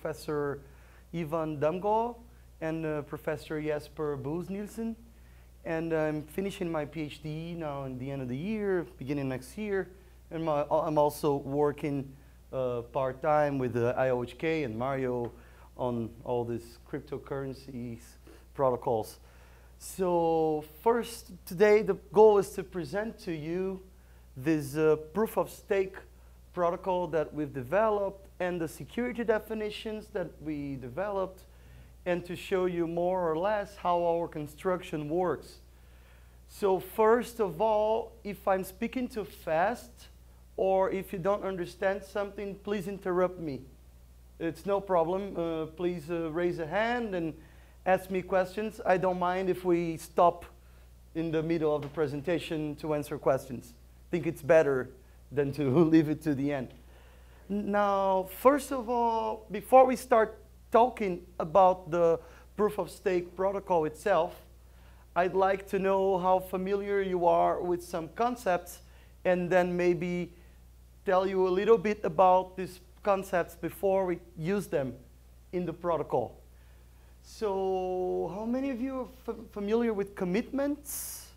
Professor Ivan Damgaard and Professor Jesper Boos-Nielsen. And I'm finishing my PhD now in the end of the year, beginning next year. And I'm also working part-time with the IOHK and Mario on all these cryptocurrencies protocols. So first, today the goal is to present to you this proof of stake protocol that we've developed and the security definitions that we developed, and to show you more or less how our construction works. So first of all, if I'm speaking too fast or if you don't understand something, please interrupt me. It's no problem. Please raise a hand and ask me questions. I don't mind if we stop in the middle of the presentation to answer questions. I think it's better than to leave it to the end. Now, first of all, before we start talking about the proof of stake protocol itself, I'd like to know how familiar you are with some concepts, and then maybe tell you a little bit about these concepts before we use them in the protocol. So how many of you are familiar with commitments?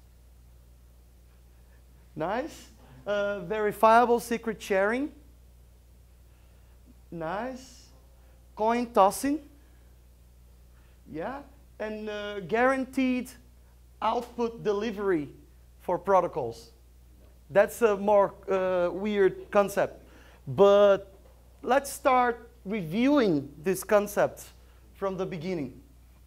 Nice. Verifiable secret sharing. Nice. Coin tossing. Yeah. And guaranteed output delivery for protocols. That's a more weird concept. But let's start reviewing this concept from the beginning.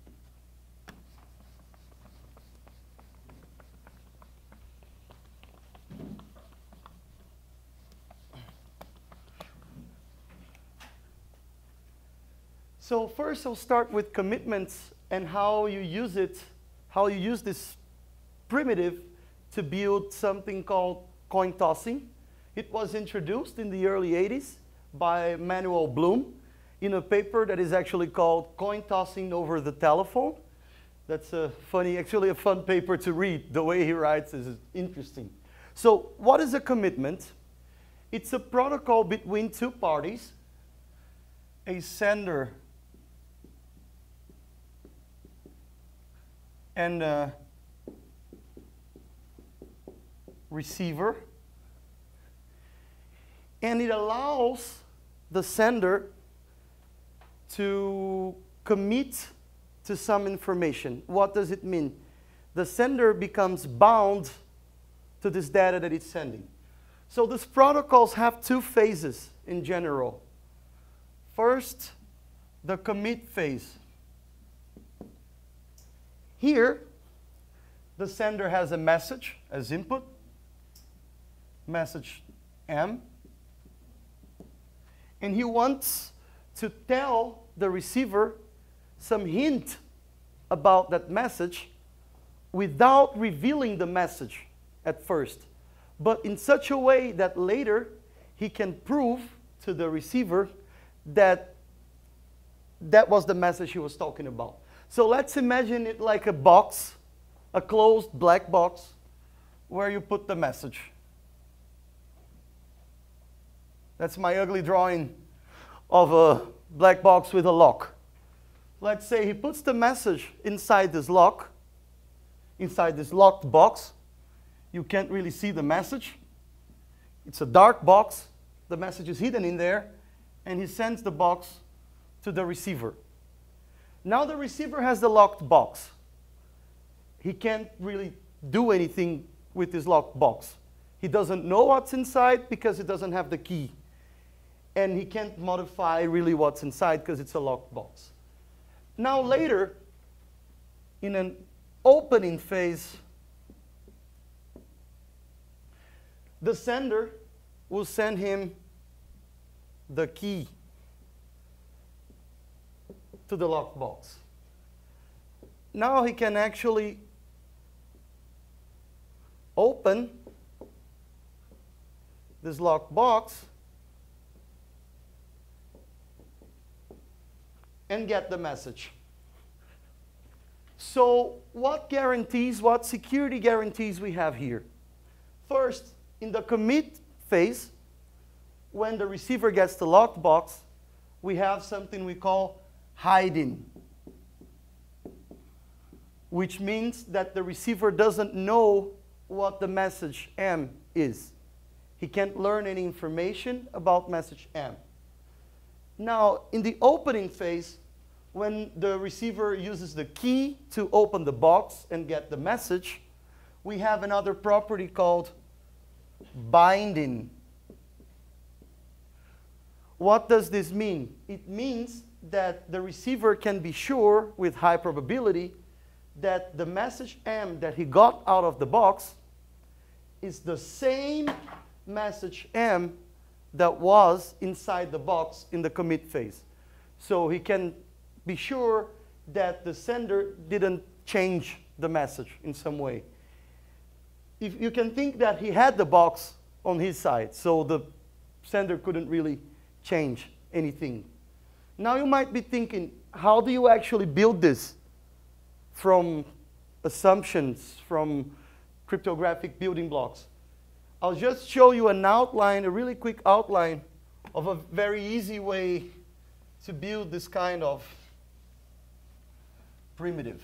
So first I'll start with commitments and how you use it, how you use this primitive to build something called coin tossing. It was introduced in the early 80s by Manuel Bloom in a paper that is actually called Coin Tossing Over the Telephone. That's actually a fun paper to read. The way he writes is interesting. So what is a commitment? It's a protocol between two parties, a sender and a receiver. And it allows the sender to commit to some information. What does it mean? The sender becomes bound to this data that it's sending. So these protocols have two phases in general. First, the commit phase. Here, the sender has a message as input, message M, and he wants to tell the receiver some hint about that message without revealing the message at first, but in such a way that later he can prove to the receiver that that was the message he was talking about. So let's imagine it like a box, a closed black box, where you put the message. That's my ugly drawing of a black box with a lock. Let's say he puts the message inside this lock, inside this locked box. You can't really see the message. It's a dark box. The message is hidden in there, and he sends the box to the receiver. Now the receiver has the locked box. He can't really do anything with this locked box. He doesn't know what's inside because he doesn't have the key. And he can't modify really what's inside because it's a locked box. Now later, in an opening phase, the sender will send him the key to the locked box. Now he can actually open this locked box and get the message. So what security guarantees we have here? First, in the commit phase, when the receiver gets the locked box, we have something we call hiding, which means that the receiver doesn't know what the message M is. He can't learn any information about message M. Now, in the opening phase, when the receiver uses the key to open the box and get the message, we have another property called binding. What does this mean? It means that the receiver can be sure with high probability that the message M that he got out of the box is the same message M that was inside the box in the commit phase. So he can be sure that the sender didn't change the message in some way. If you can think that he had the box on his side, so the sender couldn't really change anything. Now you might be thinking, how do you actually build this from assumptions, from cryptographic building blocks? I'll just show you an outline, a really quick outline of a very easy way to build this kind of primitive.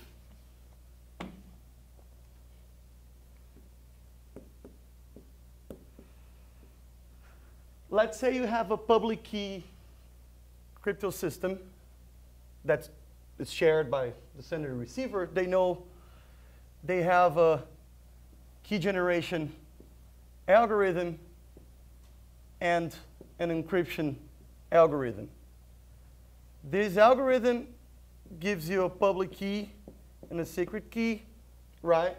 Let's say you have a public key crypto system that is shared by the sender and receiver. They know they have a key generation algorithm and an encryption algorithm. This algorithm gives you a public key and a secret key, right?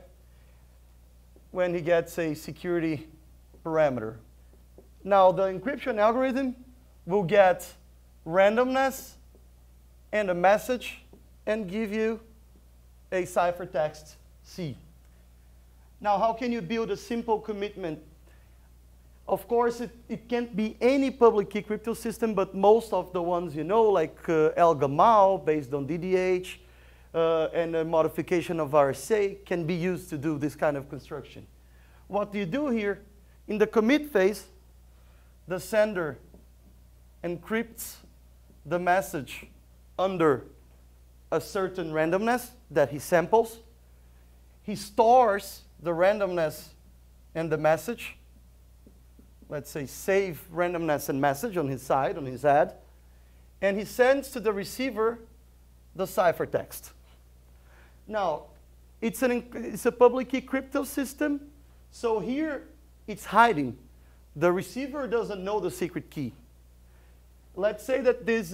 When he gets a security parameter. Now, the encryption algorithm will get randomness and a message and give you a ciphertext C. Now, how can you build a simple commitment? Of course, it can't be any public key crypto system, but most of the ones you know, like El-Gamal, based on DDH, and a modification of RSA, can be used to do this kind of construction. What do you do here? In the commit phase, the sender encrypts the message under a certain randomness that he samples. He stores the randomness and the message. Let's say save randomness and message on his side, on his head. And he sends to the receiver the ciphertext. Now, it's a public key crypto system, so here it's hiding. The receiver doesn't know the secret key. Let's say that this,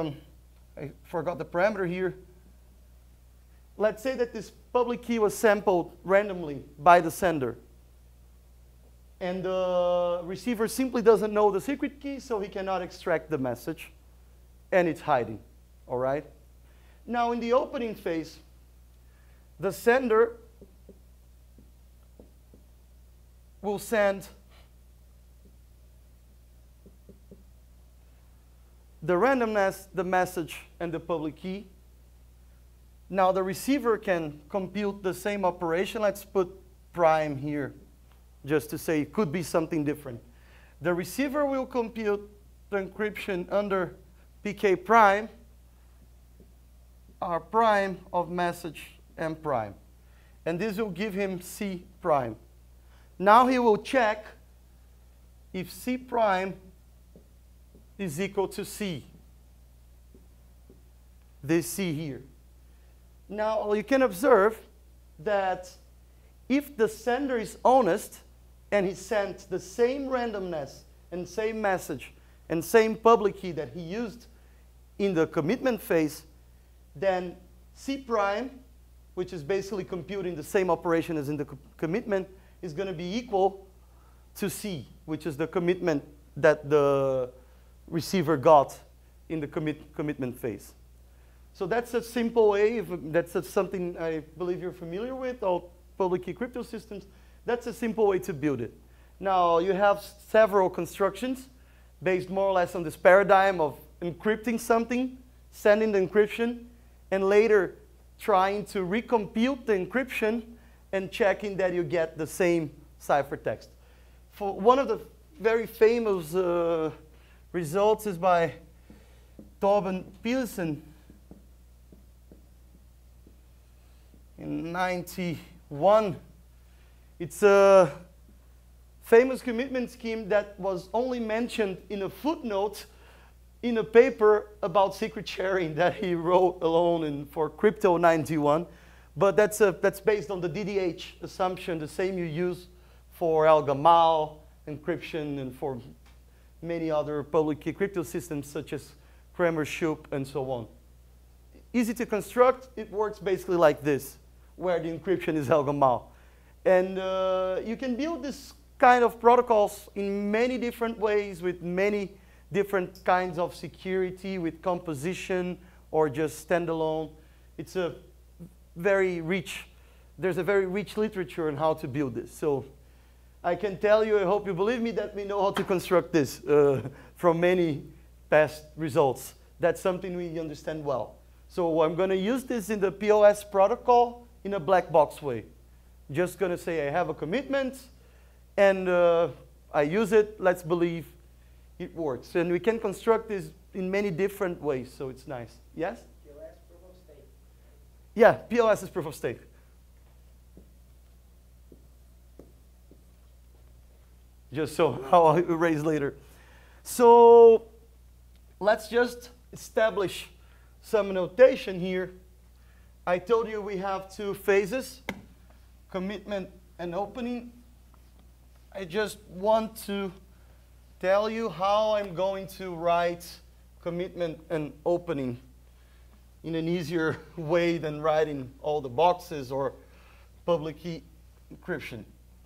I forgot the parameter here. Let's say that this public key was sampled randomly by the sender. And the receiver simply doesn't know the secret key, so he cannot extract the message. And it's hiding, all right? Now, in the opening phase, the sender will send the randomness, the message, and the public key. Now the receiver can compute the same operation. Let's put prime here, just to say it could be something different. The receiver will compute the encryption under PK prime, R prime of message M prime. And this will give him C prime. Now he will check if C prime is equal to C. This C here. Now you can observe that if the sender is honest and he sent the same randomness and same message and same public key that he used in the commitment phase, then C prime, which is basically computing the same operation as in the commitment, is going to be equal to C, which is the commitment that the receiver got in the commitment phase. So that's a simple way, that's something I believe you're familiar with, all public key crypto systems. That's a simple way to build it. Now, you have several constructions based more or less on this paradigm of encrypting something, sending the encryption, and later trying to recompute the encryption and checking that you get the same ciphertext. For one of the very famous results is by Torben Pielsen in 91. It's a famous commitment scheme that was only mentioned in a footnote in a paper about secret sharing that he wrote alone for Crypto 91. But that's based on the DDH assumption, the same you use for Al-Gamal encryption and for many other public key crypto systems such as Kramer-Shoup and so on. Easy to construct. It works basically like this, where the encryption is Al-Gamal. And you can build this kind of protocols in many different ways with many different kinds of security, with composition or just standalone. It's a very rich, there's a very rich literature on how to build this. So I can tell you, I hope you believe me, that we know how to construct this from many past results. That's something we understand well. So I'm going to use this in the POS protocol in a black box way. Just going to say I have a commitment, and I use it. Let's believe it works. And we can construct this in many different ways, so it's nice. Yes? POS proof of stake. Yeah, POS is proof of stake. Just so I'll erase later. So let's just establish some notation here. I told you we have two phases, commitment and opening. I just want to tell you how I'm going to write commitment and opening in an easier way than writing all the boxes or public key encryption.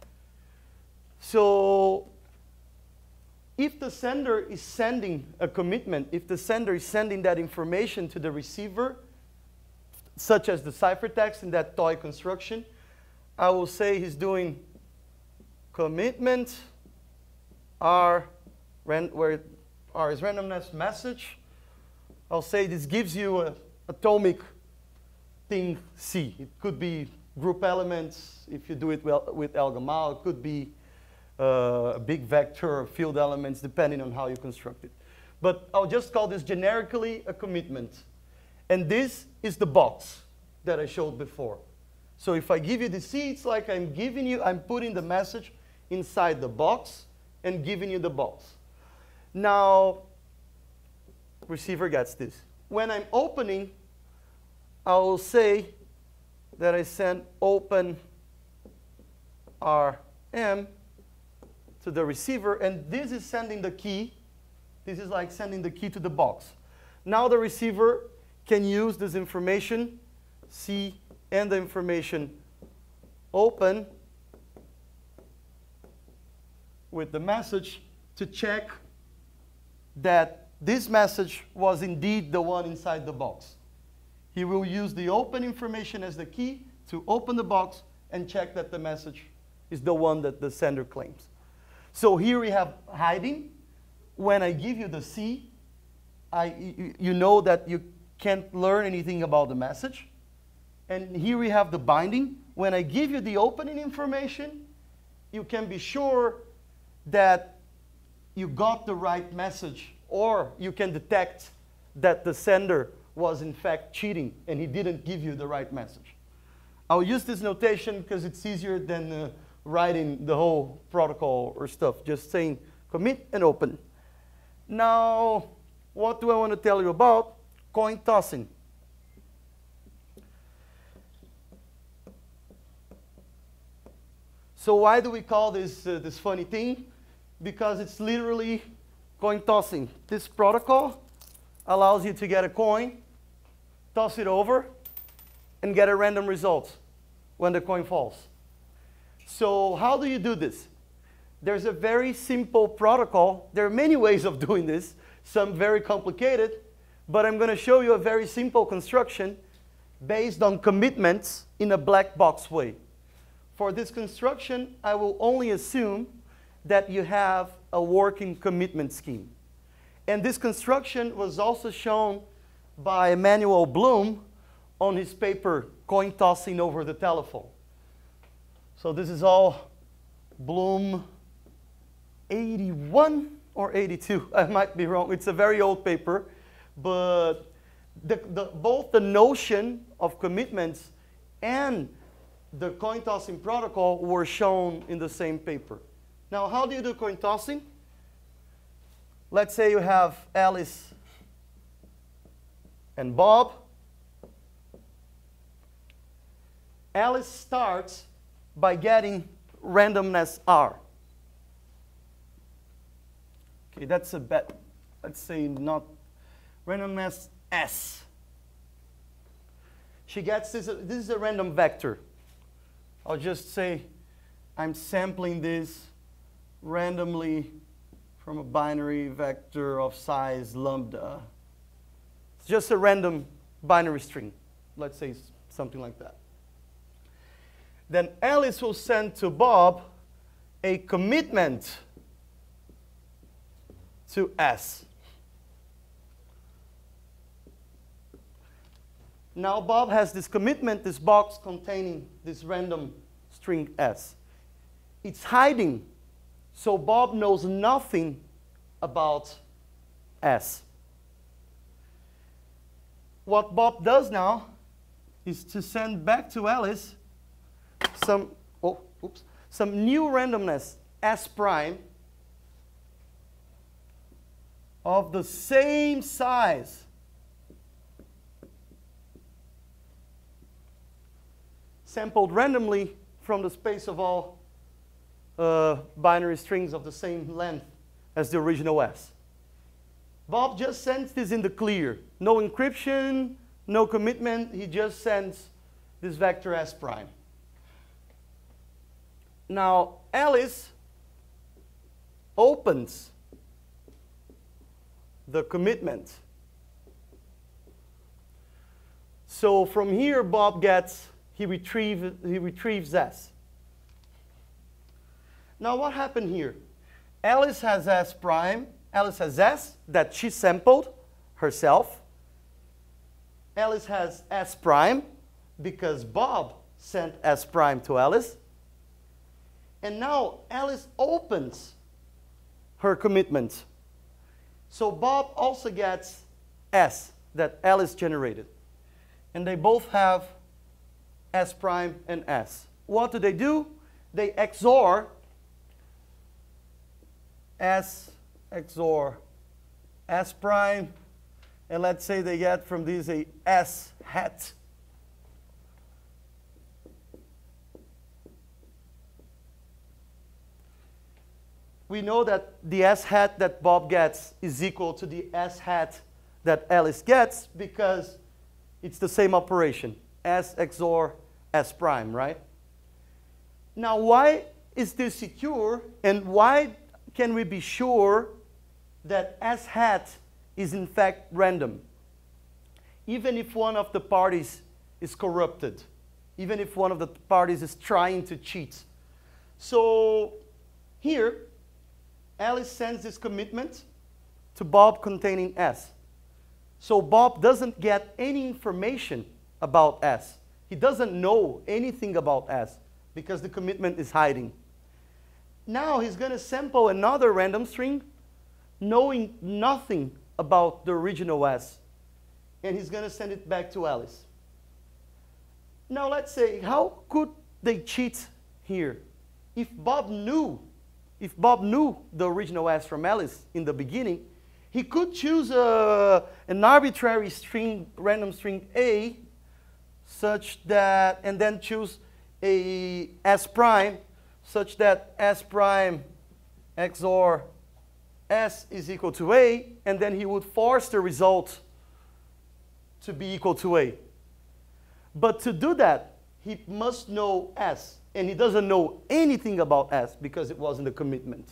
So if the sender is sending a commitment, if the sender is sending that information to the receiver, such as the ciphertext in that toy construction, I will say he's doing commitment R, where R is randomness message. I'll say this gives you an atomic thing C. It could be group elements if you do it well with Al-Gamal. It could be a big vector of field elements depending on how you construct it. But I'll just call this generically a commitment. And this is the box that I showed before. So if I give you the C, it's like I'm putting the message inside the box and giving you the box. Now, receiver gets this. When I'm opening, I will say that I send open RM to the receiver, and this is sending the key. This is like sending the key to the box. Now the receiver can use this information, C, and the information open with the message to check that this message was indeed the one inside the box. He will use the open information as the key to open the box and check that the message is the one that the sender claims. So here we have hiding. When I give you the C, you know that you can't learn anything about the message. And here we have the binding. When I give you the opening information, you can be sure that you got the right message, or you can detect that the sender was in fact cheating and he didn't give you the right message. I'll use this notation because it's easier than writing the whole protocol or stuff, just saying commit and open. Now, what do I want to tell you about? Coin tossing. So why do we call this this funny thing? Because it's literally coin tossing. This protocol allows you to get a coin, toss it over, and get a random result when the coin falls. So how do you do this? There's a very simple protocol. There are many ways of doing this, some very complicated, but I'm going to show you a very simple construction based on commitments in a black box way. For this construction, I will only assume that you have a working commitment scheme. And this construction was also shown by Emmanuel Bloom on his paper, Coin Tossing Over the Telephone. So this is all Bloom 81 or 82. I might be wrong. It's a very old paper. But both the notion of commitments and the coin tossing protocol were shown in the same paper. Now, how do you do coin tossing? Let's say you have Alice and Bob. Alice starts by getting randomness R. Okay, that's a bet. Let's say not randomness S. She gets this is a random vector. I'll just say I'm sampling this randomly from a binary vector of size lambda. It's just a random binary string. Let's say something like that. Then Alice will send to Bob a commitment to S. Now Bob has this commitment, this box containing this random string S. It's hiding, so Bob knows nothing about S. What Bob does now is to send back to Alice some new randomness S prime of the same size sampled randomly from the space of all binary strings of the same length as the original S. Bob just sends this in the clear. No encryption, no commitment. He just sends this vector S prime. Now, Alice opens the commitment. So from here, Bob gets, he retrieves S. Now, what happened here? Alice has S prime. Alice has S that she sampled herself. Alice has S prime because Bob sent S prime to Alice. And now Alice opens her commitment. So Bob also gets S that Alice generated. And they both have S prime and S. What do? They XOR S XOR S prime. And let's say they get from this a S hat. We know that the S hat that Bob gets is equal to the S hat that Alice gets because it's the same operation, S XOR S prime, right? Now, why is this secure, and why can we be sure that S hat is in fact random? Even if one of the parties is corrupted, even if one of the parties is trying to cheat. So here, Alice sends this commitment to Bob containing S. So Bob doesn't get any information about S. He doesn't know anything about S because the commitment is hiding. Now he's going to sample another random string knowing nothing about the original S. And he's going to send it back to Alice. Now let's say, how could they cheat here? If Bob knew the original S from Alice in the beginning, he could choose an arbitrary string, random string A, such that, and then choose a S prime, such that S prime XOR S is equal to A, and then he would force the result to be equal to A. But to do that, he must know S. And he doesn't know anything about S because it wasn't a commitment.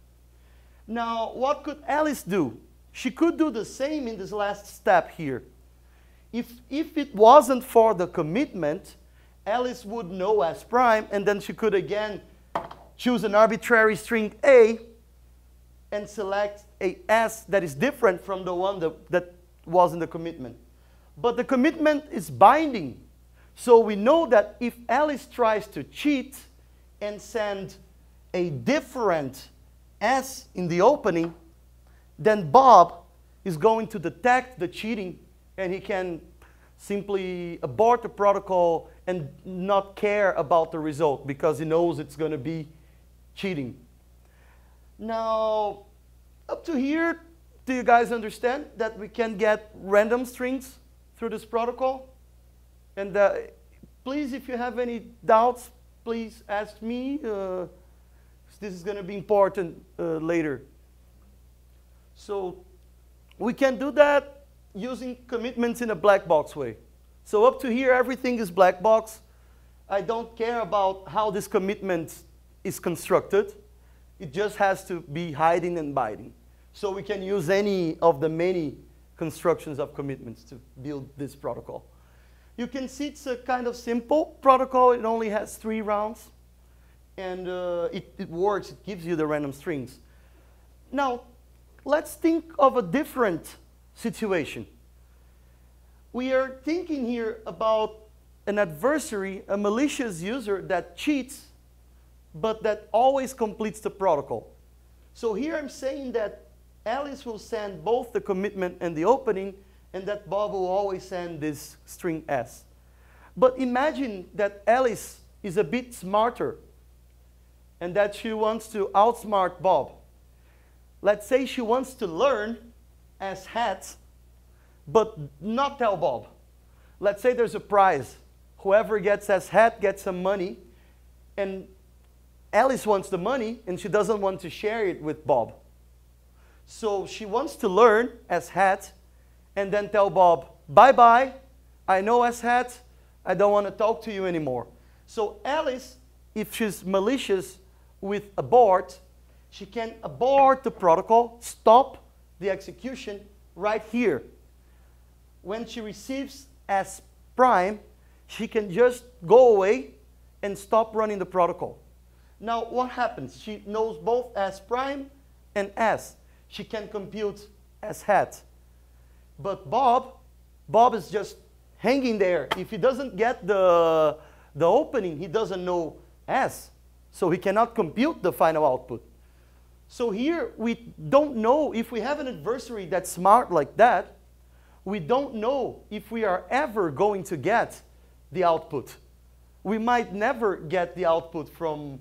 Now, what could Alice do? She could do the same in this last step here. If it wasn't for the commitment, Alice would know S prime, and then she could again choose an arbitrary string A and select a S that is different from the one that was in the commitment. But the commitment is binding. So we know that if Alice tries to cheat and send a different S in the opening, then Bob is going to detect the cheating, and he can simply abort the protocol and not care about the result because he knows it's going to be cheating. Now, up to here, do you guys understand that we can get random strings through this protocol? And please, if you have any doubts, please ask me. This is going to be important later. So we can do that using commitments in a black box way. So up to here, everything is black box. I don't care about how this commitment is constructed. It just has to be hiding and binding. So we can use any of the many constructions of commitments to build this protocol. You can see it's a kind of simple protocol. It only has 3 rounds. And it works. It gives you the random strings. Now, let's think of a different situation. We are thinking here about an adversary, a malicious user that cheats, but that always completes the protocol. So here I'm saying that Alice will send both the commitment and the opening, and that Bob will always send this string S. But imagine that Alice is a bit smarter and that she wants to outsmart Bob. Let's say she wants to learn S hat, but not tell Bob. Let's say there's a prize. Whoever gets S hat gets some money, and Alice wants the money, and she doesn't want to share it with Bob. So she wants to learn S hat, and then tell Bob, bye-bye, I know S hat, I don't want to talk to you anymore. So Alice, if she's malicious with abort, she can abort the protocol, stop the execution right here. When she receives S prime, she can just go away and stop running the protocol. Now, what happens? She knows both S prime and S. She can compute S hat. But Bob is just hanging there. If he doesn't get the opening, he doesn't know S. So he cannot compute the final output. So here, we don't know if we have an adversary that's smart like that, we don't know if we are ever going to get the output. We might never get the output from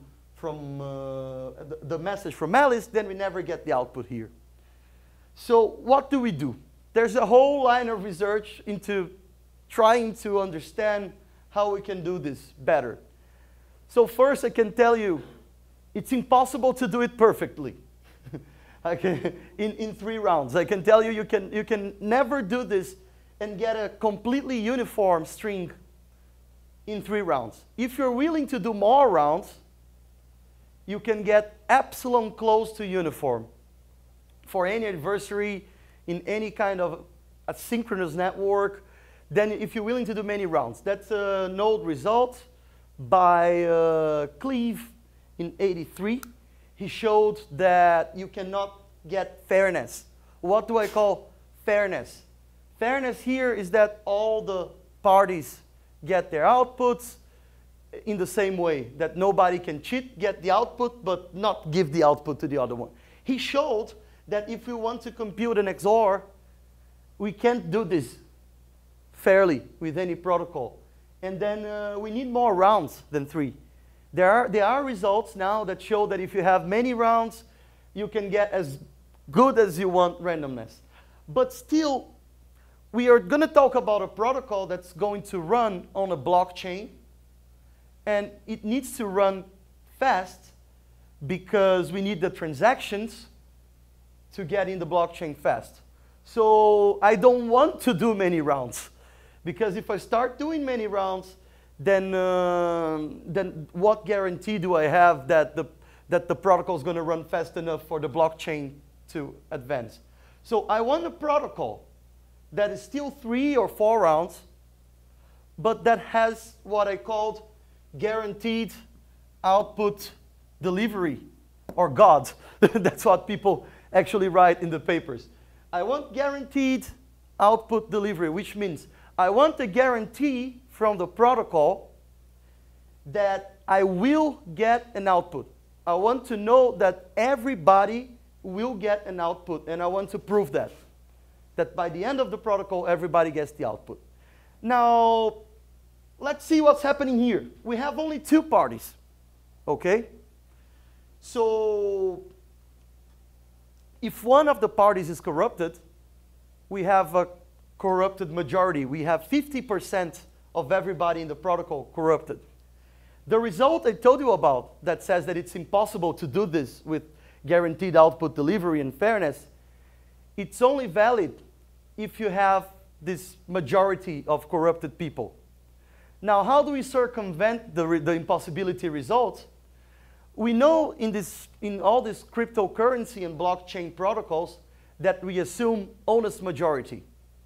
the message from Alice, then we never get the output here. So what do we do? There's a whole line of research into trying to understand how we can do this better. So first I can tell you, it's impossible to do it perfectly. In 3 rounds. I can tell you, you can never do this and get a completely uniform string in 3 rounds. If you're willing to do more rounds, you can get epsilon close to uniform for any adversary in any kind of asynchronous network. Then if you're willing to do many rounds, that's a node result by Cleve in '83. He showed that you cannot get fairness. What do I call fairness? Fairness here is that all the parties get their outputs in the same way, that nobody can cheat, get the output, but not give the output to the other one. He showed that if we want to compute an XOR, we can't do this fairly with any protocol. And then we need more rounds than 3. There are results now that show that if you have many rounds, you can get as good as you want randomness. But still, we are going to talk about a protocol that's going to run on a blockchain. And it needs to run fast because we need the transactions to get in the blockchain fast. So I don't want to do many rounds. Because if I start doing many rounds, then what guarantee do I have that the protocol is going to run fast enough for the blockchain to advance? So I want a protocol that is still 3 or 4 rounds, but that has what I called guaranteed output delivery, or God. That's what people actually write in the papers. I want guaranteed output delivery, which means I want a guarantee from the protocol that I will get an output. I want to know that everybody will get an output, and I want to prove that. that by the end of the protocol, everybody gets the output. Now, let's see what's happening here. We have only two parties, okay? So if one of the parties is corrupted, we have a corrupted majority. We have 50% of everybody in the protocol corrupted. The result I told you about that says that it's impossible to do this with guaranteed output delivery and fairness, it's only valid if you have this majority of corrupted people. Now, how do we circumvent the impossibility result? We know in all these cryptocurrency and blockchain protocols that we assume honest majority.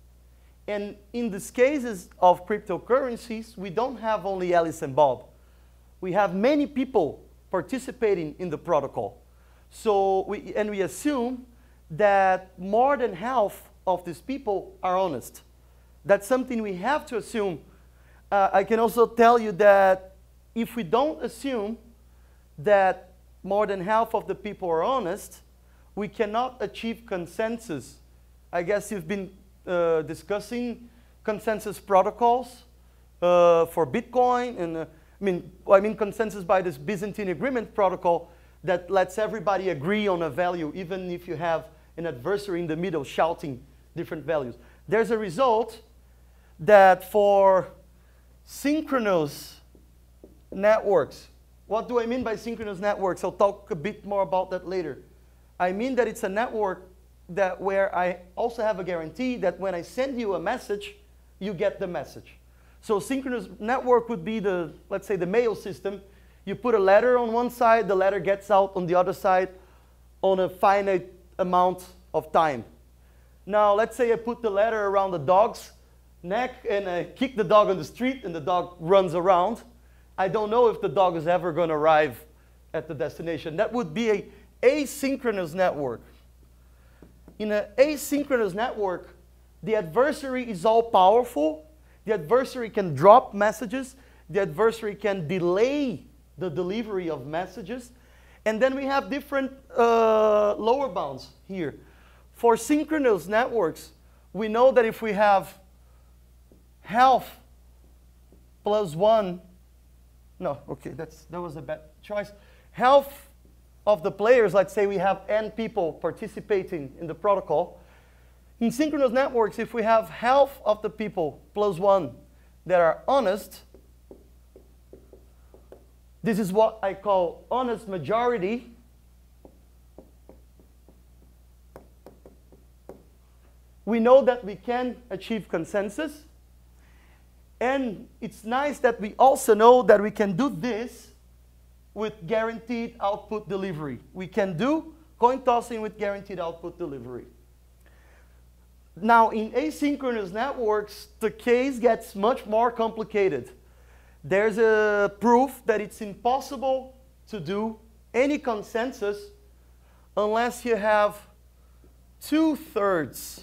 And in these cases of cryptocurrencies, we don't have only Alice and Bob. We have many people participating in the protocol. So we assume that more than half of these people are honest. That's something we have to assume. I can also tell you that if we don't assume that more than half of the people are honest, we cannot achieve consensus. I guess you've been discussing consensus protocols for Bitcoin, and I mean consensus by this Byzantine Agreement protocol that lets everybody agree on a value, even if you have an adversary in the middle shouting different values. There's a result that for synchronous networks, what do I mean by synchronous networks? I'll talk a bit more about that later. I mean that it's a network that where I also have a guarantee that when I send you a message, you get the message. So synchronous network would be the, let's say, the mail system. You put a letter on one side, the letter gets out on the other side on a finite amount of time. Now, let's say I put the letter around the dog's neck and I kick the dog on the street and the dog runs around. I don't know if the dog is ever going to arrive at the destination. That would be an asynchronous network. In an asynchronous network, the adversary is all powerful. The adversary can drop messages. The adversary can delay the delivery of messages. And then we have different lower bounds here. For synchronous networks, we know that if we have half plus 1, no, okay, that was a bad choice. Half of the players, let's say we have n people participating in the protocol. In synchronous networks, if we have half of the people plus 1 that are honest, this is what I call honest majority. We know that we can achieve consensus. And it's nice that we also know that we can do this with guaranteed output delivery. We can do coin tossing with guaranteed output delivery. Now, in asynchronous networks, the case gets much more complicated. There's a proof that it's impossible to do any consensus unless you have 2/3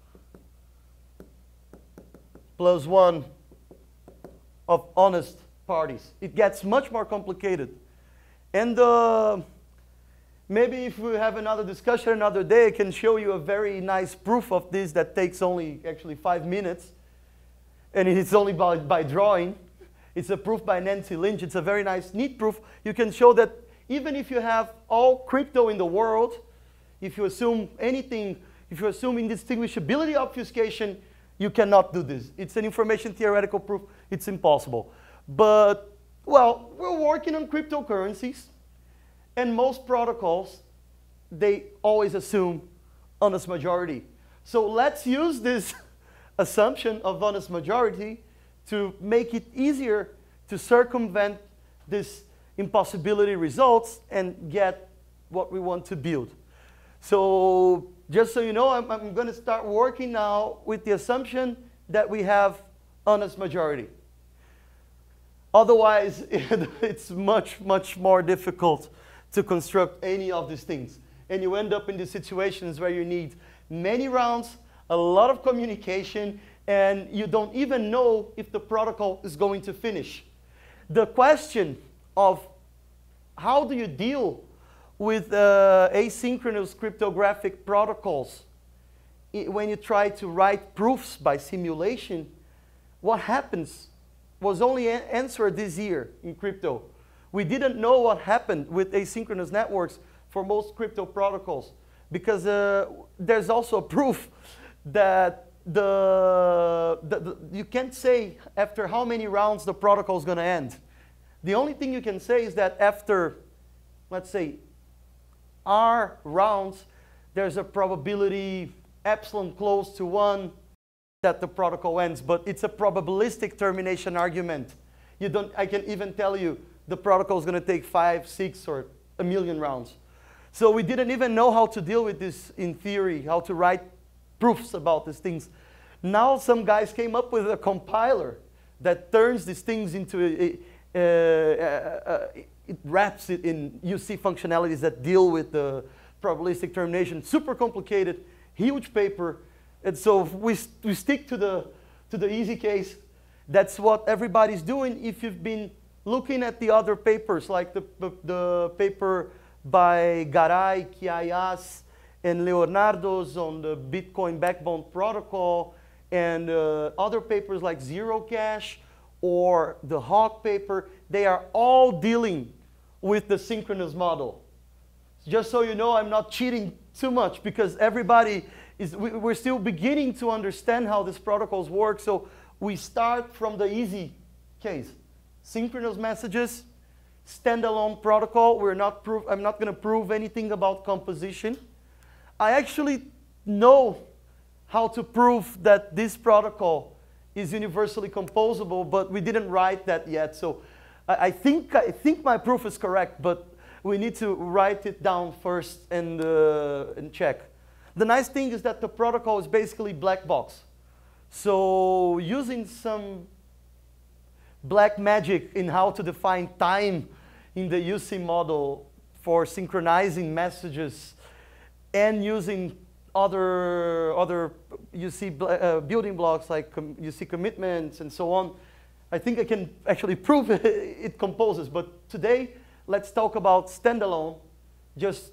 plus 1 of honest parties. It gets much more complicated. And maybe if we have another discussion another day, I can show you a very nice proof of this that takes only actually 5 minutes. And it's only by drawing. It's a proof by Nancy Lynch. It's a very nice, neat proof. You can show that even if you have all crypto in the world, if you assume anything, if you assume indistinguishability obfuscation, you cannot do this. It's an information theoretical proof. It's impossible. But, well, we're working on cryptocurrencies. And most protocols, they always assume honest majority. So let's use this assumption of honest majority to make it easier to circumvent this impossibility results and get what we want to build. So just so you know, I'm going to start working now with the assumption that we have honest majority. Otherwise, it's much, much more difficult to construct any of these things. And you end up in the situations where you need many rounds, a lot of communication, and you don't even know if the protocol is going to finish. The question of how do you deal with asynchronous cryptographic protocols when you try to write proofs by simulation, what happens was only answered this year in crypto. We didn't know what happened with asynchronous networks for most crypto protocols, because there's also a proof that you can't say after how many rounds the protocol is going to end. The only thing you can say is that after, let's say, R rounds, there's a probability epsilon close to 1 that the protocol ends, but it's a probabilistic termination argument. I can even tell you the protocol is going to take 5, 6, or 1,000,000 rounds. So we didn't even know how to deal with this in theory, how to write proofs about these things. Now some guys came up with a compiler that turns these things into it wraps it in UC functionalities that deal with the probabilistic termination. Super complicated, huge paper. And so we stick to the easy case. That's what everybody's doing. If you've been looking at the other papers, like the paper by Aggelos Kiayias and Leonardo's on the Bitcoin backbone protocol, and other papers like Zero Cash or the IOHK paper, they are all dealing with the synchronous model. Just so you know, I'm not cheating too much, because everybody we're still beginning to understand how these protocols work. So we start from the easy case. Synchronous messages, standalone protocol. I'm not going to prove anything about composition. I actually know how to prove that this protocol is universally composable, but we didn't write that yet. So I think my proof is correct, but we need to write it down first and check. The nice thing is that the protocol is basically black box. So using some black magic in how to define time in the UC model for synchronizing messages, and using other UC building blocks like UC commitments and so on, I think I can actually prove it composes. But today, let's talk about standalone, just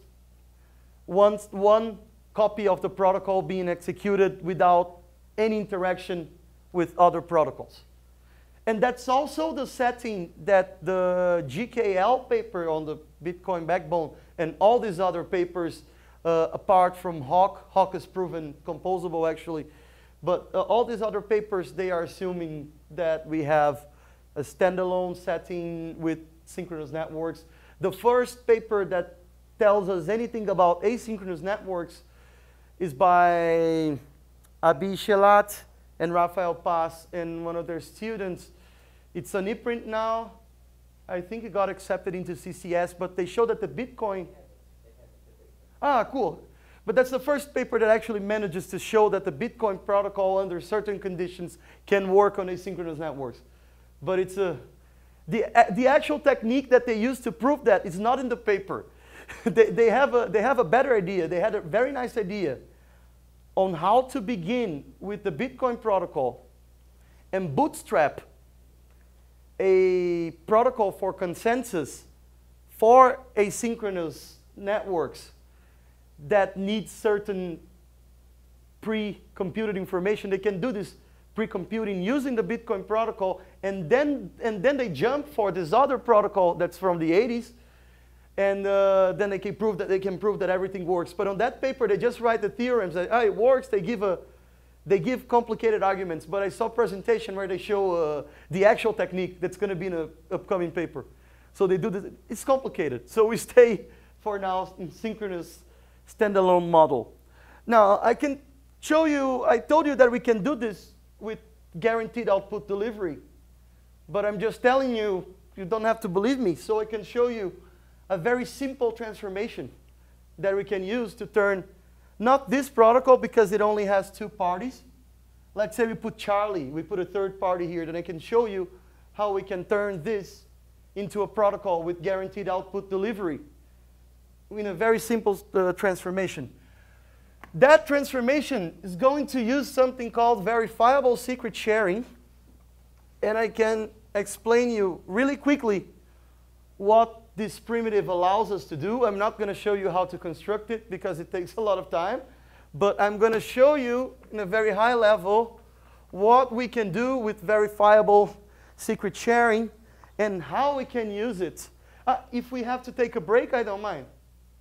one copy of the protocol being executed without any interaction with other protocols. And that's also the setting that the GKL paper on the Bitcoin backbone and all these other papers, apart from IOHK is proven composable actually, but all these other papers, they are assuming that we have a standalone setting with synchronous networks. The first paper that tells us anything about asynchronous networks is by Abi Shelat and Rafael Paz and one of their students. It's an ePrint now. I think it got accepted into CCS, but they show that the Bitcoin... Ah, cool. But that's the first paper that actually manages to show that the Bitcoin protocol under certain conditions can work on asynchronous networks. But it's the actual technique that they use to prove that is not in the paper. they have a better idea. They had a very nice idea on how to begin with the Bitcoin protocol and bootstrap a protocol for consensus for asynchronous networks that needs certain pre-computed information. They can do this pre-computing using the Bitcoin protocol, and then they jump for this other protocol that's from the 80s, and then they can prove that everything works. But on that paper, they just write the theorems that it works. They give complicated arguments. But I saw a presentation where they show the actual technique that's going to be in an upcoming paper. So they do this. It's complicated. So we stay for now in synchronous standalone model. Now I can show you. I told you that we can do this with guaranteed output delivery, but I'm just telling you, you don't have to believe me. So I can show you a very simple transformation that we can use to turn not this protocol, because it only has 2 parties. Let's say we put Charlie, we put a third party here, then I can show you how we can turn this into a protocol with guaranteed output delivery in a very simple transformation. That transformation is going to use something called verifiable secret sharing, and I can explain you really quickly what this primitive allows us to do. I'm not going to show you how to construct it because it takes a lot of time, But I'm going to show you in a very high level what we can do with verifiable secret sharing and how we can use it. If we have to take a break, I don't mind.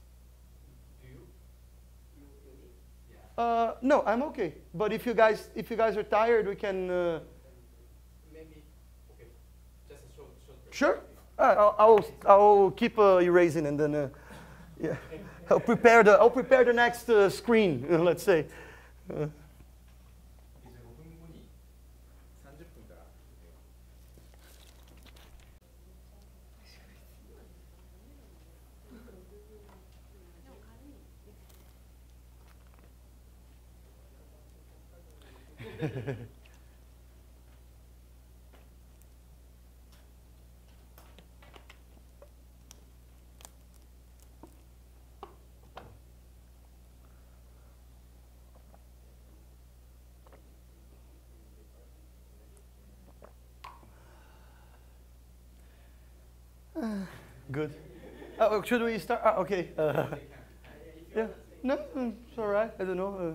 No, I'm okay. But if you guys are tired, we can. Maybe. Okay. Just a short break. Sure. I'll keep erasing and then yeah. I'll prepare the next screen. Let's say. Good. Should we start? Okay. Yeah. No, it's all right. I don't know.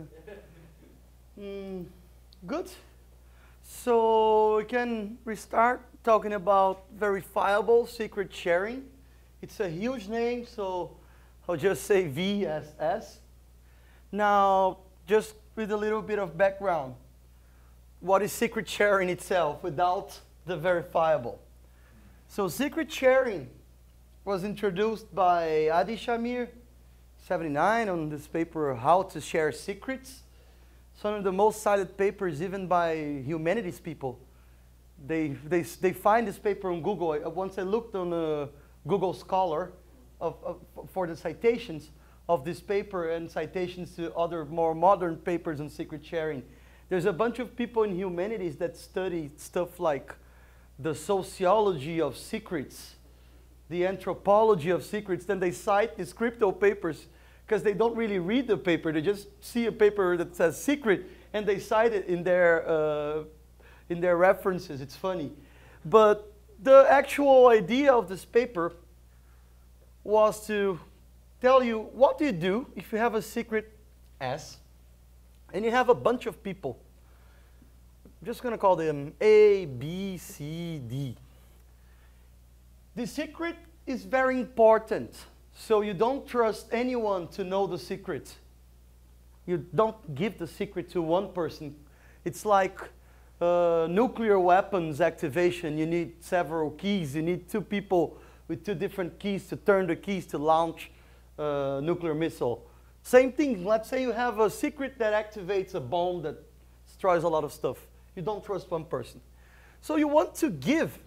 Good. So we can restart talking about verifiable secret sharing. It's a huge name, so I'll just say VSS. Now, just with a little bit of background. What is secret sharing itself without the verifiable? So secret sharing was introduced by Adi Shamir, 79, on this paper, How to Share Secrets. Some of the most cited papers, even by humanities people. They find this paper on Google. Once I looked on Google Scholar for the citations of this paper and citations to other more modern papers on secret sharing, there's a bunch of people in humanities that study stuff like the sociology of secrets, the anthropology of secrets. Then they cite these crypto papers because they don't really read the paper. They just see a paper that says secret and they cite it in their references. It's funny. But the actual idea of this paper was to tell you what do you do if you have a secret S and you have a bunch of people. I'm just going to call them A, B, C, D. The secret is very important, so you don't trust anyone to know the secret. You don't give the secret to one person. It's like nuclear weapons activation. You need several keys. You need two people with two different keys to turn the keys to launch a nuclear missile. Same thing. Let's say you have a secret that activates a bomb that destroys a lot of stuff. You don't trust one person. So you want to give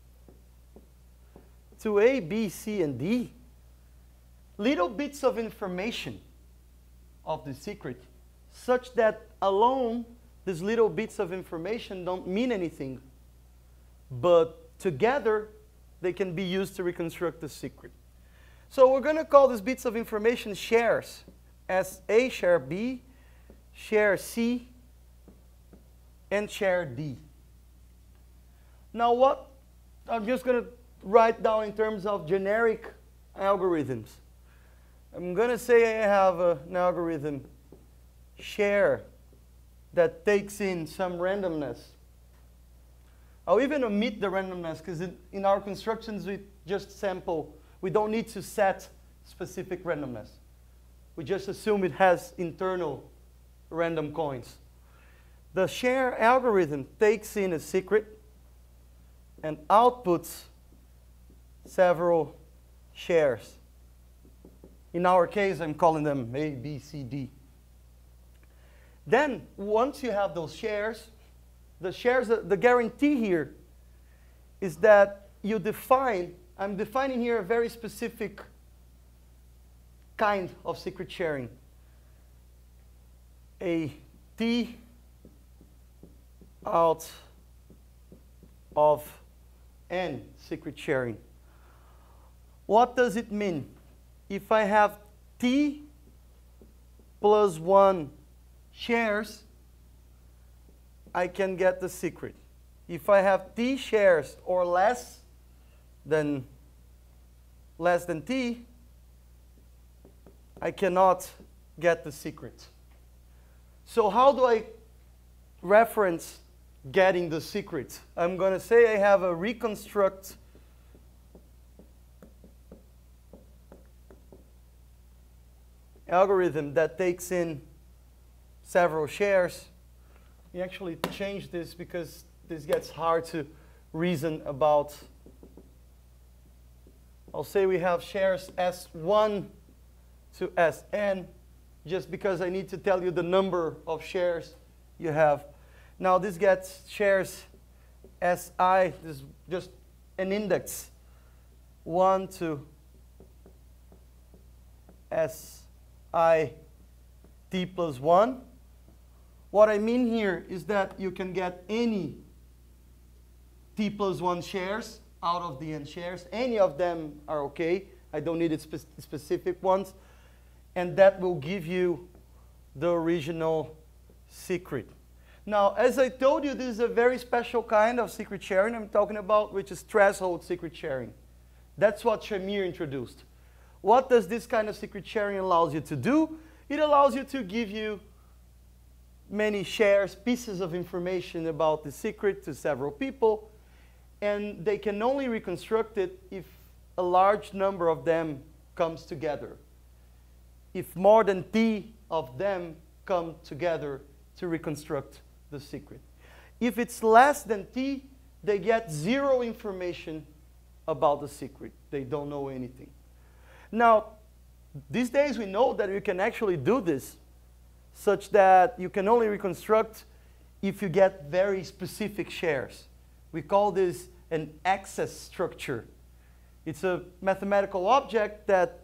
to A, B, C, and D little bits of information of the secret such that alone these little bits of information don't mean anything, but together they can be used to reconstruct the secret. So we're going to call these bits of information shares, as A share B, share C, and share D. Now what I'm just going to write down in terms of generic algorithms. I'm going to say I have an algorithm share that takes in some randomness. I'll even omit the randomness because in our constructions we just sample. We don't need to set specific randomness. We just assume it has internal random coins. The share algorithm takes in a secret and outputs several shares. In our case, I'm calling them A, B, C, D. Then, once you have those shares, the guarantee here is that you define, I'm defining here a very specific kind of secret sharing. A T out of N secret sharing. What does it mean? If I have T plus 1 shares, I can get the secret. If I have T shares or less than T, I cannot get the secret. So how do I reference getting the secret? I'm going to say I have a reconstruct algorithm that takes in several shares. We actually change this because this gets hard to reason about. I'll say we have shares S1 to Sn, just because I need to tell you the number of shares you have. Now this gets shares Si, this is just an index, 1 to Si t plus 1. What I mean here is that you can get any t plus 1 shares out of the n shares. Any of them are okay. I don't need specific ones. And that will give you the original secret. Now, as I told you, this is a very special kind of secret sharing I'm talking about, which is threshold secret sharing. That's what Shamir introduced. What does this kind of secret sharing allows you to do? It allows you to give you many shares, pieces of information about the secret to several people, and they can only reconstruct it if a large number of them comes together. If more than t of them come together to reconstruct the secret. If it's less than t, they get zero information about the secret. They don't know anything. Now, these days we know that you can actually do this, such that you can only reconstruct if you get very specific shares. We call this an access structure. It's a mathematical object that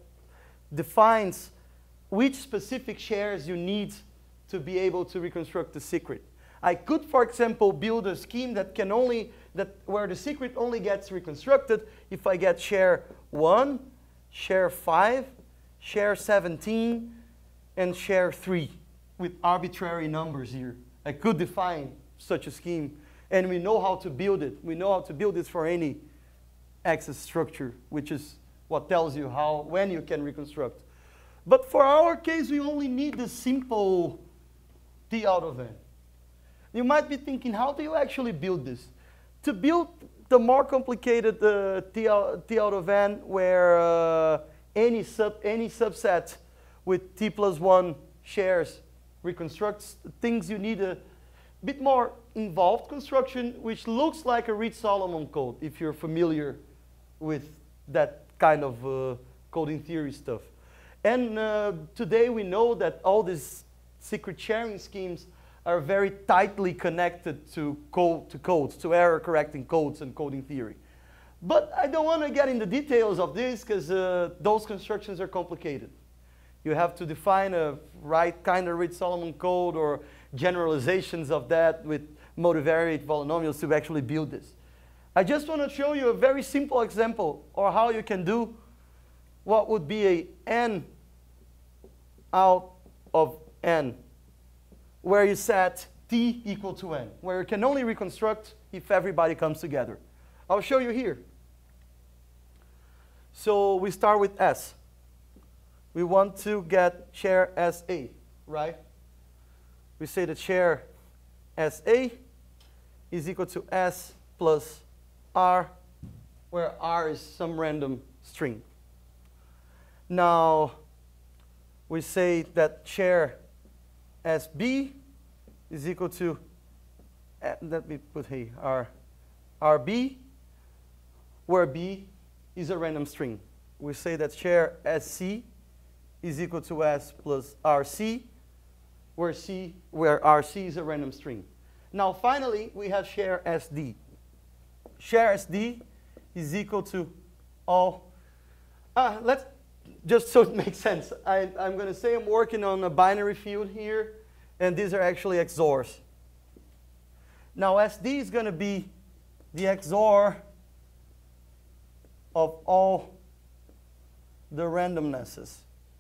defines which specific shares you need to be able to reconstruct the secret. I could, for example, build a scheme that can only, where the secret only gets reconstructed if I get share 1, share 5, share 17, and share 3 with arbitrary numbers here. I could define such a scheme, and we know how to build it. We know how to build this for any access structure, which is what tells you how, when you can reconstruct. But for our case, we only need the simple T out of n. You might be thinking, how do you actually build this? To build the more complicated T out of n, where any subset with T plus 1 shares reconstructs things, you need a bit more involved construction, which looks like a Reed-Solomon code, if you're familiar with that kind of coding theory stuff. And today we know that all these secret sharing schemes are very tightly connected to codes, to error correcting codes and coding theory. But I don't want to get in the details of this because those constructions are complicated. You have to define a right kind of Reed-Solomon code or generalizations of that with multivariate polynomials to actually build this. I just want to show you a very simple example of how you can do what would be a n out of n, where you set t equal to n, where you can only reconstruct if everybody comes together. I'll show you here. So we start with S. We want to get share SA, right? We say that share SA is equal to S plus R, where R is some random string. Now, we say that share SB is equal to, let me put here, RB, where B is a random string. We say that share SC is equal to S plus RC, where RC is a random string. Now, finally, we have share SD. Share SD is equal to all, let's, just so it makes sense, I'm going to say I'm working on a binary field here, and these are actually XORs. Now, SD is going to be the XOR of all the randomnesses.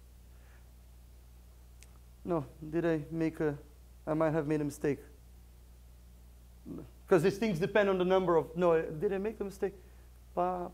No, did I make a, I might have made a mistake. Because these things depend on the number of, no, did I make the mistake? No,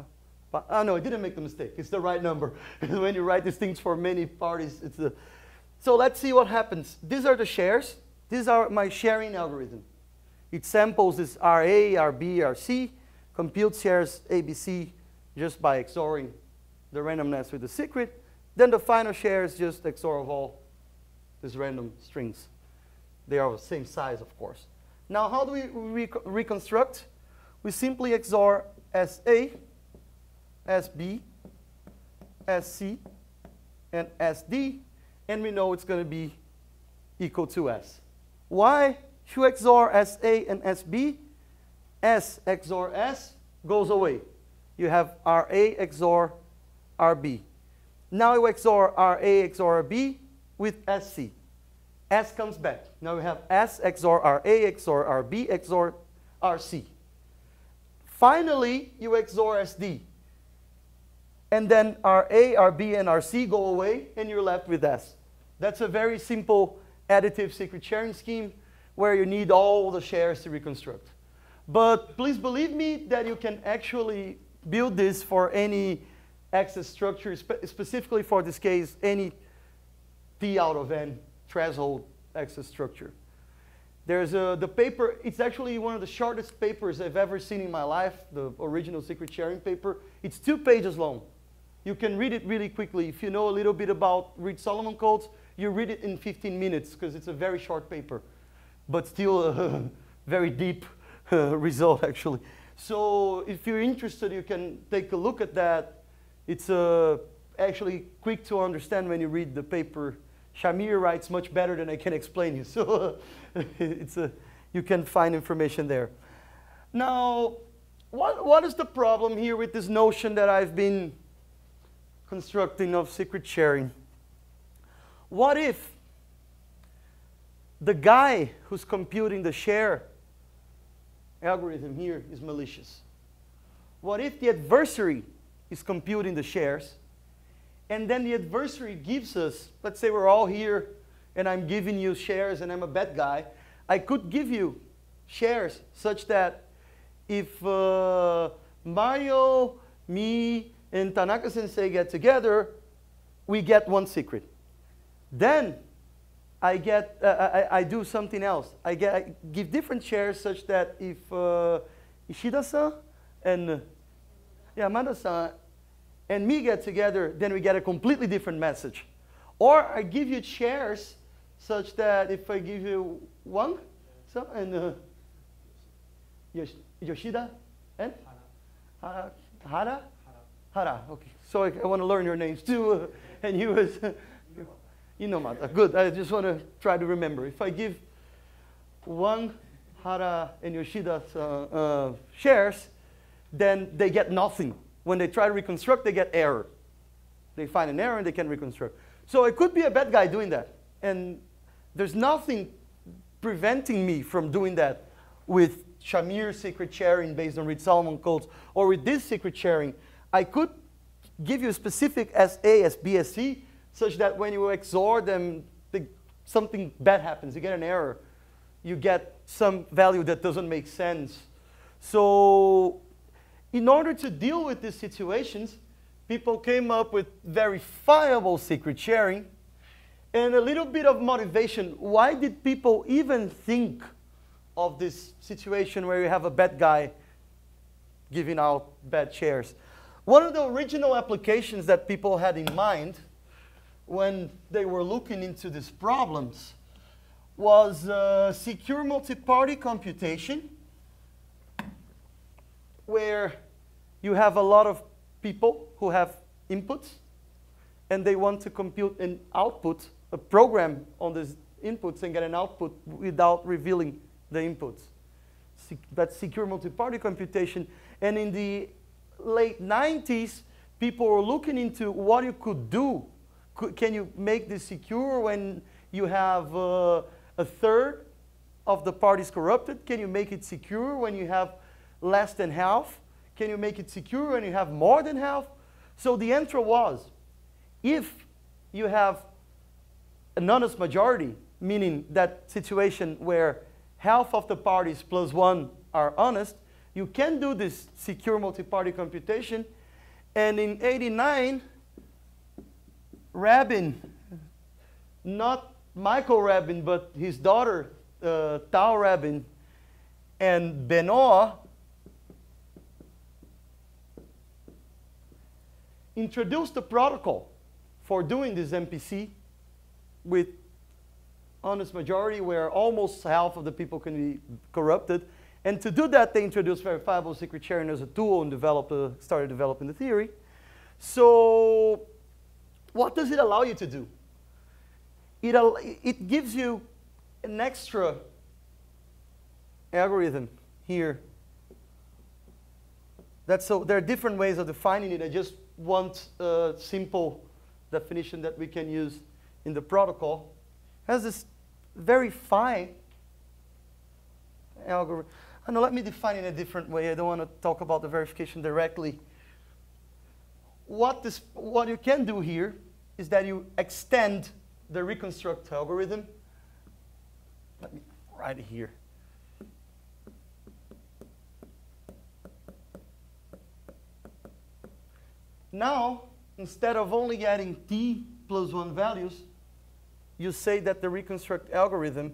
I didn't make the mistake. It's the right number. When you write these things for many parties, it's the, So let's see what happens. These are the shares. These are my sharing algorithm. It samples this RA, RB, RC, computes shares ABC just by XORing the randomness with the secret. Then the final share is just XOR of all these random strings. They are the same size, of course. Now, how do we reconstruct? We simply XOR SA, SB, SC, and SD, and we know it's going to be equal to S. Why? If you XOR SA and SB, S XOR S goes away. You have RA XOR RB. Now you XOR RA XOR RB with SC. S comes back. Now we have S XOR RA XOR RB XOR RC. Finally, you XOR SD. And then RA, RB, and RC go away, and you're left with S. That's a very simple additive secret sharing scheme where you need all the shares to reconstruct. But please believe me that you can actually build this for any access structure, specifically for this case, any P out of N threshold access structure. There's the paper, it's actually one of the shortest papers I've ever seen in my life, the original secret sharing paper. It's 2 pages long. You can read it really quickly. If you know a little bit about read Solomon codes, you read it in 15 minutes because it's a very short paper, but still a very deep result, actually. So if you're interested, you can take a look at that. It's actually quick to understand when you read the paper. Shamir writes much better than I can explain you, so you can find information there. Now, what is the problem here with this notion that I've been constructing of secret sharing? What if the guy who's computing the share algorithm here is malicious? What if the adversary is computing the shares, and then the adversary gives us, let's say we're all here, and I'm giving you shares, and I'm a bad guy. I could give you shares such that if Mario, me, and Tanaka Sensei get together, we get one secret. Then I do something else. I give different shares such that if Ishida-san and Yamada-san and me get together, then we get a completely different message. Or I give you shares such that if I give you one, so, and Yoshida and Hara? Hara, okay. So I want to learn your names too. And you was, Inomata. Good, I just want to try to remember. If I give one Hara and Yoshida shares, then they get nothing. When they try to reconstruct, they get error. They find an error and they can reconstruct. So I could be a bad guy doing that. And there's nothing preventing me from doing that with Shamir's secret sharing based on read Solomon codes, or with this secret sharing. I could give you a specific SA, SB, SC, such that when you XOR them, something bad happens. You get an error. You get some value that doesn't make sense. So in order to deal with these situations, people came up with verifiable secret sharing and a little bit of motivation. Why did people even think of this situation where you have a bad guy giving out bad shares? One of the original applications that people had in mind when they were looking into these problems was secure multi-party computation, where you have a lot of people who have inputs, and they want to compute an output, a program on these inputs, and get an output without revealing the inputs. That's secure multi-party computation. And in the late 90s, people were looking into what you could do. Can you make this secure when you have a third of the parties corrupted? Can you make it secure when you have less than half? Can you make it secure when you have more than half? So the answer was, if you have an honest majority, meaning that situation where half of the parties plus one are honest, you can do this secure multi-party computation. And in '89, Rabin not Michael Rabin, but his daughter, Tal Rabin, and Benoit introduced the protocol for doing this MPC with honest majority, where almost half of the people can be corrupted. And to do that, they introduced verifiable secret sharing as a tool and started developing the theory. So what does it allow you to do? It gives you an extra algorithm here. So there are different ways of defining it. I just want a simple definition that we can use in the protocol. It has this very fine algorithm. No, let me define it in a different way. I don't want to talk about the verification directly. What you can do here is that you extend the reconstruct algorithm. Let me write it here. Now, instead of only getting t plus 1 values, you say that the reconstruct algorithm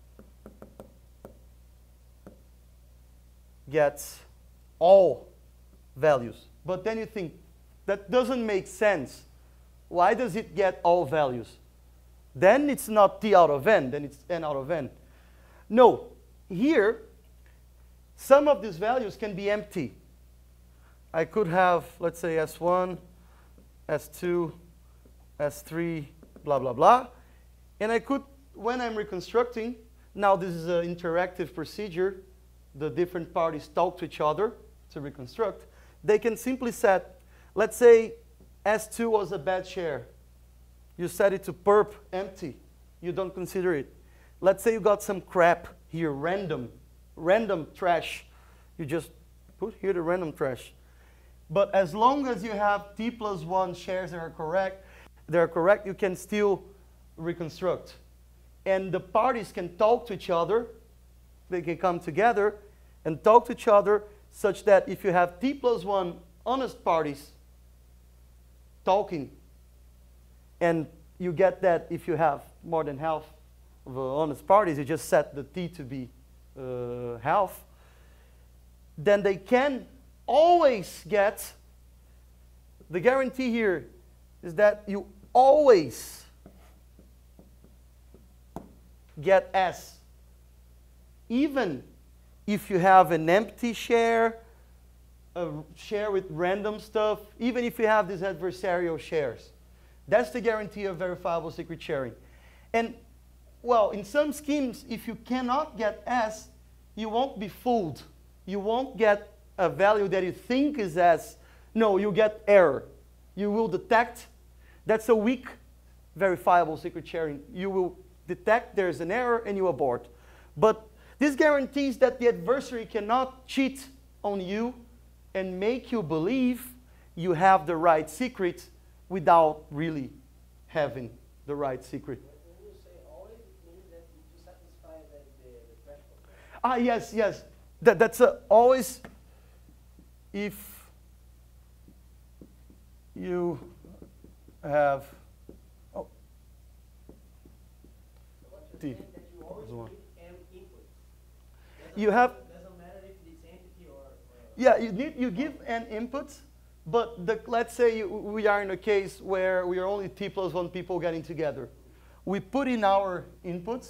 gets all values. But then you think, that doesn't make sense. Why does it get all values? Then it's not t out of n, then it's n out of n. No, here, some of these values can be empty. I could have, let's say, S1, S2, S3, blah, blah, blah. And I could, when I'm reconstructing, now this is an interactive procedure. The different parties talk to each other to reconstruct. They can simply set, let's say S2 was a bad share. You set it to perp empty. You don't consider it. Let's say you got some crap here, random trash. You just put here the random trash. But as long as you have t plus 1 shares that are correct, you can still reconstruct. And the parties can talk to each other. They can come together and talk to each other such that if you have t plus 1 honest parties talking, and you get that if you have more than half of honest parties, you just set the t to be half, then they can always get, the guarantee here is that you always get S. Even if you have an empty share, a share with random stuff, even if you have these adversarial shares. That's the guarantee of verifiable secret sharing. And, well, in some schemes, if you cannot get S, you won't be fooled. You won't get a value that you think is S. No, you get error. You will detect. That's a weak verifiable secret sharing. You will detect there's an error and you abort. But this guarantees that the adversary cannot cheat on you and make you believe you have the right secret without really having the right secret. When you say always, it means that to satisfy the threshold. Ah, yes, yes. That's always if you have T. That you always give m inputs. You have. Doesn't matter if it's entity or Yeah, you give n inputs, but let's say we are in a case where we are only t plus 1 people getting together. We put in our inputs.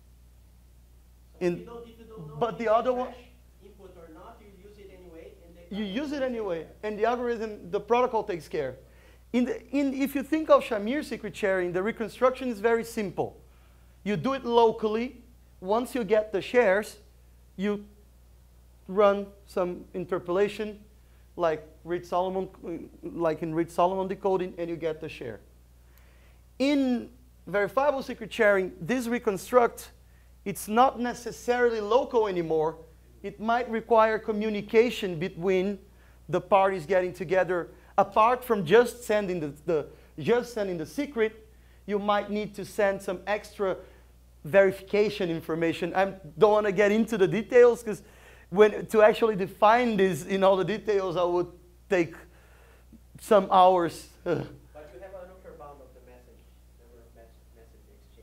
But the other one. Input or not, you use it anyway. You use it anyway, and the algorithm, the protocol takes care. If you think of Shamir secret sharing, the reconstruction is very simple. You do it locally. Once you get the shares, you run some interpolation, like in Reed-Solomon decoding, and you get the share. In verifiable secret sharing, this reconstruct, it's not necessarily local anymore. It might require communication between the parties getting together. Apart from just sending the secret, you might need to send some extra verification information. I don't want to get into the details because to actually define this in all the details, I would take some hours. But you have an upper bound of the message, number of message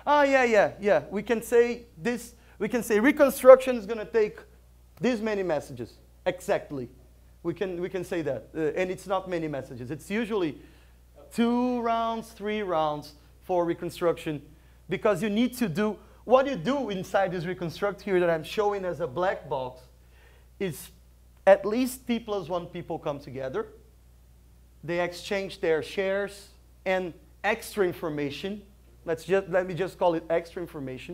Ah, yeah. We can say this. We can say reconstruction is going to take this many messages exactly. We can say that, and it's not many messages. It's usually 2 rounds, 3 rounds for reconstruction, because you need to do what you do inside this reconstruct here that I'm showing as a black box is at least t plus 1 people come together. They exchange their shares and extra information. Let me just call it extra information.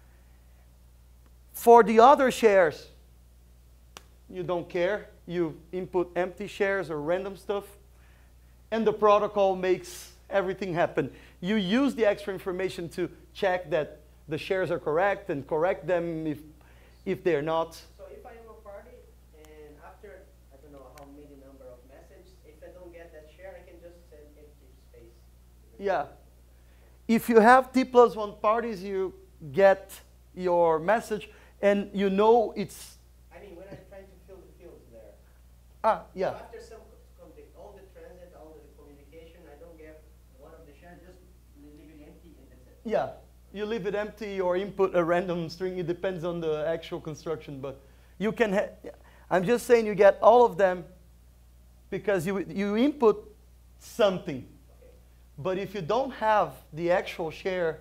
For the other shares, you don't care. You input empty shares or random stuff, and the protocol makes everything happen. You use the extra information to check that the shares are correct and correct them if they're not. So if I am a party and after, I don't know how many number of messages, if I don't get that share, I can just send empty space. Yeah. If you have t plus 1 parties, you get your message and you know it's... I mean, when I'm trying to fill the fields there. Ah, yeah. So after all the transit, all the communication, I don't get one of the shares, just leave it empty and that's it. Yeah. You leave it empty or input a random string. It depends on the actual construction, but you can. I'm just saying you get all of them because you input something. Okay. But if you don't have the actual share,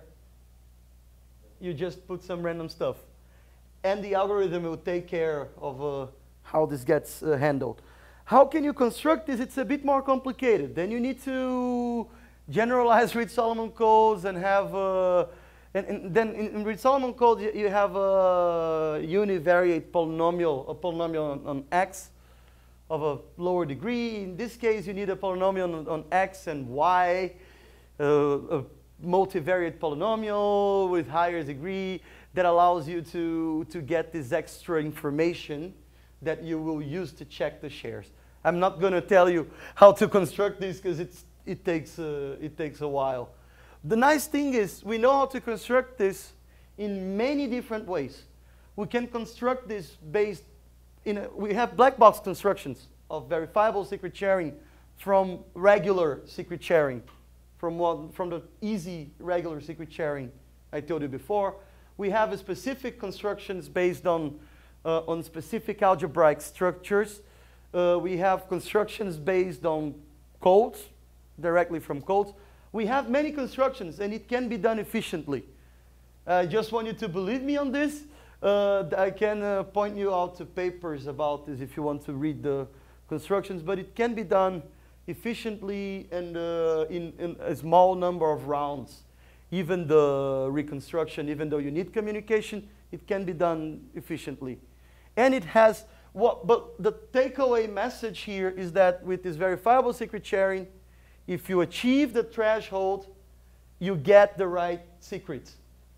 you just put some random stuff, and the algorithm will take care of how this gets handled. How can you construct this? It's a bit more complicated. Then you need to generalize Reed-Solomon codes and have. And then in Reed-Solomon code, you have a univariate polynomial, a polynomial on x of a lower degree. In this case, you need a polynomial on x and y, a multivariate polynomial with higher degree that allows you to get this extra information that you will use to check the shares. I'm not going to tell you how to construct this because it takes a while. The nice thing is we know how to construct this in many different ways. We can construct this based we have black box constructions of verifiable secret sharing from regular secret sharing, from the easy regular secret sharing I told you before. We have a specific constructions based on specific algebraic structures. We have constructions based on codes, directly from codes. We have many constructions, and it can be done efficiently. I just want you to believe me on this. I can point you out to papers about this if you want to read the constructions, but it can be done efficiently and in a small number of rounds. Even the reconstruction, even though you need communication, it can be done efficiently. And it has, but the takeaway message here is that with this verifiable secret sharing, if you achieve the threshold, you get the right secret.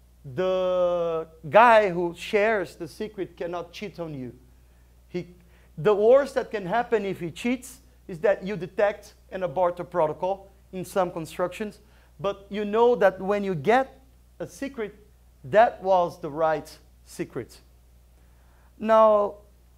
The guy who shares the secret cannot cheat on you. The worst that can happen if he cheats is that you detect and abort the protocol in some constructions, but you know that when you get a secret, that was the right secret. Now,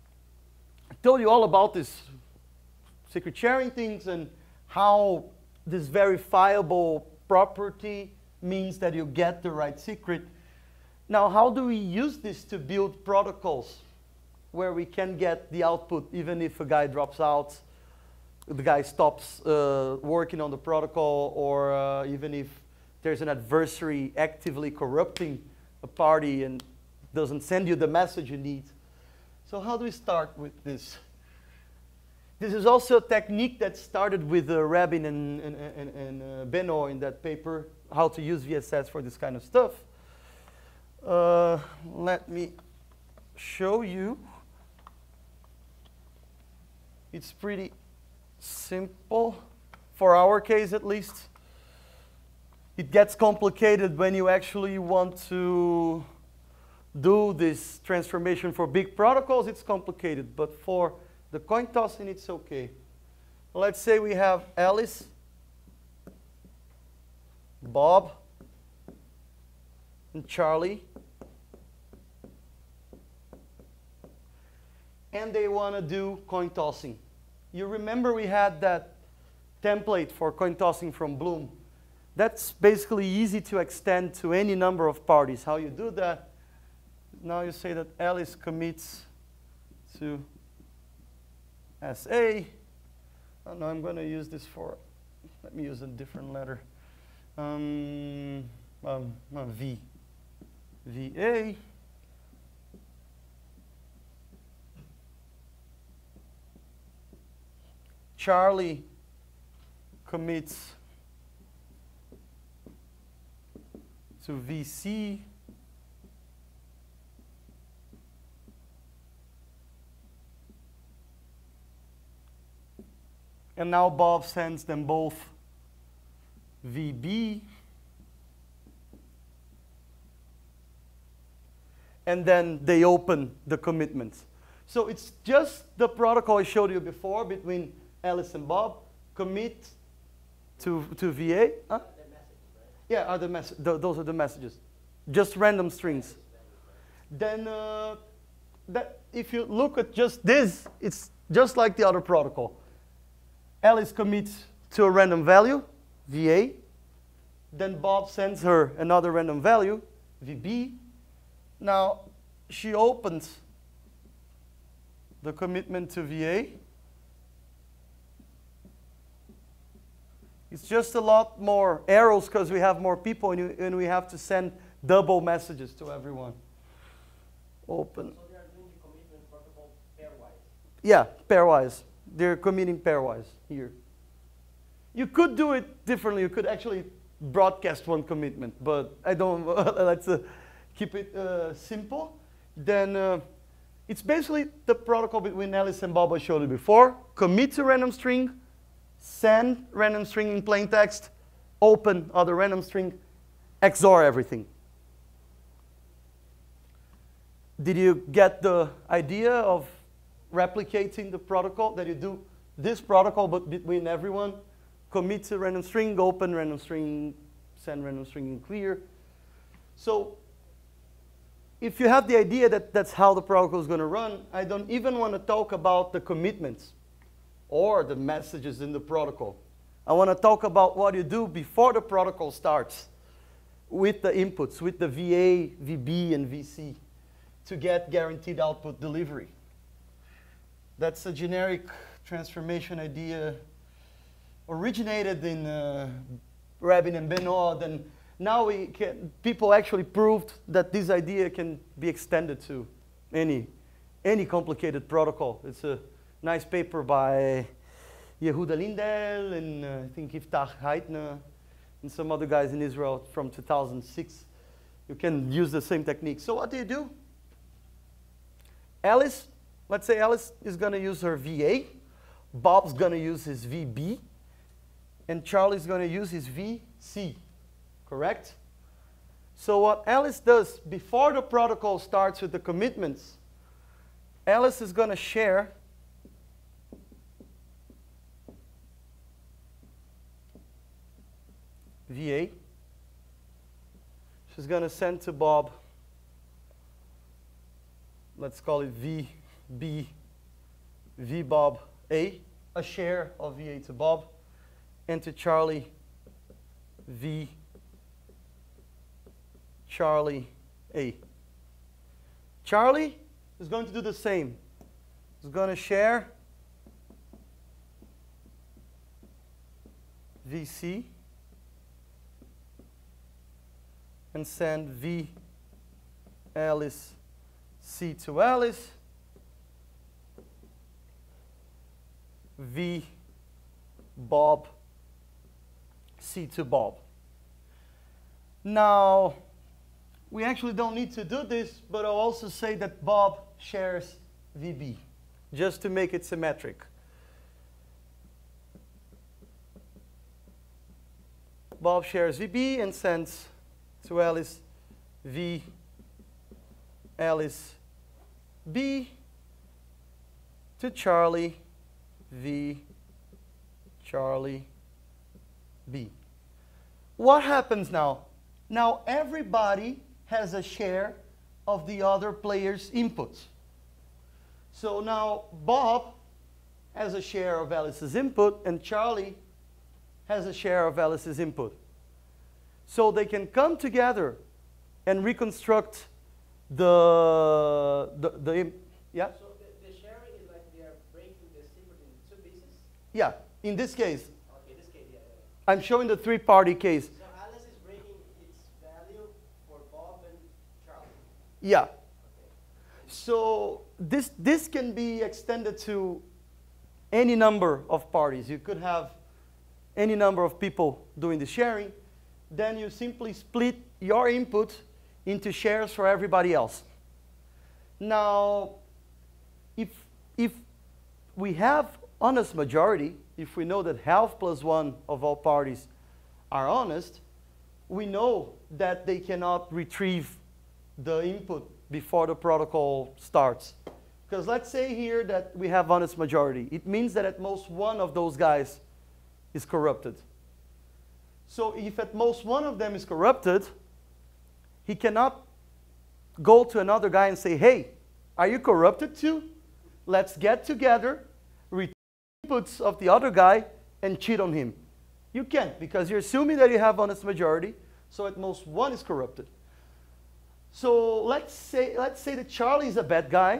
I told you all about this secret sharing things and how this verifiable property means that you get the right secret. Now, how do we use this to build protocols where we can get the output even if a guy drops out, the guy stops working on the protocol, or even if there's an adversary actively corrupting a party and doesn't send you the message you need? So how do we start with this? This is also a technique that started with Rabin and Benoit in that paper, how to use VSS for this kind of stuff. Let me show you. It's pretty simple, for our case at least. It gets complicated when you actually want to do this transformation for big protocols. It's complicated, but for the coin tossing, it's okay. Let's say we have Alice, Bob, and Charlie. And they want to do coin tossing. You remember we had that template for coin tossing from Bloom. That's basically easy to extend to any number of parties. How you do that? Now you say that Alice commits to SA. Oh, no, I'm going to use this for, let me use a different letter. V. VA. Charlie commits to VC. And now Bob sends them both VB. And then they open the commitments. So it's just the protocol I showed you before between Alice and Bob. Commit to VA. Huh? The messages, right? Yeah, those are the messages. Just random strings. Then if you look at just this, it's just like the other protocol. Alice commits to a random value, VA. Then Bob sends her another random value, VB. Now, she opens the commitment to VA. It's just a lot more arrows because we have more people and we have to send double messages to everyone. Open. So they are doing the commitment protocol pairwise? Yeah, pairwise. They're committing pairwise here. You could do it differently. You could actually broadcast one commitment, but I don't. Let's keep it simple. Then it's basically the protocol between Alice and Bob I showed you before. Commit to random string, send random string in plain text, open other random string, XOR everything. Did you get the idea of replicating the protocol, that you do this protocol but between everyone? Commit to random string, open random string, send random string in clear. So if you have the idea that that's how the protocol is going to run, I don't even want to talk about the commitments or the messages in the protocol. I want to talk about what you do before the protocol starts with the inputs, with the VA, VB, and VC to get guaranteed output delivery. That's a generic transformation idea originated in Rabin and Benoit, and now people actually proved that this idea can be extended to any complicated protocol. It's a nice paper by Yehuda Lindell and I think Yiftach Heitner and some other guys in Israel from 2006. You can use the same technique. So what do? Alice, let's say Alice is going to use her VA, Bob's going to use his VB, and Charlie's going to use his VC, correct? So what Alice does before the protocol starts with the commitments, Alice is going to share VA. She's going to send to Bob, let's call it VB, VBob A, a share of VA to Bob, and to Charlie, V Charlie A. Charlie is going to do the same. He's going to share VC and send V Alice C to Alice, V Bob C to Bob. Now, we actually don't need to do this, but I'll also say that Bob shares VB, just to make it symmetric. Bob shares VB and sends to Alice V Alice B, to Charlie V Charlie B. What happens now? Now everybody has a share of the other player's inputs. So now Bob has a share of Alice's input and Charlie has a share of Alice's input. So they can come together and reconstruct the yeah? So the sharing is like they are breaking the secret in two pieces? Yeah, in this case. Okay, this case, yeah. I'm showing the three-party case. So Alice is breaking its value for Bob and Charlie? Yeah. Okay. So this can be extended to any number of parties. You could have any number of people doing the sharing. Then you simply split your input into shares for everybody else. Now, if we have honest majority, if we know that half plus one of all parties are honest, we know that they cannot retrieve the input before the protocol starts. Because let's say here that we have honest majority. It means that at most one of those guys is corrupted. So if at most one of them is corrupted, he cannot go to another guy and say, hey, are you corrupted too? Let's get together, retrieve inputs of the other guy, and cheat on him. You can't, because you're assuming that you have honest majority, so at most one is corrupted. So let's say that Charlie is a bad guy.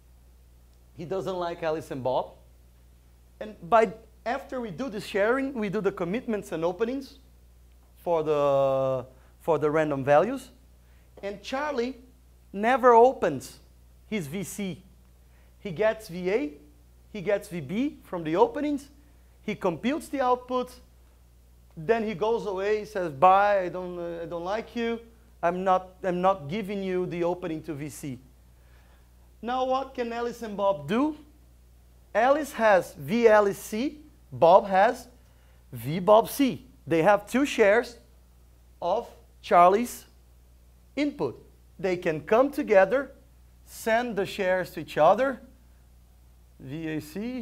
He doesn't like Alice and Bob. And after we do the sharing, we do the commitments and openings for the random values. And Charlie never opens his VC. He gets VA, he gets VB from the openings, he computes the output, then he goes away, says, bye, I don't like you, I'm not giving you the opening to VC. Now what can Alice and Bob do? Alice has VLC, Bob has VBobC. They have two shares of Charlie's input. They can come together, send the shares to each other, VAC,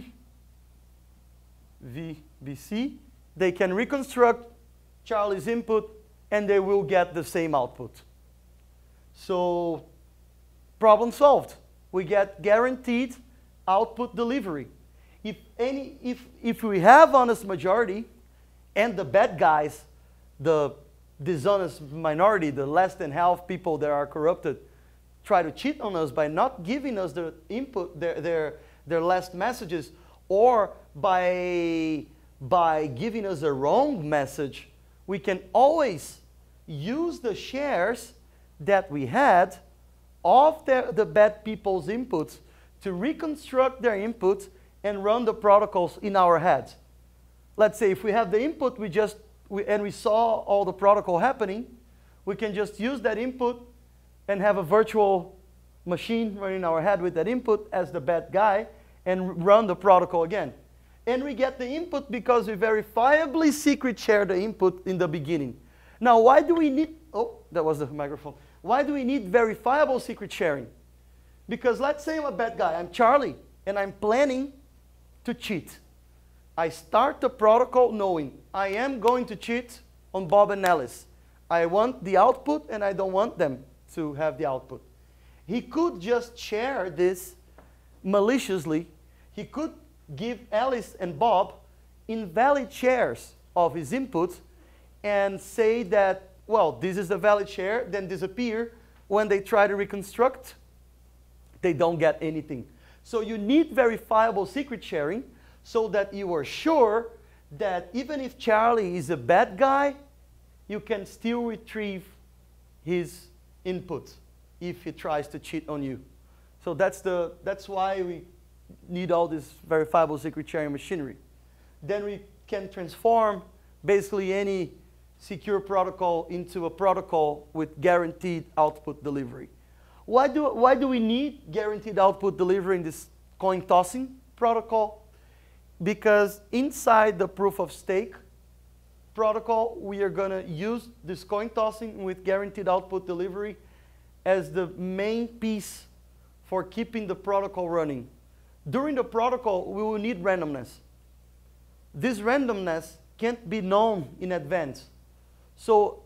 VBC. They can reconstruct Charlie's input, and they will get the same output. So, problem solved. We get guaranteed output delivery. If we have honest majority, and the bad guys, the dishonest minority, the less than half people that are corrupted, try to cheat on us by not giving us the input, their last messages, or by giving us a wrong message, we can always use the shares that we had of the bad people's inputs to reconstruct their inputs and run the protocols in our heads. Let's say if we have the input, and we saw all the protocol happening, we can just use that input and have a virtual machine running in our head with that input as the bad guy and run the protocol again. And we get the input because we verifiably secret share the input in the beginning. Now, why do we need, oh, that was the microphone. Why do we need verifiable secret sharing? Because let's say I'm a bad guy, I'm Charlie, and I'm planning to cheat. I start the protocol knowing I am going to cheat on Bob and Alice. I want the output, and I don't want them to have the output. He could just share this maliciously. He could give Alice and Bob invalid shares of his inputs and say that, well, this is a valid share, then disappear. When they try to reconstruct, they don't get anything. So you need verifiable secret sharing so that you are sure that even if Charlie is a bad guy, you can still retrieve his input if he tries to cheat on you. So that's why we need all this verifiable secret sharing machinery. Then we can transform basically any secure protocol into a protocol with guaranteed output delivery. Why do we need guaranteed output delivery in this coin tossing protocol? Because inside the proof of stake protocol, we are going to use this coin tossing with guaranteed output delivery as the main piece for keeping the protocol running. During the protocol, we will need randomness. This randomness can't be known in advance. So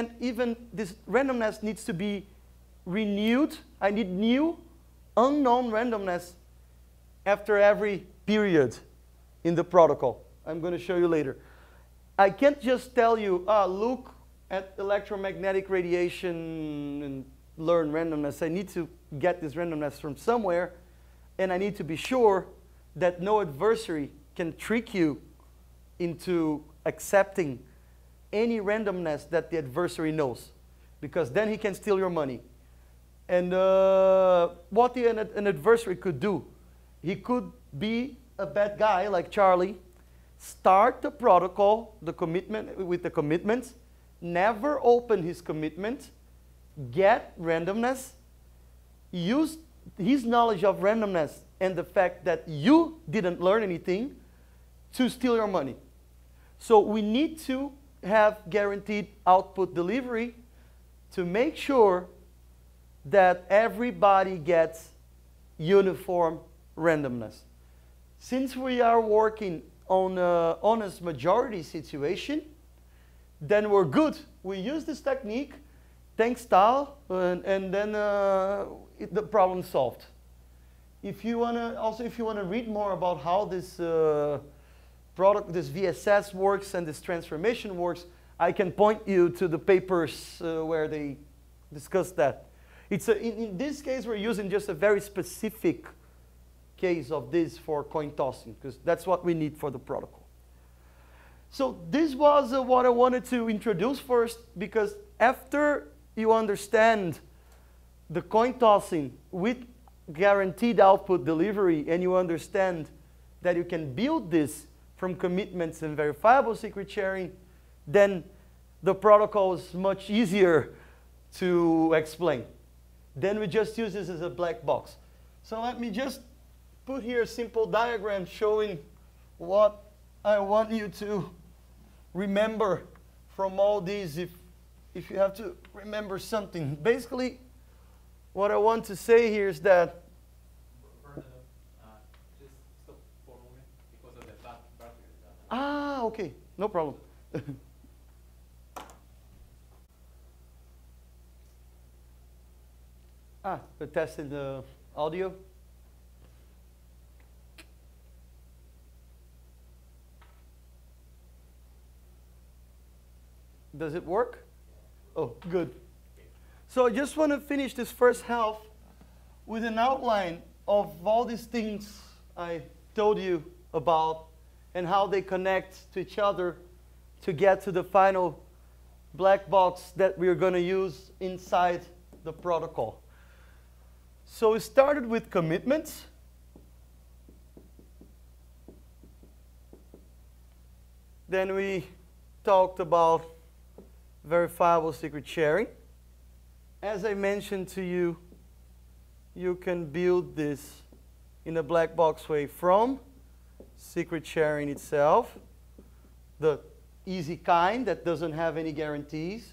this randomness needs to be renewed. I need new unknown randomness after every period in the protocol. I'm going to show you later. I can't just tell you, look at electromagnetic radiation and learn randomness. I need to get this randomness from somewhere, and I need to be sure that no adversary can trick you into accepting any randomness that the adversary knows, because then he can steal your money. And what an adversary could do, he could be a bad guy like Charlie, start the protocol, the commitment with the commitments, never open his commitment, get randomness, use his knowledge of randomness and the fact that you didn't learn anything to steal your money. So we need to have guaranteed output delivery to make sure that everybody gets uniform randomness. Since we are working on an honest majority situation, then we're good. We use this technique, thanks Tal, and then the problem solved. If you wanna read more about how this this VSS works and this transformation works, I can point you to the papers where they discuss that. In this case, we're using just a very specific case of this for coin tossing, because that's what we need for the protocol. So this was what I wanted to introduce first, because after you understand the coin tossing with guaranteed output delivery, and you understand that you can build this from commitments and verifiable secret sharing, then the protocol is much easier to explain. Then we just use this as a black box. So let me just put here a simple diagram showing what I want you to remember from all these, if you have to remember something. Basically, what I want to say here is that Bernardo, just stop for a moment because of the battery. Ah, okay, no problem. We're testing the audio. Does it work? Oh, good. So I just want to finish this first half with an outline of all these things I told you about and how they connect to each other to get to the final black box that we're going to use inside the protocol. So we started with commitments. Then we talked about verifiable secret sharing. As I mentioned to you, you can build this in a black box way from secret sharing itself, the easy kind that doesn't have any guarantees.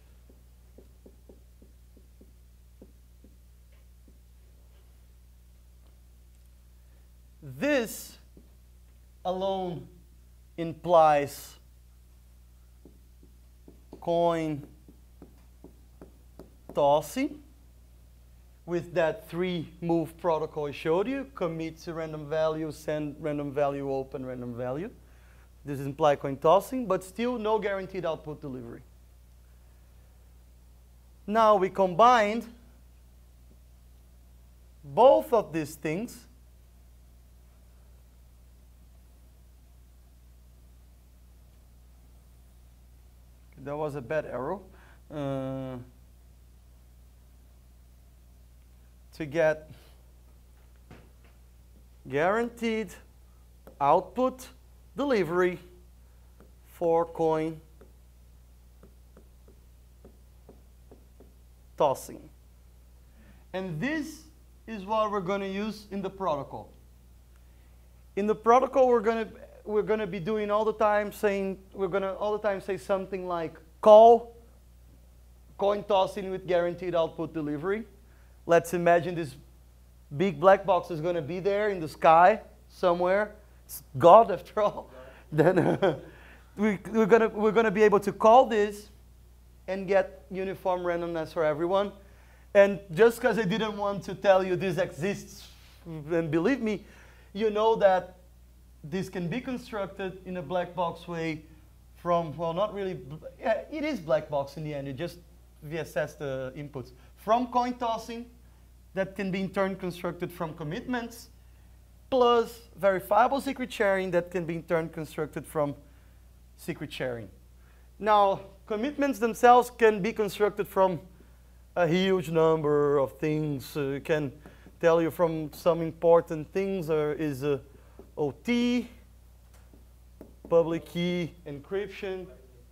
This alone implies coin tossing with that 3-move protocol I showed you: commit to random value, send random value, open random value. This implies coin tossing, but still no guaranteed output delivery. Now we combined both of these things That was a bad arrow. To get guaranteed output delivery for coin tossing. And this is what we're going to use in the protocol. In the protocol, we're going to be doing all the time say something like call coin tossing with guaranteed output delivery. Let's imagine this big black box is going to be there in the sky somewhere. It's God, after all. Then we're going to be able to call this and get uniform randomness for everyone. And just because I didn't want to tell you this exists, and believe me, you know that this can be constructed in a black box way from, well, not really, yeah, it is black box in the end. You just reassess the inputs. From coin tossing, that can be in turn constructed from commitments, plus verifiable secret sharing that can be in turn constructed from secret sharing. Now, commitments themselves can be constructed from a huge number of things. It can tell you from some important things. There is OT, public key encryption.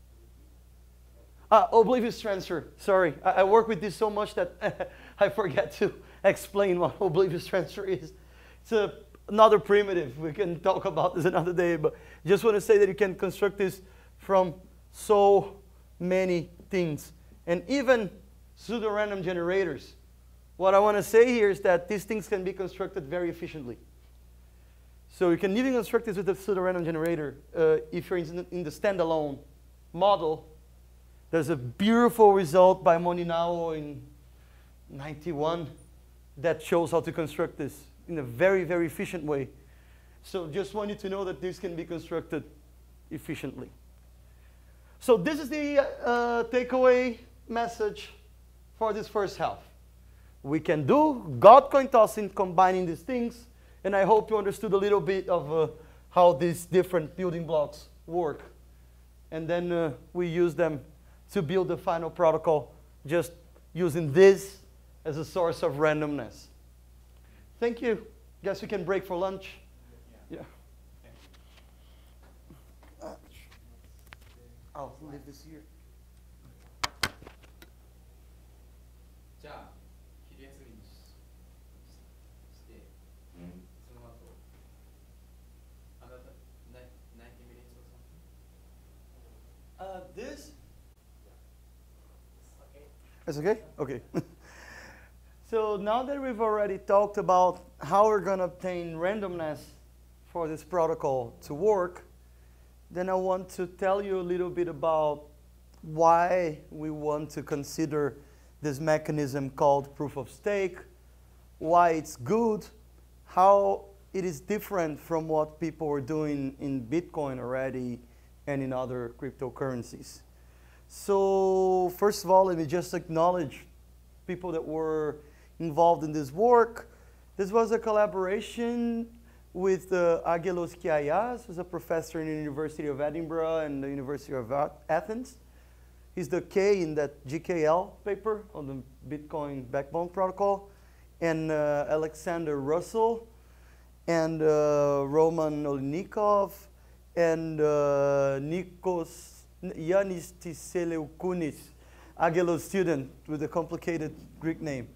Oblivious transfer. Sorry, I work with this so much that I forget to explain what oblivious transfer is. It's another primitive. We can talk about this another day, but just want to say that you can construct this from so many things, and even pseudo-random generators. What I want to say here is that these things can be constructed very efficiently. So you can even construct this with a pseudo-random generator. If you're in the standalone model, there's a beautiful result by Moninao in 91 that shows how to construct this in a very, very efficient way. So just want you to know that this can be constructed efficiently. So this is the takeaway message for this first half. We can do God coin tossing combining these things, and I hope you understood a little bit of how these different building blocks work. And then we use them to build the final protocol, just using this as a source of randomness. Thank you. Guess we can break for lunch. Yeah. I'll leave this here. じゃあ昼休みにしてその後 another 90 minutes or something. This? Okay. That's okay? Okay. So now that we've already talked about how we're going to obtain randomness for this protocol to work, then I want to tell you a little bit about why we want to consider this mechanism called proof of stake, why it's good, how it is different from what people were doing in Bitcoin already and in other cryptocurrencies. So first of all, let me just acknowledge people that were involved in this work. This was a collaboration with Aggelos Kiayias, who's a professor in the University of Edinburgh and the University of Athens. He's the K in that GKL paper on the Bitcoin backbone protocol. And Alexander Russel, and Roman Oliynykov, and Ioannis Konstantinou, Aggelos student with a complicated Greek name.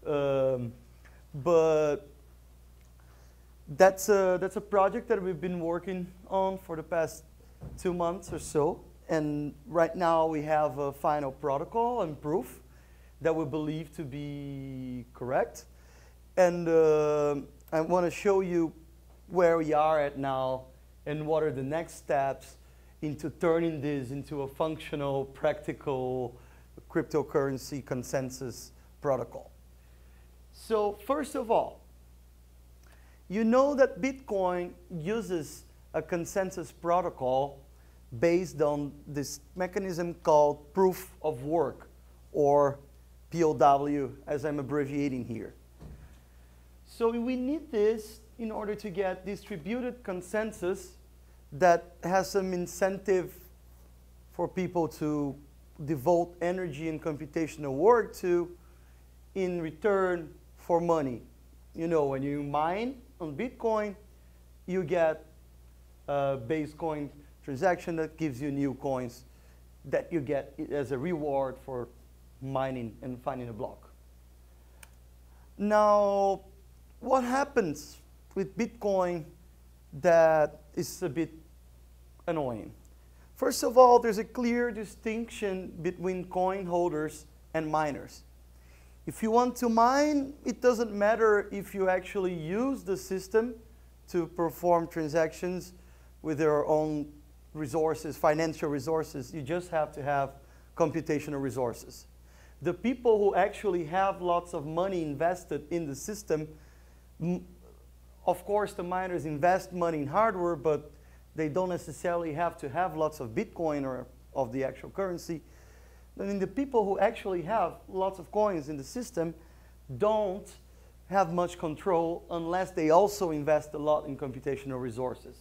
But that's a project that we've been working on for the past 2 months or so. And right now we have a final protocol and proof that we believe to be correct. And I want to show you where we are at now and what are the next steps into turning this into a functional, practical cryptocurrency consensus protocol. So first of all, you know that Bitcoin uses a consensus protocol based on this mechanism called proof of work, or POW, as I'm abbreviating here. So we need this in order to get distributed consensus that has some incentive for people to devote energy and computational work to in return for money. You know, when you mine on Bitcoin, you get a base coin transaction that gives you new coins that you get as a reward for mining and finding a block. Now, what happens with Bitcoin that is a bit annoying? First of all, there's a clear distinction between coin holders and miners. If you want to mine, it doesn't matter if you actually use the system to perform transactions with your own resources, financial resources. You just have to have computational resources. The people who actually have lots of money invested in the system, of course the miners invest money in hardware, but they don't necessarily have to have lots of Bitcoin or of the actual currency. I mean, the people who actually have lots of coins in the system don't have much control unless they also invest a lot in computational resources.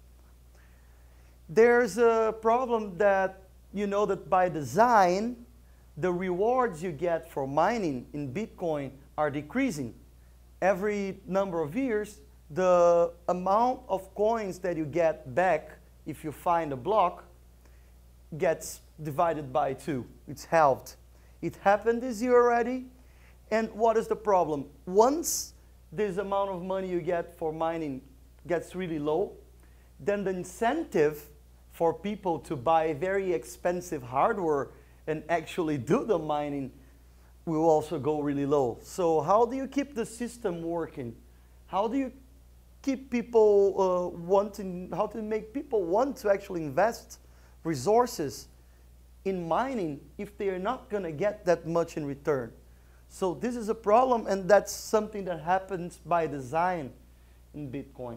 There's a problem that you know that by design, the rewards you get for mining in Bitcoin are decreasing. Every number of years, the amount of coins that you get back if you find a block gets divided by 2. It's halved. It happened this year already. And what is the problem? Once this amount of money you get for mining gets really low, then the incentive for people to buy very expensive hardware and actually do the mining will also go really low. So how do you keep the system working? How do you keep people how to make people want to actually invest resources in mining if they are not going to get that much in return? So this is a problem, and that's something that happens by design in Bitcoin.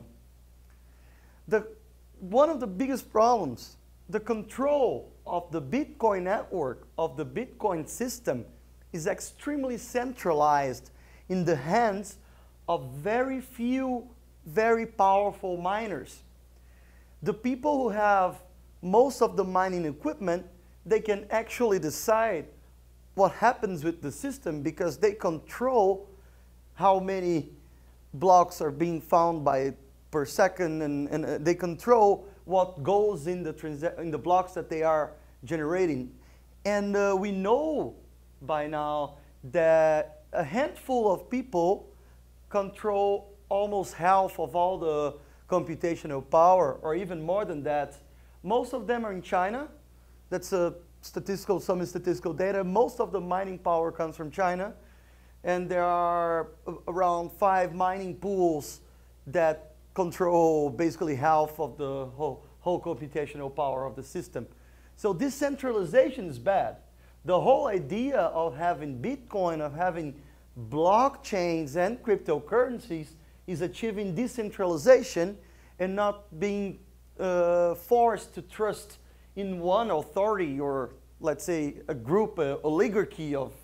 One of the biggest problems, the control of the Bitcoin network, of the Bitcoin system, is extremely centralized in the hands of very few, very powerful miners. The people who have most of the mining equipment, they can actually decide what happens with the system because they control how many blocks are being found per second, and they control what goes in the blocks that they are generating. And we know by now that a handful of people control almost half of all the computational power, or even more than that. Most of them are in China. That's some statistical data. Most of the mining power comes from China. And there are around 5 mining pools that control basically half of the whole computational power of the system. So this centralization is bad. The whole idea of having Bitcoin, of having blockchains and cryptocurrencies is achieving decentralization and not being forced to trust in one authority, or let's say a group, an oligarchy of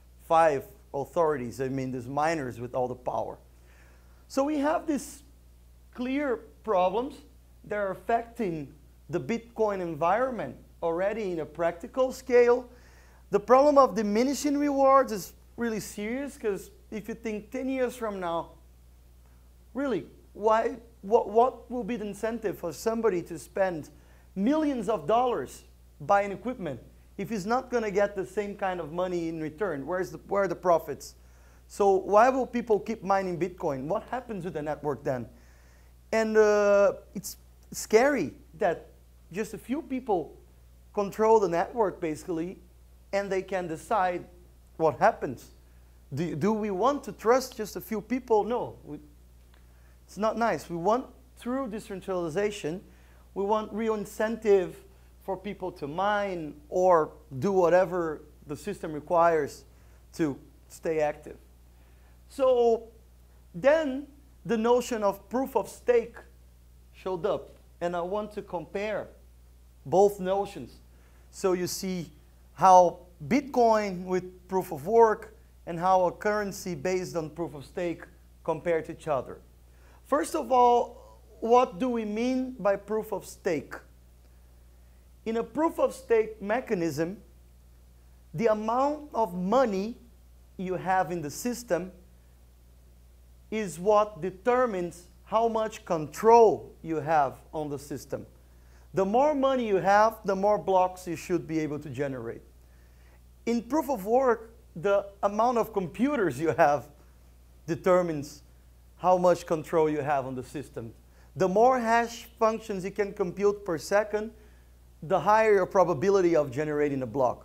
5 authorities. I mean, these miners with all the power. So we have these clear problems that are affecting the Bitcoin environment already in a practical scale. The problem of diminishing rewards is really serious, because if you think 10 years from now, really, what will be the incentive for somebody to spend millions of dollars buying equipment if he's not going to get the same kind of money in return? Where are the profits? So why will people keep mining Bitcoin? What happens with the network then? And it's scary that just a few people control the network basically, and they can decide what happens. Do we want to trust just a few people? No. It's not nice. We want, through decentralization, we want real incentive for people to mine or do whatever the system requires to stay active. So then the notion of proof of stake showed up, and I want to compare both notions. So you see how Bitcoin with proof of work and how a currency based on proof of stake compare to each other. First of all, what do we mean by proof of stake? In a proof of stake mechanism, the amount of money you have in the system is what determines how much control you have on the system. The more money you have, the more blocks you should be able to generate. In proof of work, the amount of computers you have determines how much control you have on the system. The more hash functions you can compute per second, the higher your probability of generating a block.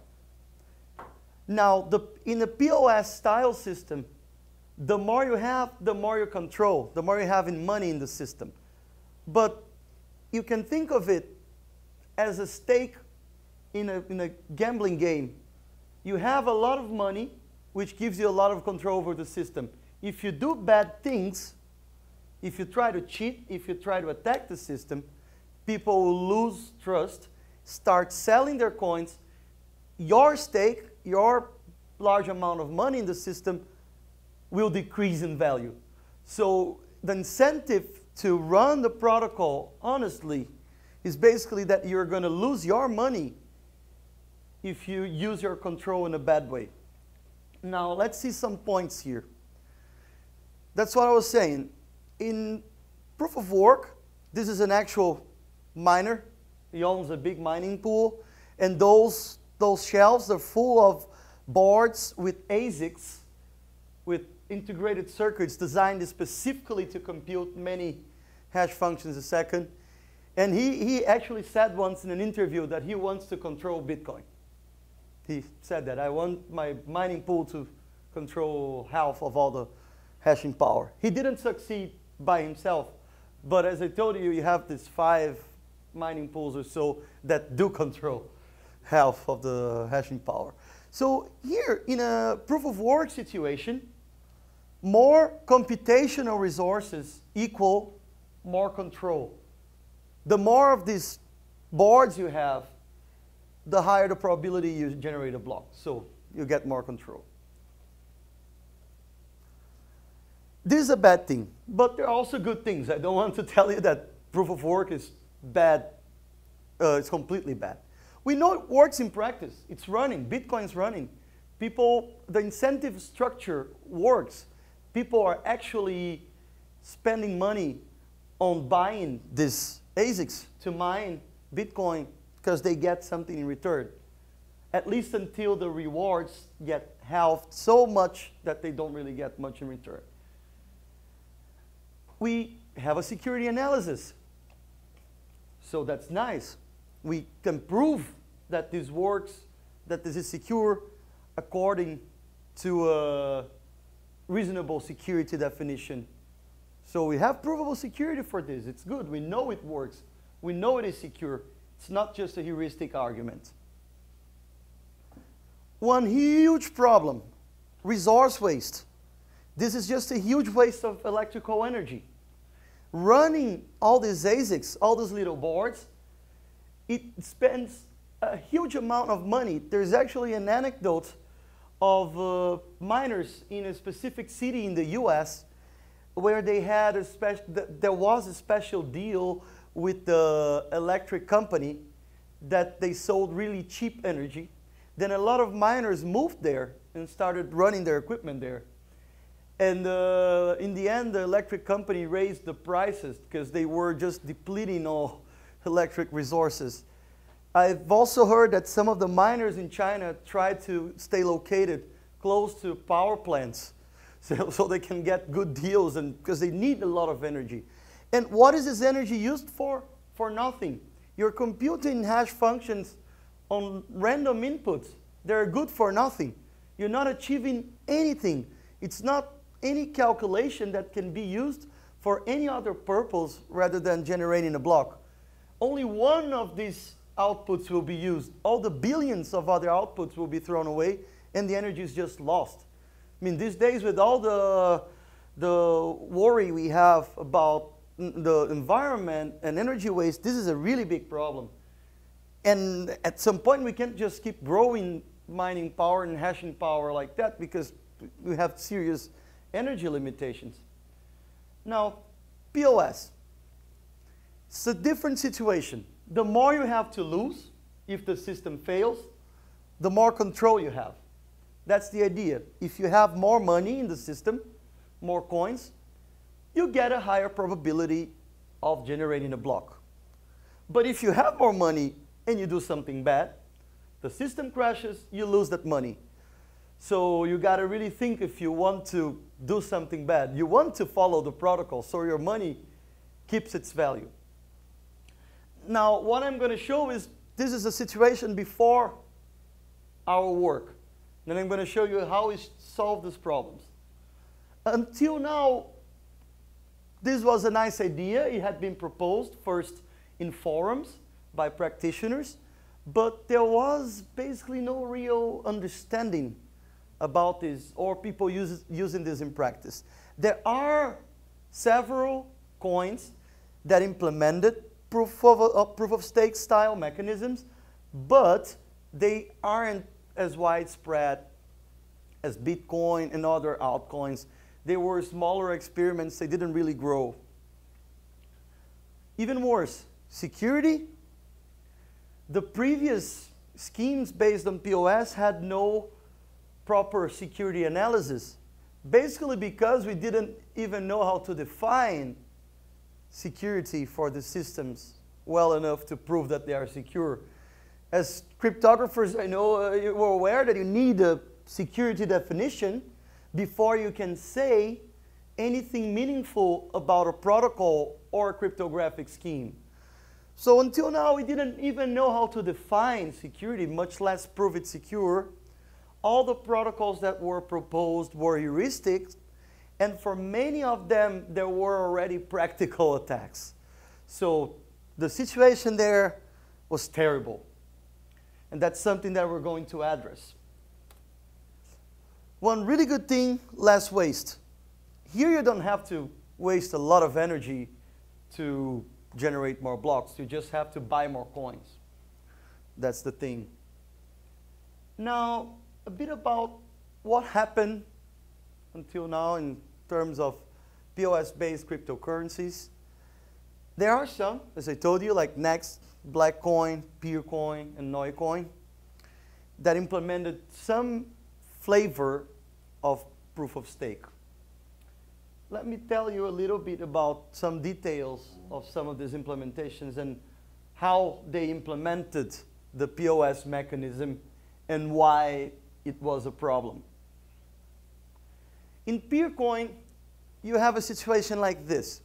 Now, in a POS style system, the more you have, the more you control, the more you have in money in the system. But you can think of it as a stake in a gambling game. You have a lot of money, which gives you a lot of control over the system. If you do bad things, if you try to cheat, if you try to attack the system, people will lose trust, start selling their coins, your stake, your large amount of money in the system will decrease in value. So the incentive to run the protocol honestly is basically that you're going to lose your money if you use your control in a bad way. Now, let's see some points here. That's what I was saying. In proof of work, this is an actual miner. He owns a big mining pool. And those shelves are full of boards with ASICs, with integrated circuits designed specifically to compute many hash functions a second. And he actually said once in an interview that he wants to control Bitcoin. He said that, I want my mining pool to control half of all the hashing power. He didn't succeed by himself, but as I told you, you have these 5 mining pools or so that do control half of the hashing power. So here, in a proof of work situation, more computational resources equal more control. The more of these boards you have, the higher the probability you generate a block. So you get more control. This is a bad thing, but there are also good things. I don't want to tell you that proof of work is bad. It's completely bad. We know it works in practice. It's running. Bitcoin's running. People, the incentive structure works. People are actually spending money on buying these ASICs to mine Bitcoin because they get something in return, at least until the rewards get halved so much that they don't really get much in return. We have a security analysis. So that's nice. We can prove that this works, that this is secure according to a reasonable security definition. So we have provable security for this. It's good. We know it works. We know it is secure. It's not just a heuristic argument. One huge problem, resource waste. This is just a huge waste of electrical energy. Running all these ASICs, all those little boards, it spends a huge amount of money. There's actually an anecdote of miners in a specific city in the US where they had there was a special deal with the electric company that they sold really cheap energy. Then a lot of miners moved there and started running their equipment there. And in the end, the electric company raised the prices because they were just depleting all electric resources. I've also heard that some of the miners in China try to stay located close to power plants so they can get good deals, and because they need a lot of energy. And what is this energy used for? For nothing. You're computing hash functions on random inputs. They're good for nothing. You're not achieving anything. It's not any calculation that can be used for any other purpose rather than generating a block. Only one of these outputs will be used. All the billions of other outputs will be thrown away, and the energy is just lost. I mean, these days with all the worry we have about the environment and energy waste, this is a really big problem. And at some point, we can't just keep growing mining power and hashing power like that because we have serious energy limitations. Now, POS. It's a different situation. The more you have to lose if the system fails, the more control you have. That's the idea. If you have more money in the system, more coins, you get a higher probability of generating a block. But if you have more money and you do something bad, the system crashes, you lose that money. So you got to really think if you want to do something bad. You want to follow the protocol so your money keeps its value. Now, what I'm going to show is this is a situation before our work. Then I'm going to show you how we solve these problems. Until now, this was a nice idea. It had been proposed first in forums by practitioners, but there was basically no real understanding about this or people using this in practice. There are several coins that implemented proof of stake style mechanisms, but they aren't as widespread as Bitcoin and other altcoins. They were smaller experiments. They didn't really grow. Even worse, security. The previous schemes based on POS had no proper security analysis, basically because we didn't even know how to define security for the systems well enough to prove that they are secure. As cryptographers, I know you're aware that you need a security definition before you can say anything meaningful about a protocol or a cryptographic scheme. So until now, we didn't even know how to define security, much less prove it secure. All the protocols that were proposed were heuristics, and for many of them, there were already practical attacks. So the situation there was terrible. And that's something that we're going to address. One really good thing, less waste. Here you don't have to waste a lot of energy to generate more blocks. You just have to buy more coins. That's the thing. Now, a bit about what happened until now in terms of POS-based cryptocurrencies. There are some, as I told you, like Next, Blackcoin, Peercoin, and Noicoin, that implemented some flavor of proof of stake. Let me tell you a little bit about some details of some of these implementations and how they implemented the POS mechanism and why it was a problem. In Peercoin, you have a situation like this.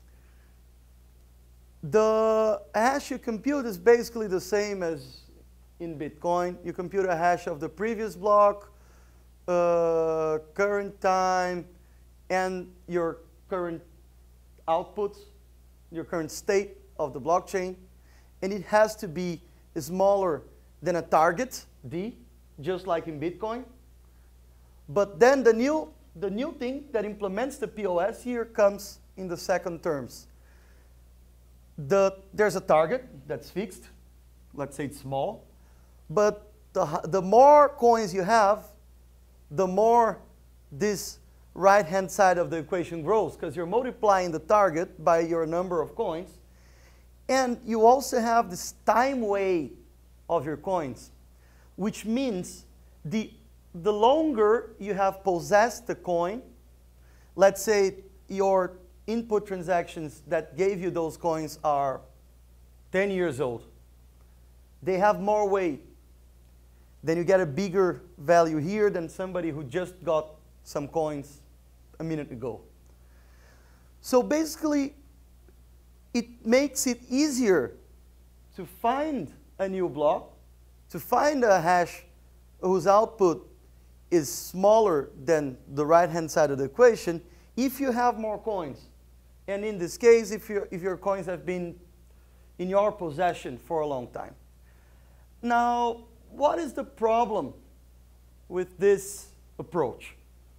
The hash you compute is basically the same as in Bitcoin. You compute a hash of the previous block, current time, and your current outputs, your current state of the blockchain. And it has to be smaller than a target, D, just like in Bitcoin. But then the new thing that implements the POS here comes in the second terms. There's a target that's fixed. Let's say it's small. But the more coins you have, the more this right-hand side of the equation grows, because you're multiplying the target by your number of coins. And you also have this time weight of your coins, which means the longer you have possessed the coin, let's say your input transactions that gave you those coins are 10 years old, they have more weight. Then you get a bigger value here than somebody who just got some coins a minute ago. So basically, it makes it easier to find a new block, to find a hash whose output is smaller than the right-hand side of the equation if you have more coins. And in this case, if your coins have been in your possession for a long time. Now, what is the problem with this approach?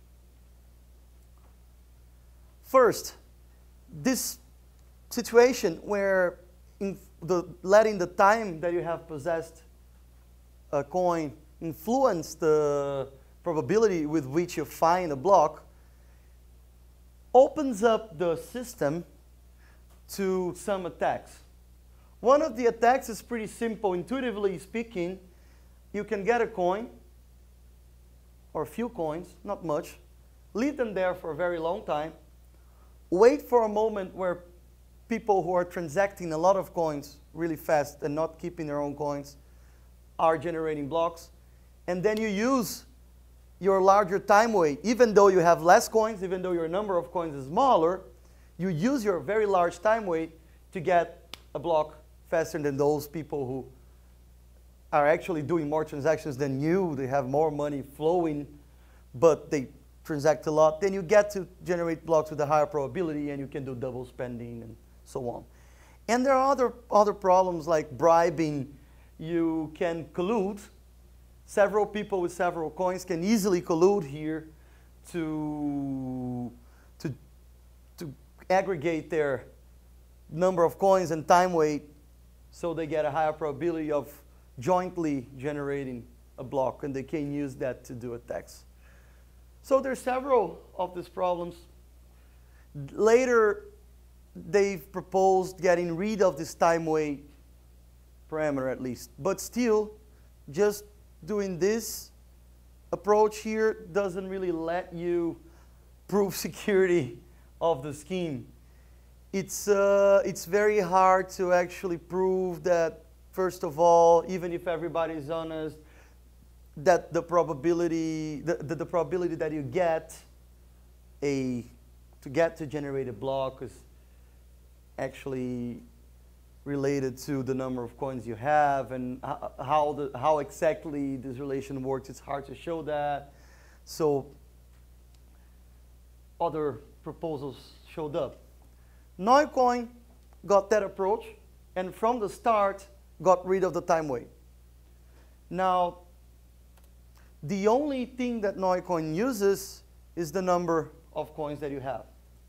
First, this situation where letting the time that you have possessed a coin influence the probability with which you find a block opens up the system to some attacks. One of the attacks is pretty simple. Intuitively speaking, you can get a coin or a few coins, not much, leave them there for a very long time, wait for a moment where people who are transacting a lot of coins really fast and not keeping their own coins are generating blocks, and then you use your larger time weight. Even though you have less coins, even though your number of coins is smaller, you use your very large time weight to get a block faster than those people who are actually doing more transactions than you. They have more money flowing, but they transact a lot. Then you get to generate blocks with a higher probability, and you can do double spending and so on. And there are other problems like bribing. You can collude. Several people with several coins can easily collude here to aggregate their number of coins and time weight so they get a higher probability of jointly generating a block, and they can use that to do attacks. So there's several of these problems. Later, they've proposed getting rid of this time wait parameter at least. But still, just doing this approach here doesn't really let you prove security of the scheme. It's very hard to actually prove that, first of all, even if everybody is honest, that the probability that you get to generate a block is actually related to the number of coins you have, and how exactly this relation works. It's hard to show that. So other proposals showed up. Neucoin got that approach, and from the start got rid of the time wait. Now, the only thing that Neucoin uses is the number of coins that you have.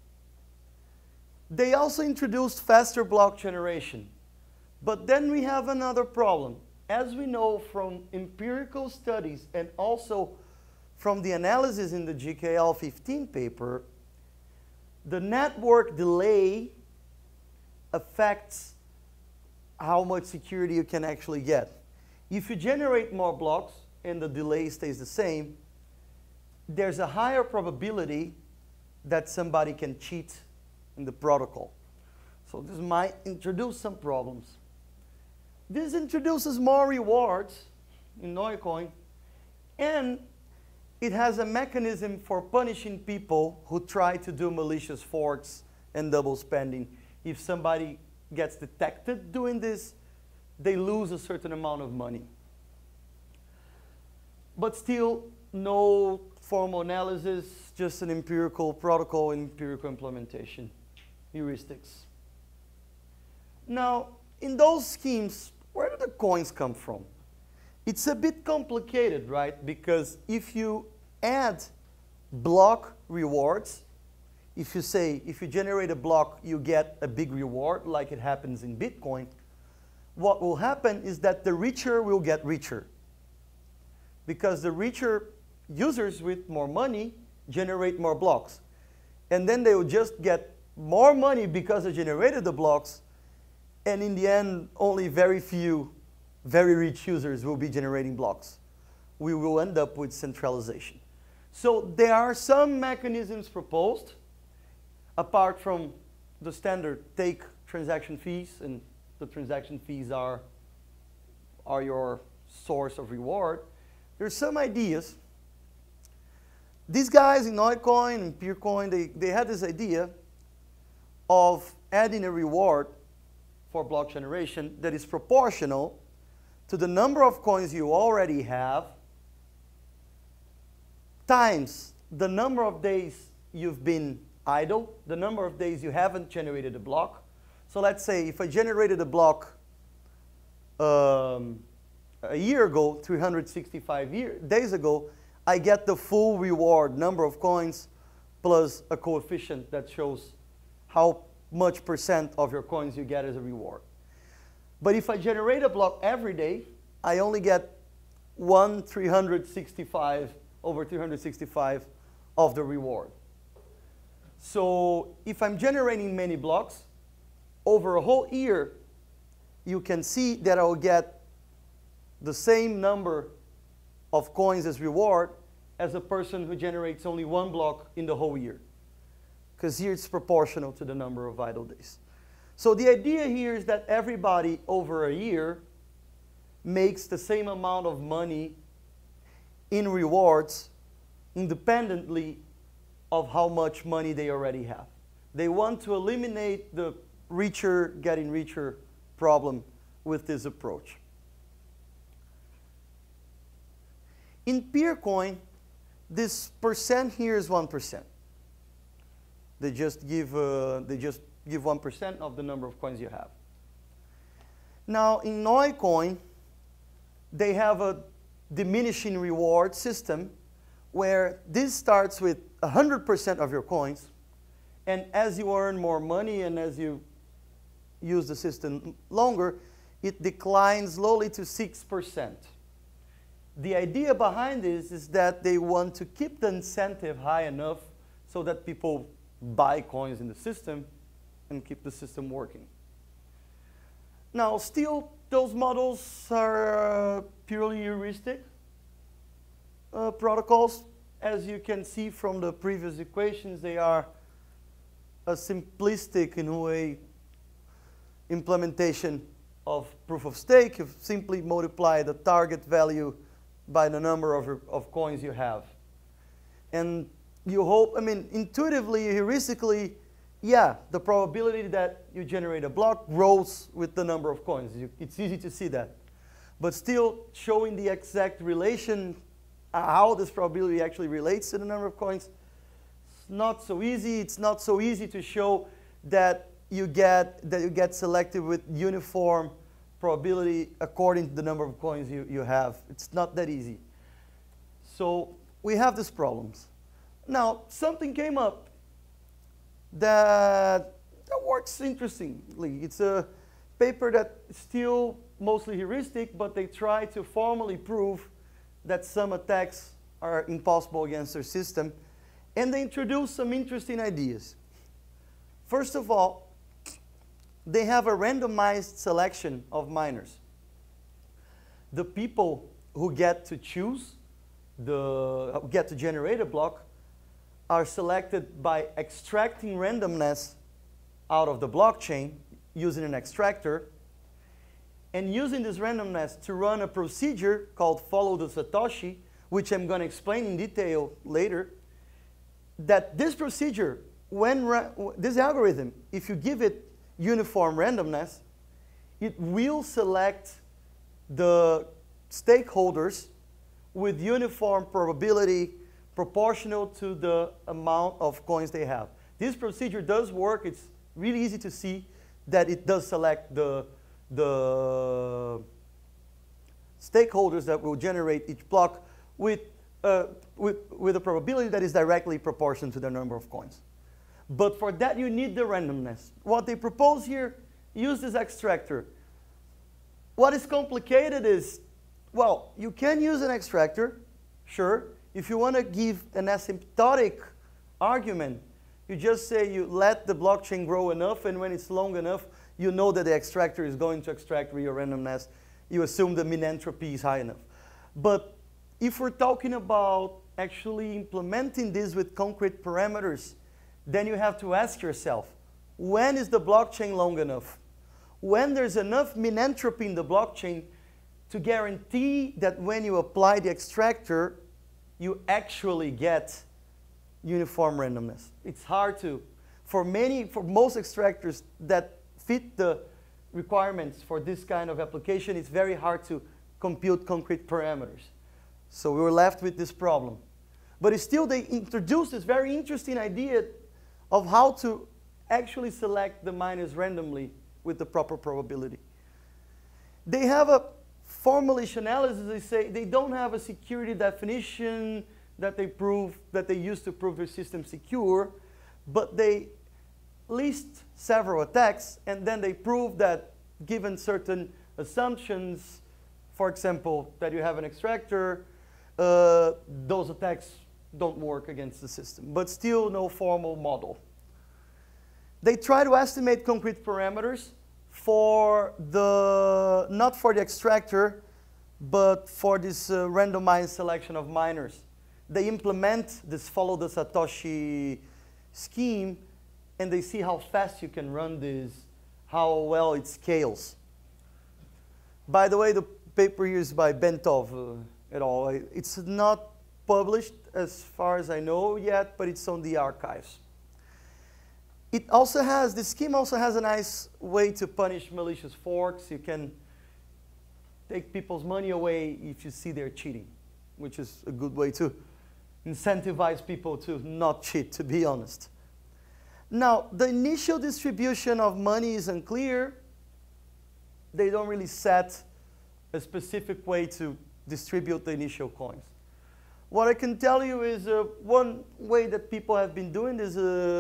They also introduced faster block generation. But then we have another problem. As we know from empirical studies and also from the analysis in the GKL 15 paper, the network delay affects how much security you can actually get. If you generate more blocks and the delay stays the same, there's a higher probability that somebody can cheat in the protocol. So this might introduce some problems. This introduces more rewards in Neucoin, and it has a mechanism for punishing people who try to do malicious forks and double spending. If somebody gets detected doing this, they lose a certain amount of money. But still, no formal analysis, just an empirical protocol and empirical implementation, heuristics. Now, in those schemes, where do the coins come from? It's a bit complicated, right? Because if you add block rewards, if you generate a block, you get a big reward, like it happens in Bitcoin, what will happen is that the richer will get richer. Because the richer users with more money generate more blocks. And then they will just get more money because they generated the blocks, and in the end, only very few very rich users will be generating blocks. We will end up with centralization. So there are some mechanisms proposed, apart from the standard take transaction fees, and the transaction fees are your source of reward. There's some ideas. These guys in Neucoin and Peercoin, they had this idea of adding a reward for block generation that is proportional to the number of coins you already have times the number of days you've been idle, the number of days you haven't generated a block. So let's say if I generated a block a year ago, 365 days ago, I get the full reward, number of coins, plus a coefficient that shows how much percent of your coins you get as a reward. But if I generate a block every day, I only get 365 over 365 of the reward. So if I'm generating many blocks, over a whole year, you can see that I'll get the same number of coins as reward as a person who generates only one block in the whole year. Because here it's proportional to the number of idle days. So the idea here is that everybody over a year makes the same amount of money in rewards independently of how much money they already have. They want to eliminate the richer getting richer problem with this approach. In Peercoin, this percent here is 1%. They just give 1% of the number of coins you have. Now in Neucoin, they have a diminishing reward system where this starts with 100% of your coins, and as you earn more money and as you use the system longer, it declines slowly to 6%. The idea behind this is that they want to keep the incentive high enough so that people buy coins in the system and keep the system working. Now, still, those models are purely heuristic protocols. As you can see from the previous equations, they are a simplistic, in a way, implementation of proof of stake. You simply multiply the target value by the number of coins you have. And you hope, I mean, intuitively, heuristically, yeah, the probability that you generate a block grows with the number of coins. It's easy to see that. But still, showing the exact relation, how this probability actually relates to the number of coins, it's not so easy. It's not so easy to show that you get selected with uniform probability according to the number of coins you have. It's not that easy. So we have these problems. Now, something came up that works interestingly. It's a paper that's still mostly heuristic, but they try to formally prove that some attacks are impossible against their system. And they introduce some interesting ideas. First of all, they have a randomized selection of miners. The people who get to choose, who get to generate a block, are selected by extracting randomness out of the blockchain using an extractor, and using this randomness to run a procedure called follow the Satoshi, which I'm going to explain in detail later, that this procedure, this algorithm, if you give it uniform randomness, it will select the stakeholders with uniform probability proportional to the amount of coins they have. This procedure does work. It's really easy to see that it does select the stakeholders that will generate each block with a probability that is directly proportional to the number of coins. But for that, you need the randomness. What they propose here, use this extractor. What is complicated is, well, you can use an extractor, sure. If you want to give an asymptotic argument, you just say you let the blockchain grow enough, and when it's long enough, you know that the extractor is going to extract real randomness. You assume the mean entropy is high enough. But if we're talking about actually implementing this with concrete parameters, then you have to ask yourself, when is the blockchain long enough? When there's enough mean entropy in the blockchain to guarantee that when you apply the extractor, you actually get uniform randomness. It's hard to, for most extractors that fit the requirements for this kind of application, it's very hard to compute concrete parameters. So we were left with this problem. But still, they introduced this very interesting idea of how to actually select the miners randomly with the proper probability. They have a formalish analysis. They say they don't have a security definition that they use to prove their system secure, but they list several attacks, and then they prove that given certain assumptions, for example, that you have an extractor, those attacks don't work against the system, but still no formal model. They try to estimate concrete parameters for not for the extractor, but for this randomized selection of miners. They implement this follow the Satoshi scheme, and they see how fast you can run this, how well it scales. By the way, the paper here is by Bentov et al. It's not published as far as I know yet, but it's on the archives. It also has, the scheme also has a nice way to punish malicious forks. You can take people's money away if you see they're cheating, which is a good way to incentivize people to not cheat, to be honest. Now, the initial distribution of money is unclear. They don't really set a specific way to distribute the initial coins. What I can tell you is one way that people have been doing this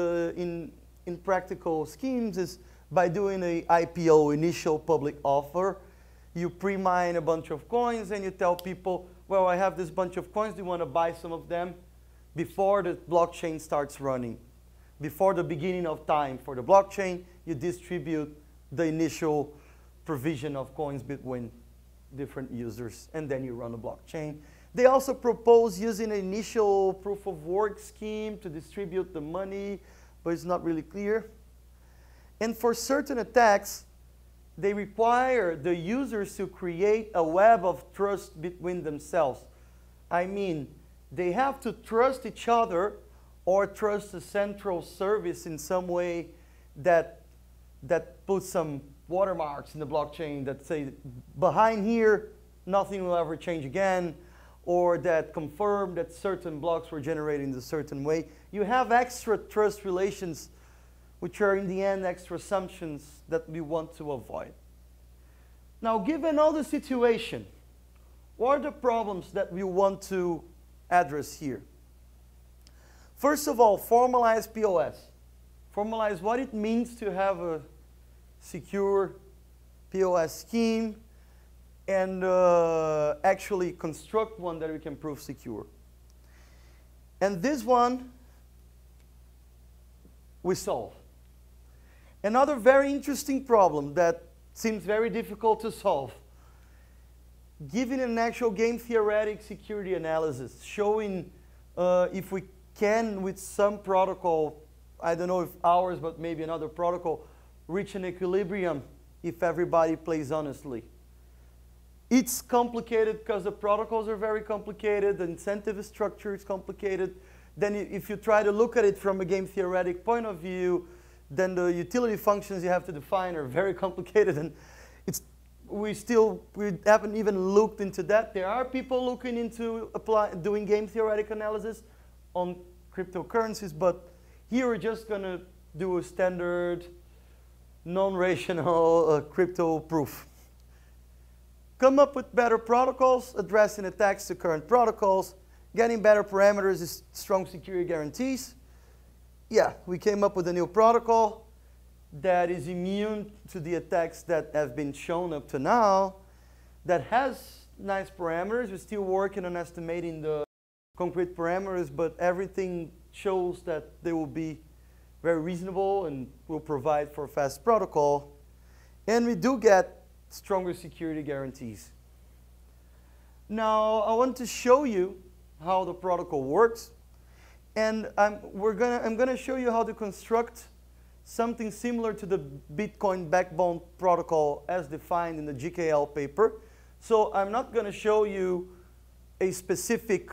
in practical schemes is by doing an IPO, initial public offer. You pre-mine a bunch of coins and you tell people, well, I have this bunch of coins, do you want to buy some of them? Before the blockchain starts running. Before the beginning of time for the blockchain, you distribute the initial provision of coins between different users, and then you run the blockchain. They also propose using an initial proof of work scheme to distribute the money, but it's not really clear. And for certain attacks, they require the users to create a web of trust between themselves. I mean, they have to trust each other or trust a central service in some way that puts some watermarks in the blockchain that say, behind here, nothing will ever change again, or that confirm that certain blocks were generated in a certain way. You have extra trust relations, which are in the end extra assumptions that we want to avoid. Now, given all the situation, what are the problems that we want to address here? First of all, formalize POS. Formalize what it means to have a secure POS scheme and actually construct one that we can prove secure. And this one we solve. Another very interesting problem that seems very difficult to solve, giving an actual game theoretic security analysis, showing if we can, with some protocol, I don't know if ours, but maybe another protocol, reach an equilibrium if everybody plays honestly. It's complicated because the protocols are very complicated, the incentive structure is complicated. Then if you try to look at it from a game theoretic point of view, then the utility functions you have to define are very complicated, and we haven't even looked into that. There are people looking into doing game theoretic analysis on cryptocurrencies, but here we're just going to do a standard non-rational crypto proof. Come up with better protocols, addressing attacks to current protocols, getting better parameters is strong security guarantees. Yeah, we came up with a new protocol that is immune to the attacks that have been shown up to now, that has nice parameters. We're still working on estimating the concrete parameters, but everything shows that they will be very reasonable and will provide for a fast protocol. And we do get stronger security guarantees. Now, I want to show you how the protocol works. And I'm going to show you how to construct something similar to the Bitcoin backbone protocol as defined in the GKL paper. So I'm not going to show you a specific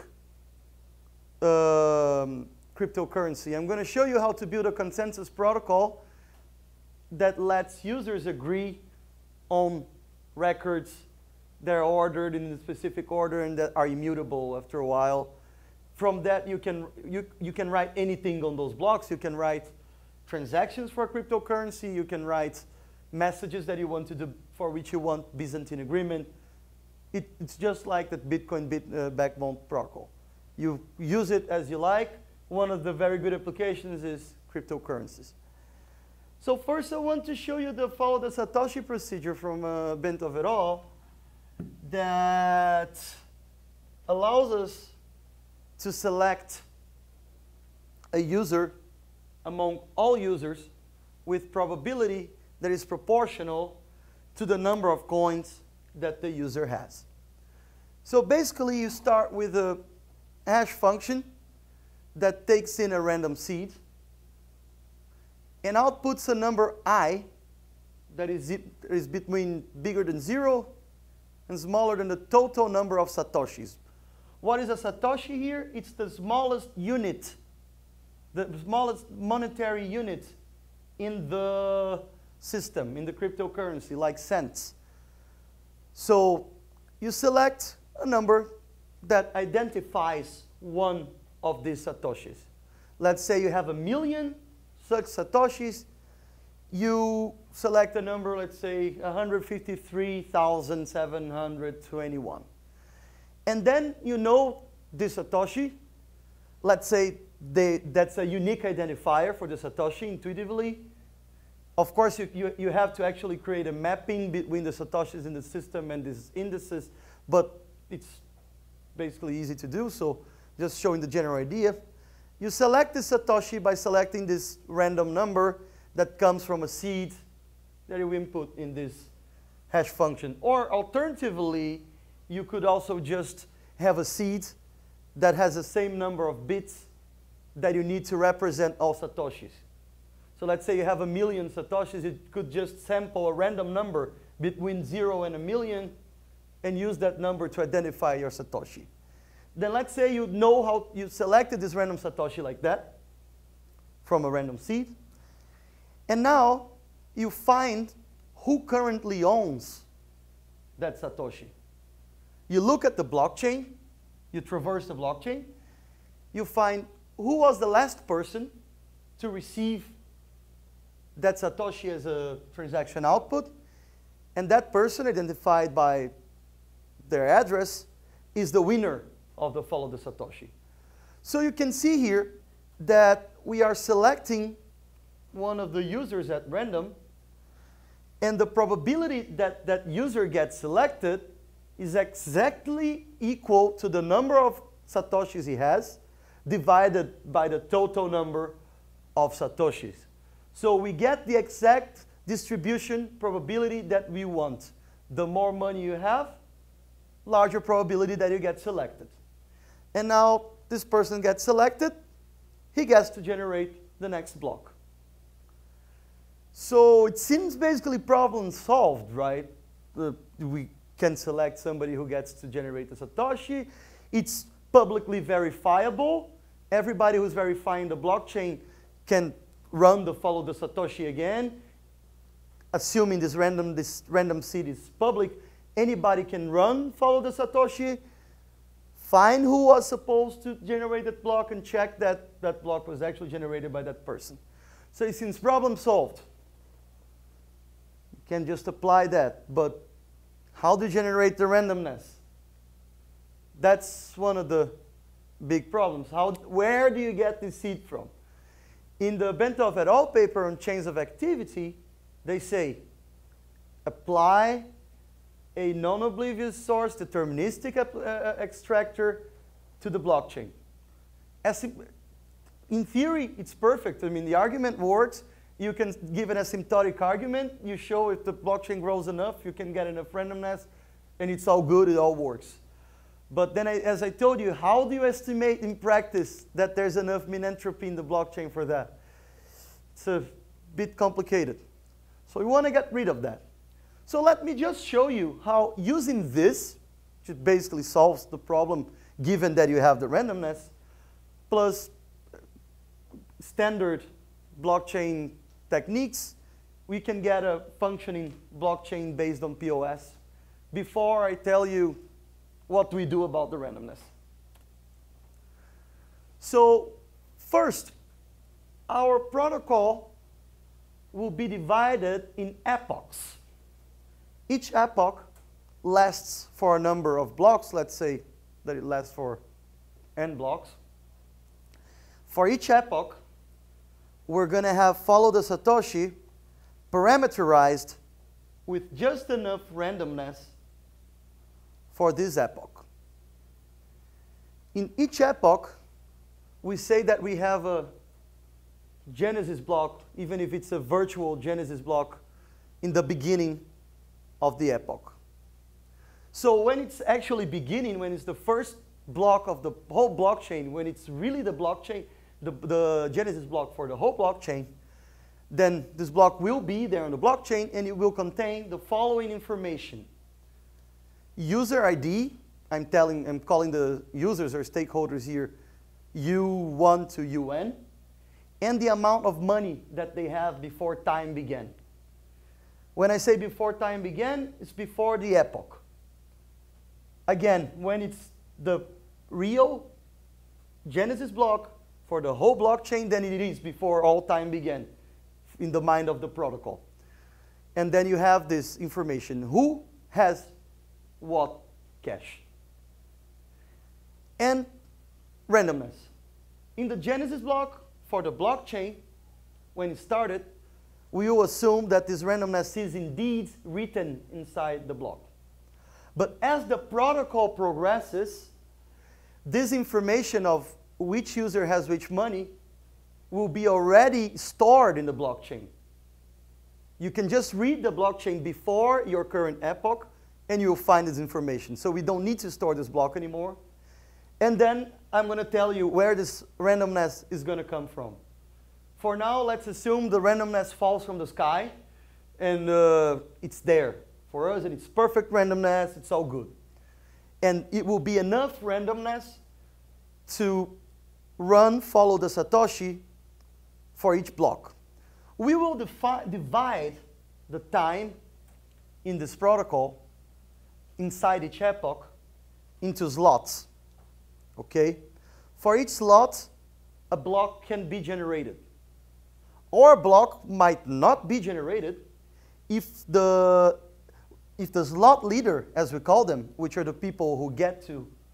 cryptocurrency. I'm going to show you how to build a consensus protocol that lets users agree on records that are ordered in a specific order and that are immutable after a while. From that, you can write anything on those blocks. You can write transactions for a cryptocurrency. You can write messages that you want to do, for which you want Byzantine agreement. It's just like that Bitcoin backbone protocol. You use it as you like. One of the very good applications is cryptocurrencies. So first, I want to show you follow the Satoshi procedure from Bentov et al. That allows us to select a user among all users with probability that is proportional to the number of coins that the user has. So basically, you start with a hash function that takes in a random seed and outputs a number I that is between bigger than 0 and smaller than the total number of Satoshis. What is a Satoshi here? It's the smallest unit, the smallest monetary unit in the system, in the cryptocurrency, like cents. So you select a number that identifies one of these Satoshis. Let's say you have 1 million such Satoshis. You select a number, let's say 153,721. And then you know this Satoshi. Let's say that's a unique identifier for the Satoshi intuitively. Of course, you have to actually create a mapping between the Satoshis in the system and these indices, but it's basically easy to do, so just showing the general idea. You select the Satoshi by selecting this random number that comes from a seed that you input in this hash function. Or alternatively, you could also just have a seed that has the same number of bits that you need to represent all Satoshis. So let's say you have 1 million Satoshis, you could just sample a random number between 0 and 1 million and use that number to identify your Satoshi. Then let's say you know how you selected this random Satoshi like that from a random seed. And now you find who currently owns that Satoshi. You look at the blockchain, you traverse the blockchain, you find who was the last person to receive that Satoshi as a transaction output, and that person, identified by their address, is the winner of the follow the Satoshi. So you can see here that we are selecting one of the users at random, and the probability that that user gets selected is exactly equal to the number of Satoshis he has divided by the total number of Satoshis. So we get the exact distribution probability that we want. The more money you have, larger probability that you get selected. And now this person gets selected, he gets to generate the next block. So it seems basically problem solved, right? We can select somebody who gets to generate the Satoshi. It's publicly verifiable. Everybody who's verifying the blockchain can run the follow the Satoshi again. Assuming this random seed is public, anybody can run follow the Satoshi, find who was supposed to generate that block, and check that that block was actually generated by that person. So it seems problem solved. You can just apply that, but how do you generate the randomness? That's one of the big problems. Where do you get this seed from? In the Bentov et al. Paper on chains of activity, they say, apply a non-oblivious source deterministic extractor to the blockchain. In theory, it's perfect. I mean, the argument works. You can give an asymptotic argument. You show if the blockchain grows enough, you can get enough randomness, and it's all good, it all works. But then, as I told you, how do you estimate in practice that there's enough mean entropy in the blockchain for that? It's a bit complicated. So we want to get rid of that. So let me just show you how using this, which basically solves the problem given that you have the randomness, plus standard blockchain techniques, we can get a functioning blockchain based on POS before I tell you what we do about the randomness. So first, our protocol will be divided in epochs. Each epoch lasts for a number of blocks. Let's say that it lasts for n blocks. For each epoch, we're going to have follow the Satoshi parameterized with just enough randomness for this epoch. In each epoch, we say that we have a genesis block, even if it's a virtual genesis block, in the beginning of the epoch. So when it's actually beginning, when it's the first block of the whole blockchain, when it's really the blockchain, the genesis block for the whole blockchain, then this block will be there on the blockchain, and it will contain the following information. User ID, I'm calling the users or stakeholders here U1 to UN, and the amount of money that they have before time began. When I say before time began, it's before the epoch. Again, when it's the real genesis block for the whole blockchain, then it is before all time began in the mind of the protocol. And then you have this information. Who has what cash? And randomness. In the genesis block for the blockchain, when it started, we will assume that this randomness is indeed written inside the block. But as the protocol progresses, this information of which user has which money will be already stored in the blockchain. You can just read the blockchain before your current epoch, and you'll find this information. So we don't need to store this block anymore. And then I'm going to tell you where this randomness is going to come from. For now, let's assume the randomness falls from the sky, and it's there for us, and it's perfect randomness, it's all good. And it will be enough randomness to follow the Satoshi for each block. We will divide the time in this protocol inside each epoch into slots. Okay? For each slot, a block can be generated. Or a block might not be generated if the slot leader, as we call them, which are the people who get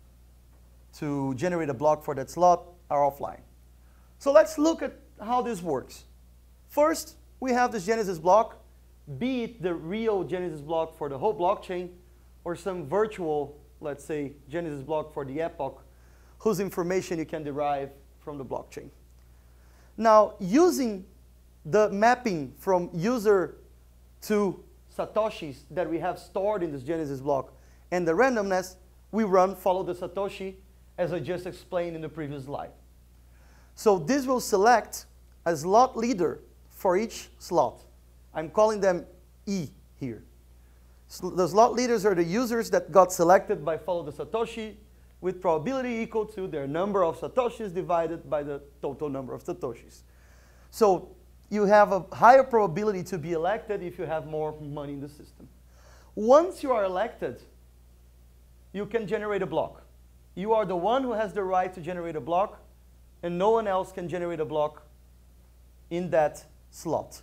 to generate a block for that slot, are offline. So let's look at how this works. First, we have this Genesis block, be it the real Genesis block for the whole blockchain, or some virtual, let's say, Genesis block for the epoch, whose information you can derive from the blockchain. Now, using the mapping from user to Satoshis that we have stored in this Genesis block and the randomness, we follow the Satoshi, as I just explained in the previous slide. So this will select a slot leader for each slot. I'm calling them E here. So the slot leaders are the users that got selected by follow the Satoshi with probability equal to their number of Satoshis divided by the total number of Satoshis. So you have a higher probability to be elected if you have more money in the system. Once you are elected, you can generate a block. You are the one who has the right to generate a block, and no one else can generate a block in that slot.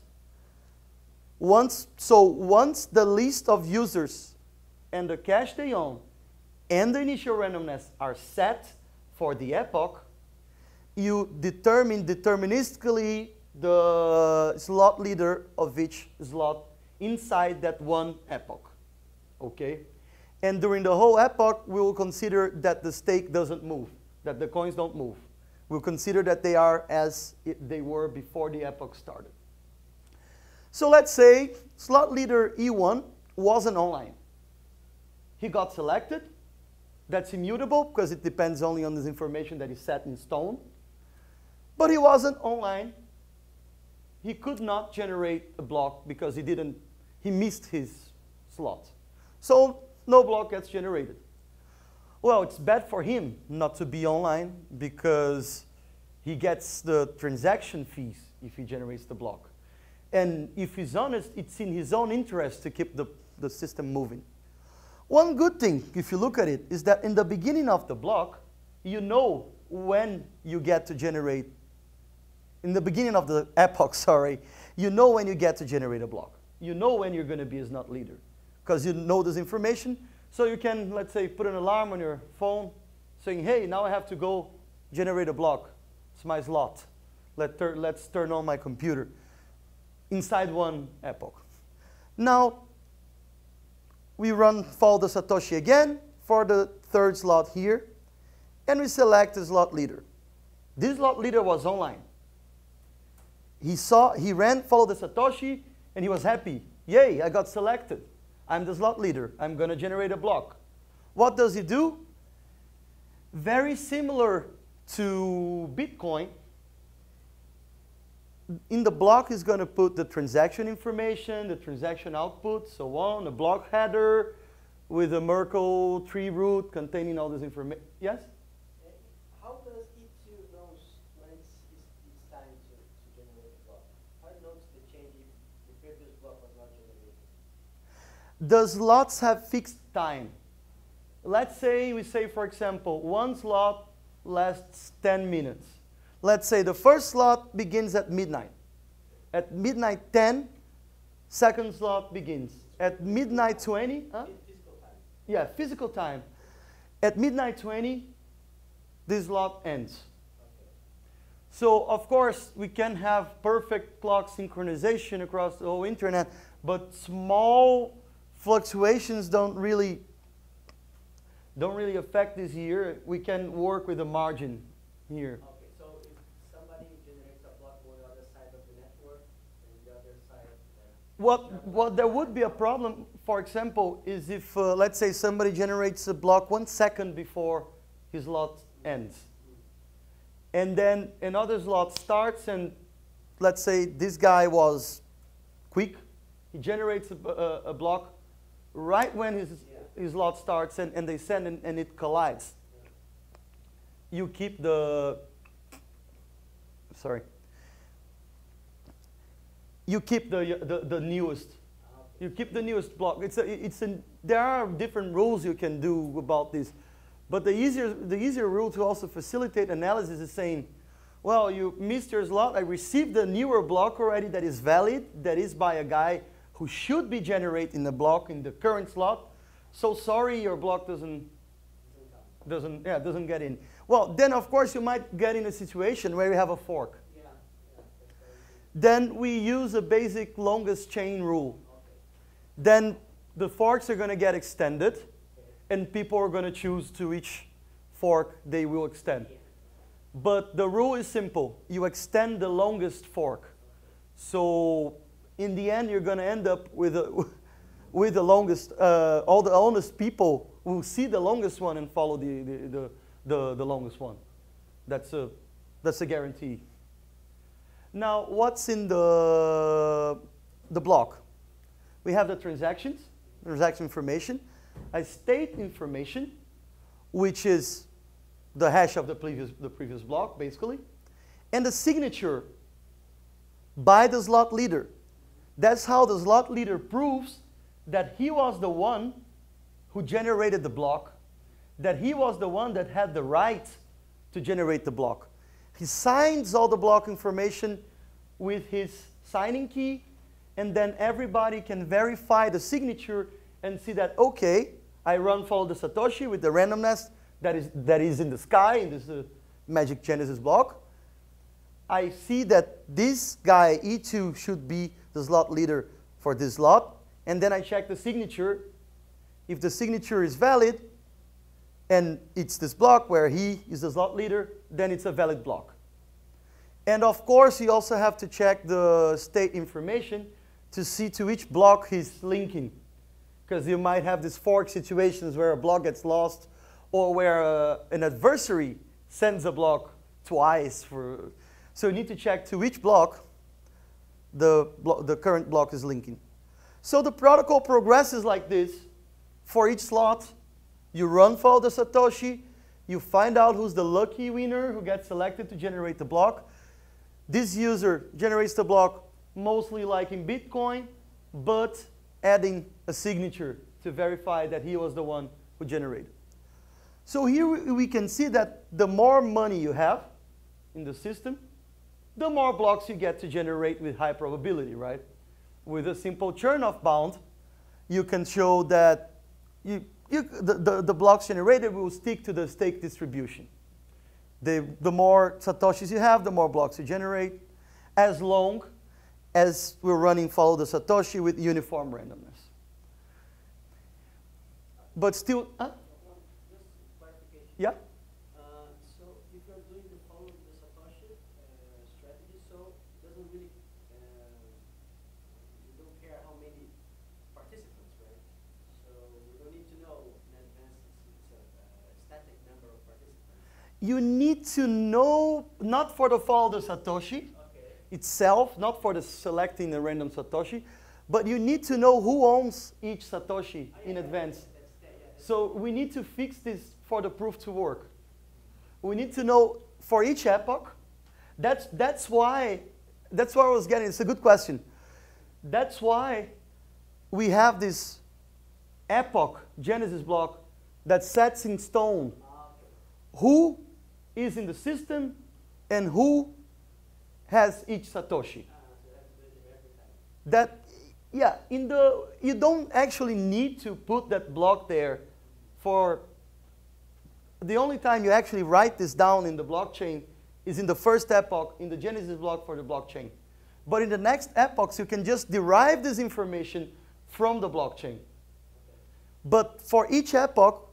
Once the list of users and the cash they own and the initial randomness are set for the epoch, you determine deterministically the slot leader of each slot inside that one epoch. Okay? And during the whole epoch, we will consider that the stake doesn't move, that the coins don't move. We'll consider that they are as they were before the epoch started. So let's say slot leader E1 wasn't online. He got selected. That's immutable because it depends only on this information that is set in stone. But he wasn't online. He could not generate a block because he missed his slot. So no block gets generated. Well, it's bad for him not to be online because he gets the transaction fees if he generates the block. And if he's honest, it's in his own interest to keep the system moving. One good thing, if you look at it, is that in the beginning of the block, you know when you get to generate, in the beginning of the epoch, sorry, you know when you get to generate a block. You know when you're going to be a slot leader because you know this information. So you can, let's say, put an alarm on your phone saying, hey, now I have to go generate a block. It's my slot. Let's turn on my computer inside one epoch. Now, we follow the Satoshi again for the third slot here, and we select the slot leader. This slot leader was online. He followed the Satoshi, and he was happy. Yay, I got selected. I'm the slot leader. I'm going to generate a block. What does he do? Very similar to Bitcoin. In the block, he's going to put the transaction information, the transaction output, so on, a block header with a Merkle tree root containing all this information. Yes? How does E2 knows when it's time to generate a block? How it knows the change if the previous block was not generated? The slots have fixed time. Let's say, for example, one slot lasts 10 minutes. Let's say the first slot begins at midnight. At midnight 10, second slot begins. At midnight 20, huh? Physical time. Yeah, physical time. At midnight 20, this slot ends. Okay. So, of course, we can have perfect clock synchronization across the whole internet, but small fluctuations don't really don't really affect this here. We can work with a margin here. Okay, so if somebody generates a block on the other side of the network, and the other side. What there would be a problem, for example, is if, let's say, somebody generates a block 1 second before his lot ends. And then another slot starts, and let's say this guy was quick. He generates a block right when his lot starts, and they send, and it collides. You keep the, sorry. You keep the newest. You keep the newest block. There are different rules you can do about this. But the easier rule to also facilitate analysis is saying, well, you missed your slot. I received a newer block already that is valid, that is by a guy who should be generating the block in the current slot. So sorry, your block doesn't get in. Well, then of course you might get in a situation where you have a fork. Then we use a basic longest chain rule. Then the forks are going to get extended, and people are going to choose to which fork they will extend. But the rule is simple. You extend the longest fork. So in the end, you're going to end up with the longest. All the honest people will see the longest one and follow the longest one. That's a guarantee. Now, what's in the block? We have the transaction information, a state information, which is the hash of the previous block, basically, and the signature by the slot leader. That's how the slot leader proves that he was the one who generated the block, that he was the one that had the right to generate the block. He signs all the block information with his signing key, and then everybody can verify the signature and see that, okay, I run follow the Satoshi with the randomness that is in the sky in this Magic Genesis block. I see that this guy, E2, should be the slot leader for this slot, and then I check the signature. If the signature is valid, and it's this block where he is the slot leader, then it's a valid block. And of course, you also have to check the state information to see to which block he's linking. Because you might have these fork situations where a block gets lost, or where an adversary sends a block twice. So you need to check to which block the current block is linking. So the protocol progresses like this. For each slot, you run follow the Satoshi. You find out who's the lucky winner who gets selected to generate the block. This user generates the block mostly like in Bitcoin, but adding a signature to verify that he was the one who generated. So here we can see that the more money you have in the system, the more blocks you get to generate with high probability, right? With a simple Chernoff bound, you can show that the blocks generated will stick to the stake distribution. The more Satoshis you have, the more blocks you generate, as long as we're running follow the Satoshi with uniform randomness. But still, Just clarification. Yeah? So if you're doing the follow the Satoshi strategy, so it doesn't really, you don't care how many participants, right? So you don't need to know in advance it's a static number of participants. You need to know, not for the follow the Satoshi itself, not for the selecting the random Satoshi, but you need to know who owns each Satoshi in advance. So we need to fix this for the proof to work. We need to know for each epoch. That's why I was getting, it's a good question. That's why we have this epoch Genesis block that sets in stone who is in the system and who has each Satoshi. You don't actually need to put that block there. For the only time you actually write this down in the blockchain is in the first epoch in the Genesis block for the blockchain. But in the next epochs, you can just derive this information from the blockchain. But for each epoch,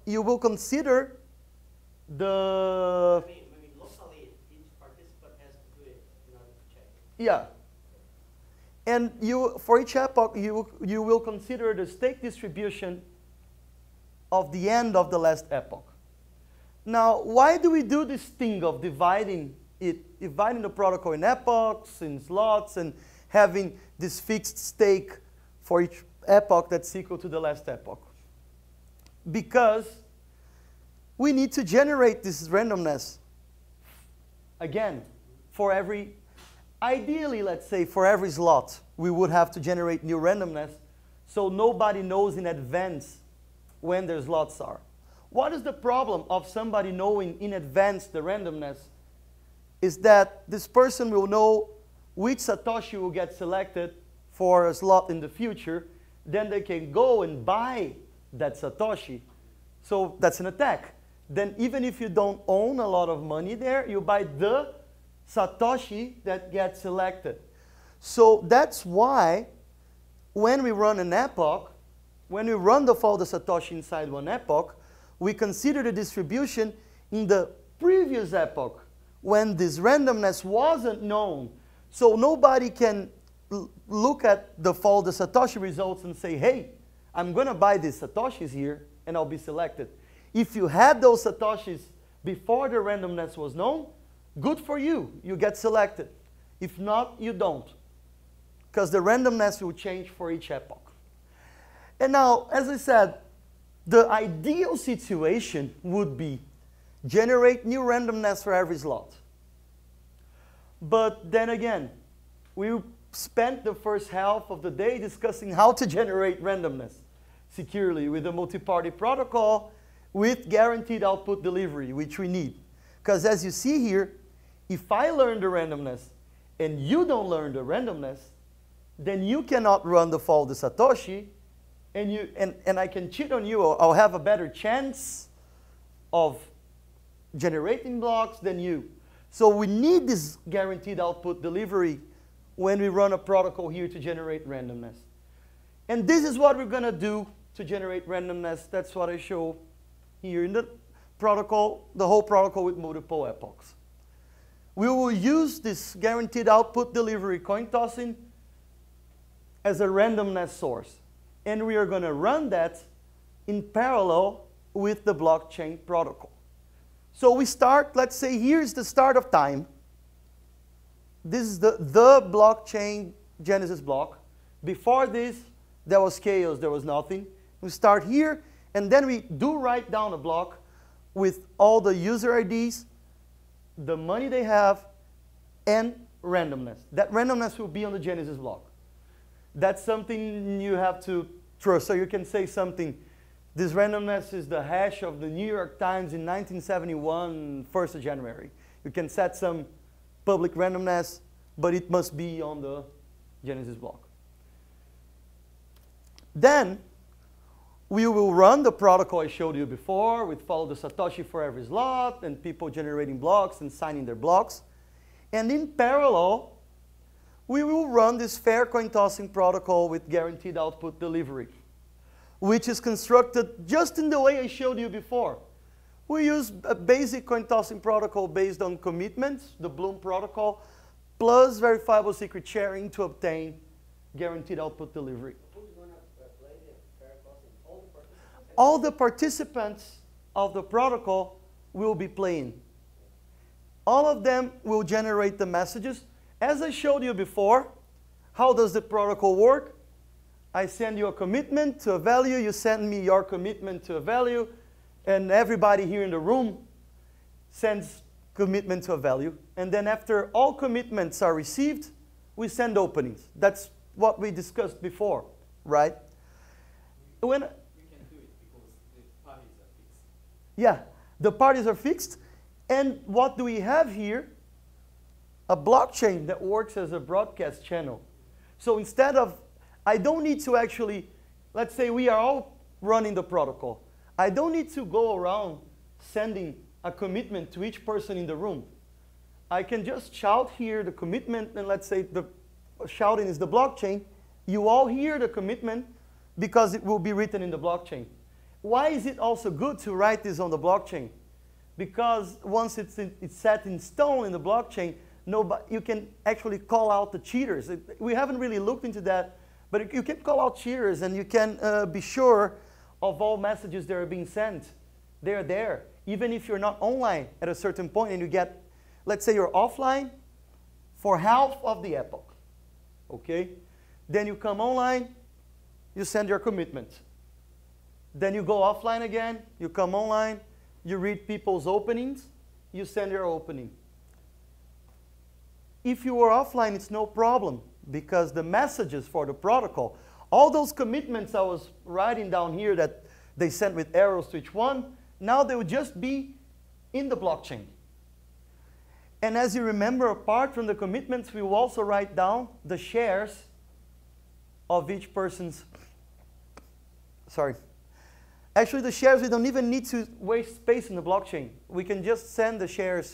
you will consider the... I mean, locally, each participant has to do it in order to check. Yeah. And for each epoch, you will consider the stake distribution of the end of the last epoch. Now, why do we do this thing of dividing the protocol in epochs, in slots, and having this fixed stake for each epoch that's equal to the last epoch? Because we need to generate this randomness again for every, ideally, let's say, for every slot, we would have to generate new randomness so nobody knows in advance when their slots are. What is the problem of somebody knowing in advance the randomness? Is that this person will know which Satoshi will get selected for a slot in the future, then they can go and buy that Satoshi. So that's an attack. Then even if you don't own a lot of money there, you buy the Satoshi that gets selected. So that's why when we run an epoch, when we run the folder Satoshi inside one epoch, we consider the distribution in the previous epoch when this randomness wasn't known. So nobody can look at the folder Satoshi results and say, hey, I'm going to buy these Satoshis here and I'll be selected. If you had those Satoshis before the randomness was known, good for you, you get selected. If not, you don't, because the randomness will change for each epoch. And now, as I said, the ideal situation would be generate new randomness for every slot. But then again, we spent the first half of the day discussing how to generate randomness securely with a multi-party protocol with guaranteed output delivery, which we need. Because as you see here, if I learn the randomness and you don't learn the randomness, then you cannot run the folder Satoshi, and I can cheat on you, or I'll have a better chance of generating blocks than you. So we need this guaranteed output delivery when we run a protocol here to generate randomness. And this is what we're going to do to generate randomness. That's what I show here in the protocol, the whole protocol with multiple epochs. We will use this guaranteed output delivery coin tossing as a randomness source. And we are going to run that in parallel with the blockchain protocol. So we start, let's say here's the start of time. This is the blockchain genesis block. Before this, there was chaos, there was nothing. We start here, and then we do write down a block with all the user IDs, the money they have, and randomness. That randomness will be on the genesis block. That's something you have to trust. So you can say something, this randomness is the hash of the New York Times in 1971, 1st of January. You can set some public randomness, but it must be on the genesis block. Then we will run the protocol I showed you before with follow the Satoshi for every slot and people generating blocks and signing their blocks. And in parallel, we will run this fair coin tossing protocol with guaranteed output delivery, which is constructed just in the way I showed you before. We use a basic coin tossing protocol based on commitments, the Bloom protocol, plus verifiable secret sharing to obtain guaranteed output delivery. Who's going to play the fair tossing? All the participants? All the participants of the protocol will be playing. All of them will generate the messages. As I showed you before, how does the protocol work? I send you a commitment to a value, you send me your commitment to a value, and everybody here in the room sends commitment to a value. And then after all commitments are received, we send openings. That's what we discussed before, right? When You can do it because the parties are fixed. Yeah, the parties are fixed. And what do we have here? A blockchain that works as a broadcast channel. So instead of, I don't need to actually, let's say we are all running the protocol. I don't need to go around sending a commitment to each person in the room. I can just shout here the commitment, and let's say the shouting is the blockchain. You all hear the commitment because it will be written in the blockchain. why is it also good to write this on the blockchain? Because once it's set in stone in the blockchain, you can actually call out the cheaters. We haven't really looked into that, but you can call out cheaters, and you can be sure of all messages that are being sent. They're there. Even if you're not online at a certain point and you get, let's say you're offline for half of the epoch, okay? Then you come online, you send your commitment. Then you go offline again, you come online, you read people's openings, you send your opening. If you were offline, it's no problem, because the messages for the protocol, all those commitments I was writing down here that they sent with arrows to each one, now they would just be in the blockchain. And as you remember, apart from the commitments, we will also write down the shares of each person's, sorry. Actually, the shares, we don't even need to waste space in the blockchain. We can just send the shares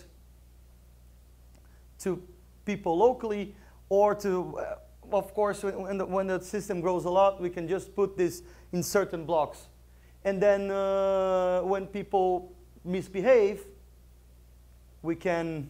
to people locally, or to, of course, when the system grows a lot, we can just put this in certain blocks. And then when people misbehave, we can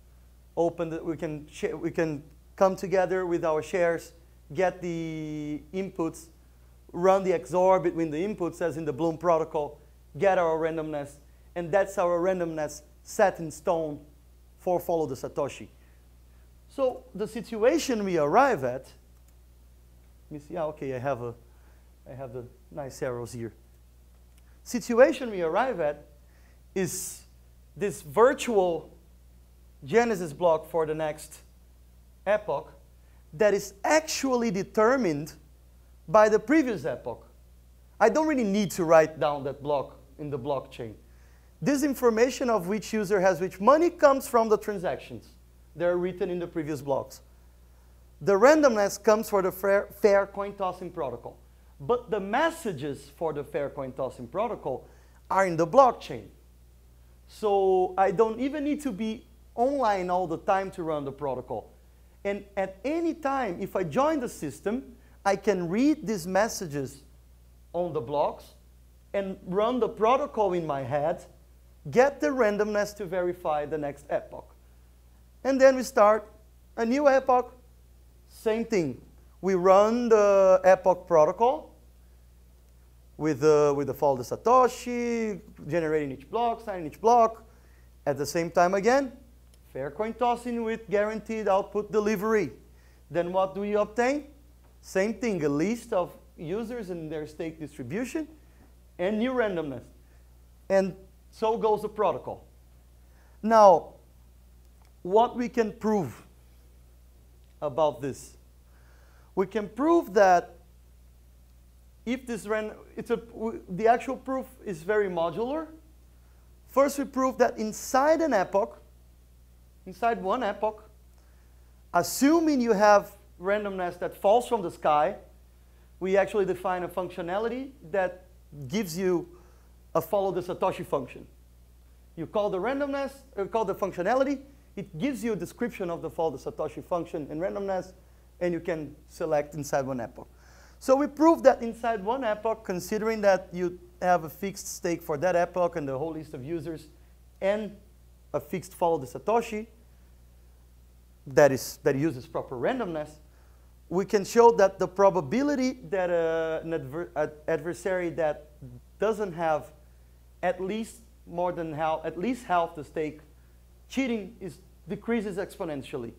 we can come together with our shares, get the inputs, run the XOR between the inputs as in the Bloom protocol, get our randomness, and that's our randomness set in stone for follow the Satoshi. So the situation we arrive at, let me see, okay, I have the nice arrows here. Situation we arrive at is this virtual genesis block for the next epoch that is actually determined by the previous epoch. I don't really need to write down that block in the blockchain. This information of which user has which money comes from the transactions. They're written in the previous blocks. The randomness comes for the fair coin tossing protocol. But the messages for the fair coin tossing protocol are in the blockchain. So I don't even need to be online all the time to run the protocol. And at any time, if I join the system, I can read these messages on the blocks and run the protocol in my head, get the randomness to verify the next epoch. And then we start a new epoch, same thing. We run the epoch protocol with the follow the Satoshi, generating each block, signing each block. At the same time again, fair coin tossing with guaranteed output delivery. Then what do we obtain? Same thing, a list of users and their stake distribution and new randomness. And so goes the protocol. Now, what we can prove about this? We can prove that if this the actual proof is very modular. First, we prove that inside an epoch, inside one epoch, assuming you have randomness that falls from the sky, we actually define a functionality that gives you a follow the Satoshi function. You call the randomness, or call the functionality, it gives you a description of the follow the Satoshi function and randomness, and you can select inside one epoch. So we proved that inside one epoch, considering that you have a fixed stake for that epoch and the whole list of users, and a fixed follow the Satoshi that uses proper randomness, we can show that the probability that an adversary that doesn't have at least half the stake cheating decreases exponentially.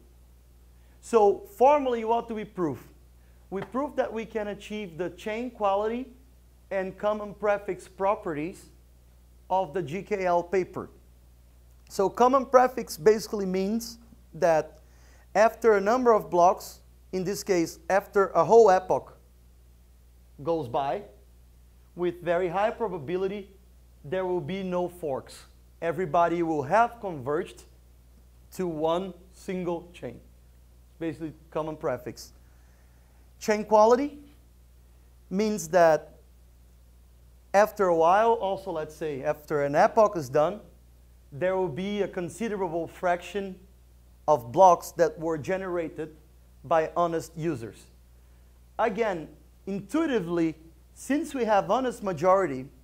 So formally, what do we prove? We prove that we can achieve the chain quality and common prefix properties of the GKL paper. So common prefix basically means that after a number of blocks, in this case, after a whole epoch goes by, with very high probability, there will be no forks. Everybody will have converged to one single chain. Basically, common prefix. Chain quality means that after a while, also let's say after an epoch is done, there will be a considerable fraction of blocks that were generated by honest users. Again, intuitively, since we have honest majority,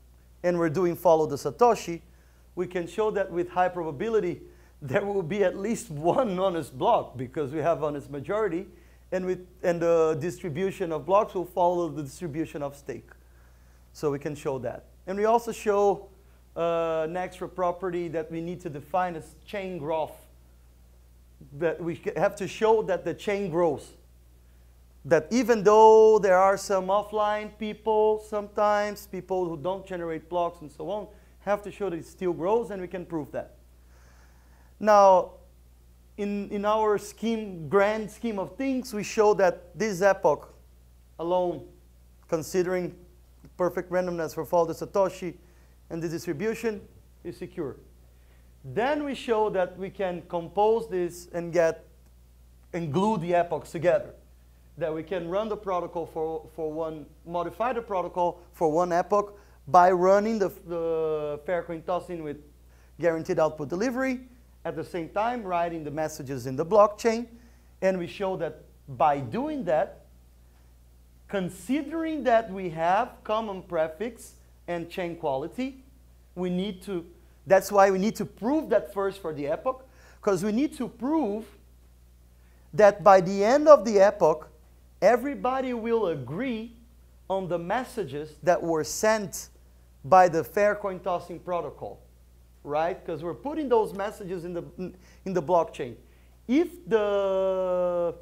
and we're doing follow the Satoshi, we can show that with high probability there will be at least one honest block because we have honest majority, and the distribution of blocks will follow the distribution of stake. So we can show that. And we also show an extra property that we need to define as chain growth. That we have to show that the chain grows. That even though there are some offline people, sometimes people who don't generate blocks and so on, have to show that it still grows, and we can prove that. Now, in our grand scheme of things, we show that this epoch alone, considering perfect randomness for follow the Satoshi and the distribution, is secure. Then we show that we can compose this and glue the epochs together. That we can run the protocol modify the protocol for one epoch by running the fair coin tossing with guaranteed output delivery, at the same time writing the messages in the blockchain. And we show that by doing that, considering that we have common prefix and chain quality, that's why we need to prove that first for the epoch, because we need to prove that by the end of the epoch, everybody will agree on the messages that were sent by the fair coin tossing protocol, right? Because we're putting those messages in the blockchain. If the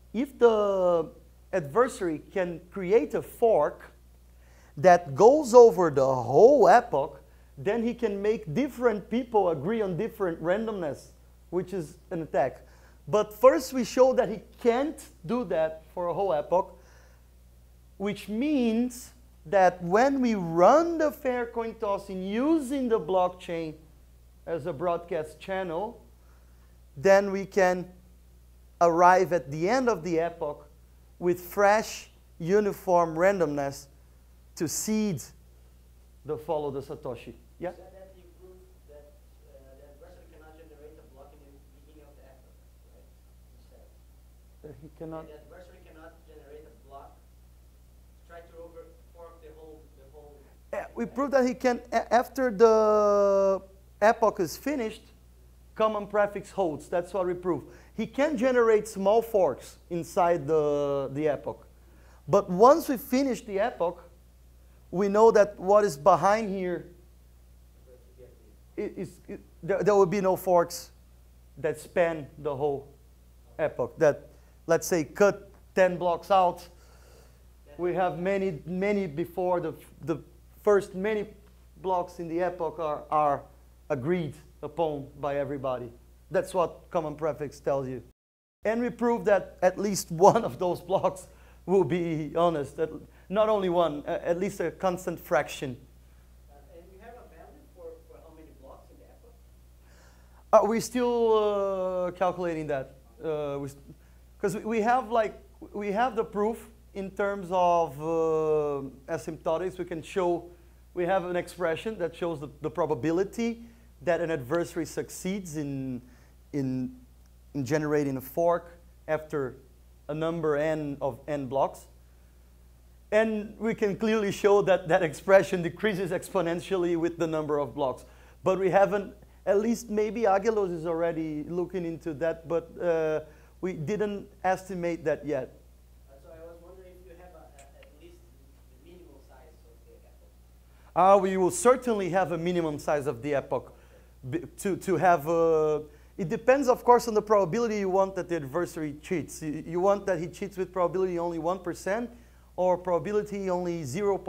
adversary can create a fork that goes over the whole epoch, then he can make different people agree on different randomness, which is an attack. But first we show that he can't do that for a whole epoch, which means that when we run the fair coin tossing using the blockchain as a broadcast channel, then we can arrive at the end of the epoch with fresh, uniform randomness to seed the follow the Satoshi. Yeah? You said that you proved that the adversary cannot generate a block in the beginning of the epoch, right? You said. He cannot. The adversary cannot generate a block. Try to fork the whole. We proved that he can, after the epoch is finished, common prefix holds. That's what we proved. He can generate small forks inside the epoch. But once we finish the epoch, we know that what is behind here, there will be no forks that span the whole epoch. That, let's say, cut 10 blocks out. We have many before the first many blocks in the epoch are agreed upon by everybody. That's what common prefix tells you. And we prove that at least one of those blocks will be honest. Not only one, at least a constant fraction. And you have a value for how many blocks in the epoch? We're still calculating that. Because we have the proof in terms of asymptotics. We can show, we have an expression that shows the probability that an adversary succeeds in generating a fork after a number n of n blocks. And we can clearly show that that expression decreases exponentially with the number of blocks. But we haven't, at least maybe Aggelos is already looking into that, but we didn't estimate that yet. So I was wondering if you have at least the minimum size of the epoch. We will certainly have a minimum size of the epoch. To have it depends, of course, on the probability you want that the adversary cheats. You want that he cheats with probability only 1%, or probability only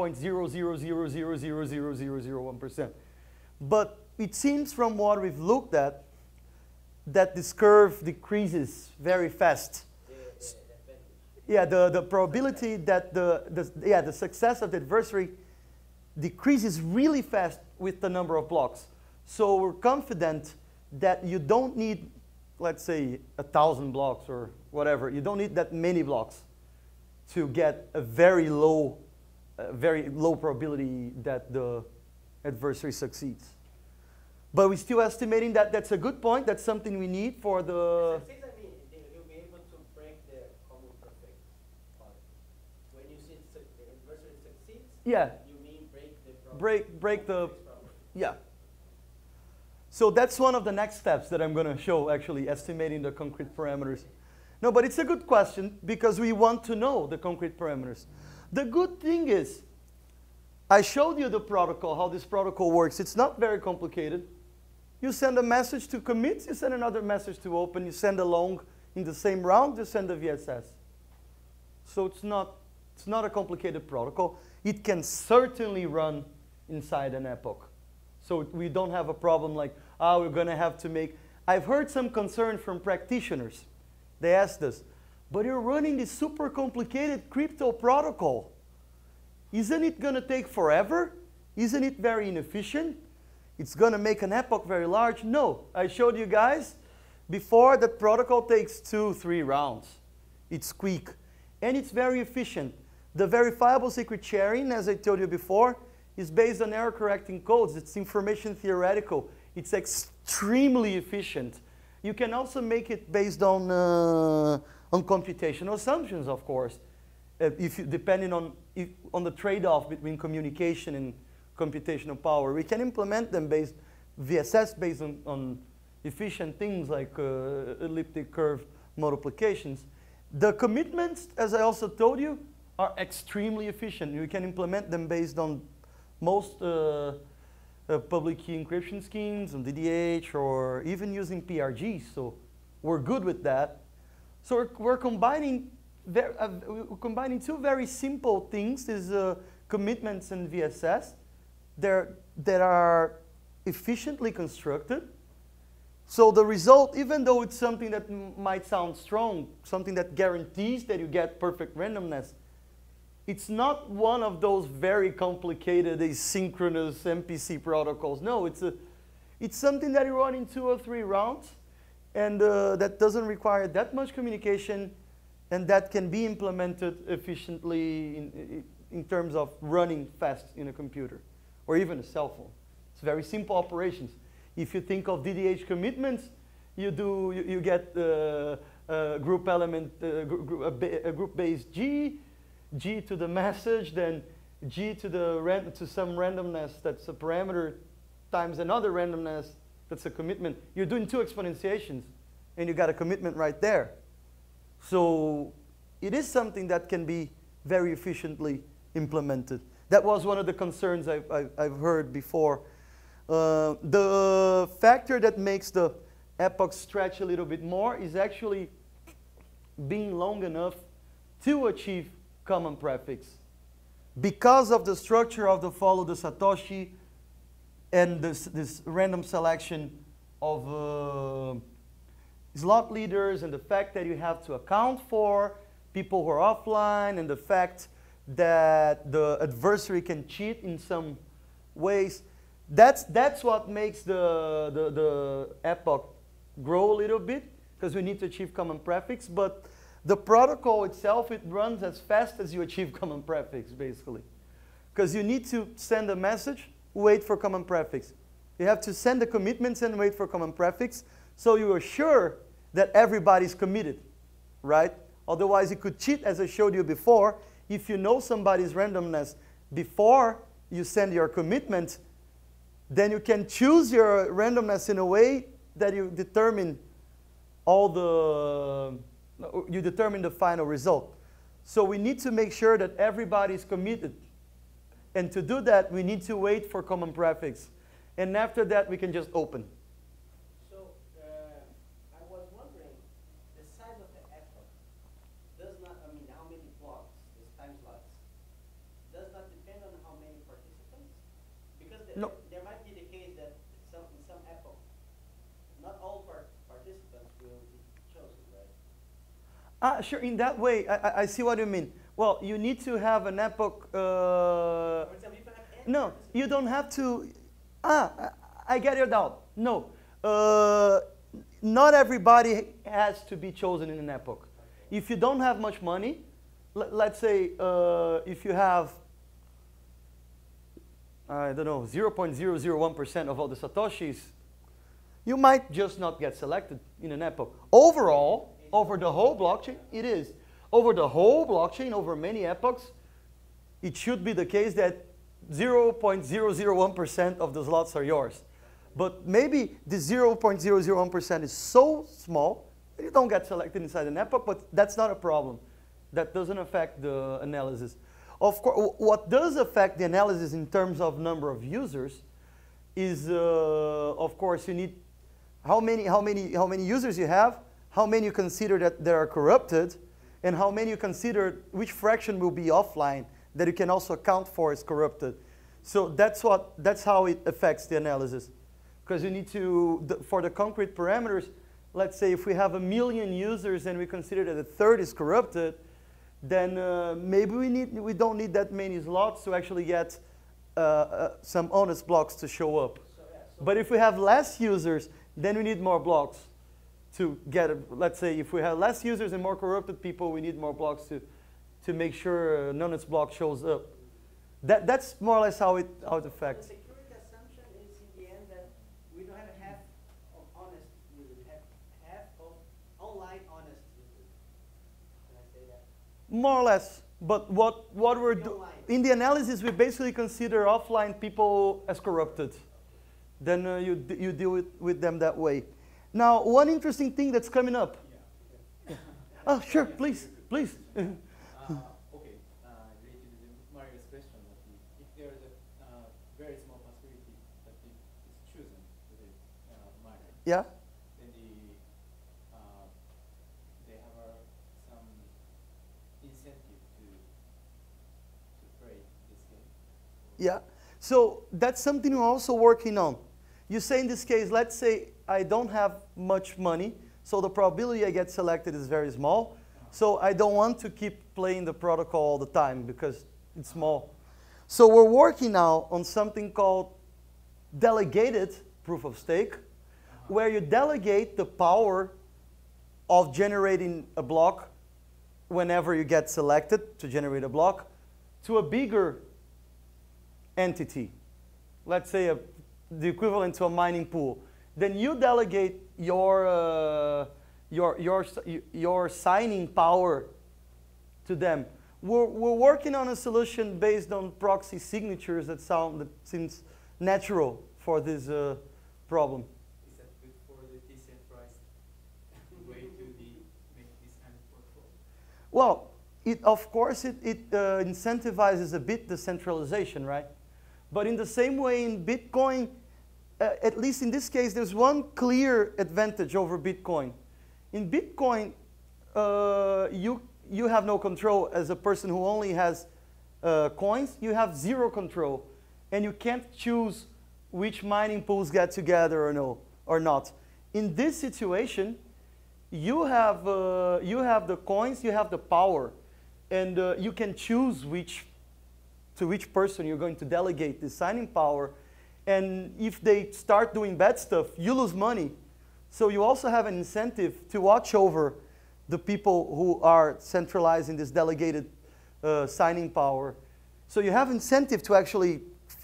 0.000000001%. But it seems from what we've looked at that this curve decreases very fast. Yeah, the probability that the success of the adversary decreases really fast with the number of blocks. So we're confident that you don't need, let's say, 1,000 blocks or whatever. You don't need that many blocks to get a very low probability that the adversary succeeds. But we're still estimating that that's a good point. That's something we need for the... Succeeds, I mean, you'll be able to break the common prefix part. When you see the adversary succeeds, Yeah. you mean break the break the, yeah. So that's one of the next steps that I'm going to show, actually, estimating the concrete parameters. No, but it's a good question because we want to know the concrete parameters. The good thing is, I showed you the protocol, how this protocol works. It's not very complicated. You send a message to commit, you send another message to open, you send a long in the same round, you send a VSS. So it's not a complicated protocol. It can certainly run inside an epoch. So we don't have a problem like, we're going to have to make. I've heard some concern from practitioners. They asked us, but you're running this super complicated crypto protocol. Isn't it going to take forever? Isn't it very inefficient? It's going to make an epoch very large? No, I showed you guys before that protocol takes 2-3 rounds. It's quick and it's very efficient. The verifiable secret sharing, as I told you before, is based on error correcting codes. It's information theoretical. It's extremely efficient. You can also make it based on computational assumptions, of course, depending on the trade-off between communication and computational power. We can implement them VSS based on efficient things like elliptic curve multiplications. The commitments, as I also told you, are extremely efficient. You can implement them based on most public key encryption schemes on DDH or even using PRGs. So we're good with that. So we're combining two very simple things, is commitments and VSS that are efficiently constructed. So the result, even though it's something that might sound strong, something that guarantees that you get perfect randomness, it's not one of those very complicated asynchronous MPC protocols. No, it's something that you run in 2 or 3 rounds, and that doesn't require that much communication, and that can be implemented efficiently in terms of running fast in a computer or even a cell phone. It's very simple operations. If you think of DDH commitments, you get a group element, a group base G to the message, then G to some randomness that's a parameter times another randomness that's a commitment. You're doing 2 exponentiations, and you got a commitment right there. So it is something that can be very efficiently implemented. That was one of the concerns I've heard before. The factor that makes the epoch stretch a little bit more is actually being long enough to achieve common prefix. Because of the structure of the follow the Satoshi and this random selection of slot leaders, and the fact that you have to account for people who are offline, and the fact that the adversary can cheat in some ways, that's what makes the epoch grow a little bit, because we need to achieve common prefix. But the protocol itself, it runs as fast as you achieve common prefix, basically. Because you need to send a message, wait for common prefix. You have to send the commitments and wait for common prefix, so you are sure that everybody's committed, right? Otherwise, you could cheat, as I showed you before. If you know somebody's randomness before you send your commitment, then you can choose your randomness in a way that you determine the final result. So we need to make sure that everybody's committed. And to do that, we need to wait for common prefix. And after that, we can just open. So I was wondering, the size of the epoch does not, I mean, how many blocks, the time slots, does not depend on how many participants? Because No. there might be the case that in some epoch, not all participants will be chosen, right? Sure, in that way, I see what you mean. Well, you need to have an epoch. For example, if you have any No, you don't have to. I get your doubt. No, not everybody has to be chosen in an epoch. If you don't have much money, let's say if you have, I don't know, 0.001% of all the Satoshis, you might just not get selected in an epoch. Overall, over the whole blockchain, it is. Over the whole blockchain, over many epochs, it should be the case that 0.001% of the slots are yours. But maybe the 0.001% is so small that you don't get selected inside an epoch, but that's not a problem. That doesn't affect the analysis. Of course, what does affect the analysis in terms of number of users is, of course, you need how many users you have, how many you consider that they are corrupted, and how many you consider which fraction will be offline that you can also account for as corrupted. So that's how it affects the analysis. Because you need to, for the concrete parameters, let's say if we have 1 million users and we consider that a third is corrupted, then maybe we don't need that many slots to actually get some honest blocks to show up. But if we have less users, then we need more blocks to get, let's say, if we have less users and more corrupted people, we need more blocks to make sure an honest block shows up. That's more or less how it affects. The security assumption is in the end that we don't have half of honest users, we have half of online honest users. Can I say that? More or less. But what we're doing, in the analysis, we basically consider offline people as corrupted. Then you deal with them that way. Now, one interesting thing that's coming up. Yeah. Oh, sure, please. Okay, related to Mario's question, that if there is a very small possibility that it is chosen to the miner, Yeah? then they have some incentive to play this game. Yeah. So that's something we're also working on. You say in this case, let's say I don't have much money, so the probability I get selected is very small. So I don't want to keep playing the protocol all the time because it's small. So we're working now on something called delegated proof of stake, where you delegate the power of generating a block whenever you get selected to generate a block to a bigger entity. Let's say the equivalent to a mining pool. Then you delegate your signing power to them. We're working on a solution based on proxy signatures that seems natural for this problem. Is that good for the decentralized way to make this kind of protocol? Well, of course, it incentivizes a bit the centralization, right? But in the same way in Bitcoin, at least in this case, there's one clear advantage over Bitcoin. In Bitcoin, you have no control as a person who only has coins. You have zero control. And you can't choose which mining pools get together or not. In this situation, you have the coins, you have the power. And you can choose to which person you're going to delegate the signing power. And if they start doing bad stuff, you lose money. So you also have an incentive to watch over the people who are centralizing this delegated signing power. So you have incentive to actually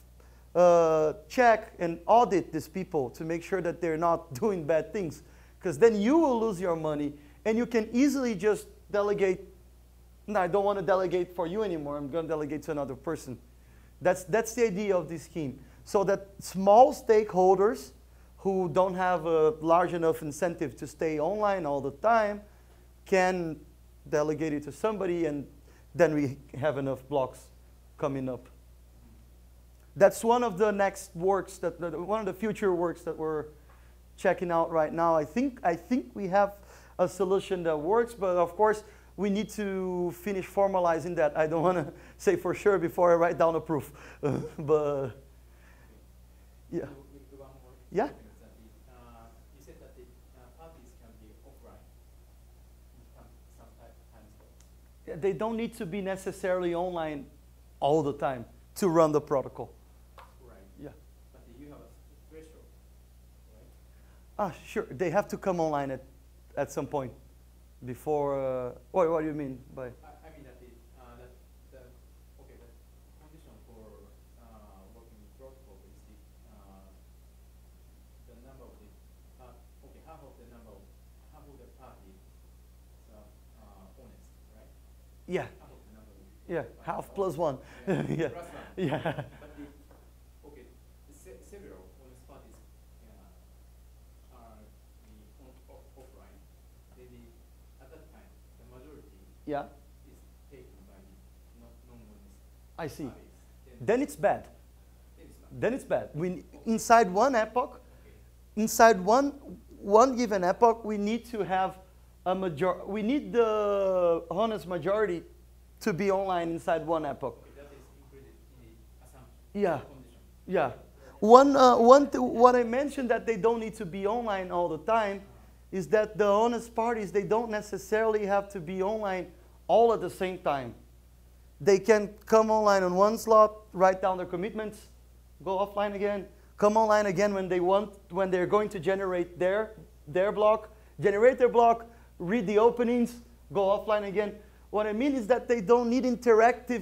check and audit these people to make sure that they're not doing bad things. Because then you will lose your money, and you can easily just delegate. No, I don't want to delegate for you anymore. I'm going to delegate to another person. That's the idea of this scheme. So that small stakeholders who don't have a large enough incentive to stay online all the time can delegate it to somebody, and then we have enough blocks coming up. That's one of the next works, one of the future works that we're checking out right now. I think we have a solution that works, but of course, we need to finish formalizing that. I don't want to say for sure before I write down a proof. But yeah. One more. Yeah. You said that the parties can be offline sometimes. They don't need to be necessarily online all the time to run the protocol. Right. Yeah. But you have a threshold, right? Sure. They have to come online at some point before. What do you mean by? I mean that the condition for working with protocol is the number of the half of the party honest, right? Yeah. Half of the number. Yeah. Half plus one. Yeah. Yeah. Plus one. Yeah. But the Yeah, is taken by the non-honest I see. parties, Then it's bad. then it's not. Then it's bad. Inside one epoch, Okay. inside one given epoch, we need to have we need the honest majority to be online inside one epoch. Okay, that is included in the assumption. Yeah. Condition. Yeah. What I mentioned that they don't need to be online all the time is that the honest parties, they don't necessarily have to be online all at the same time. They can come online on one slot, write down their commitments, go offline again, come online again when they want, when they're going to generate their block, generate their block, read the openings, go offline again. What I mean is that they don't need interactive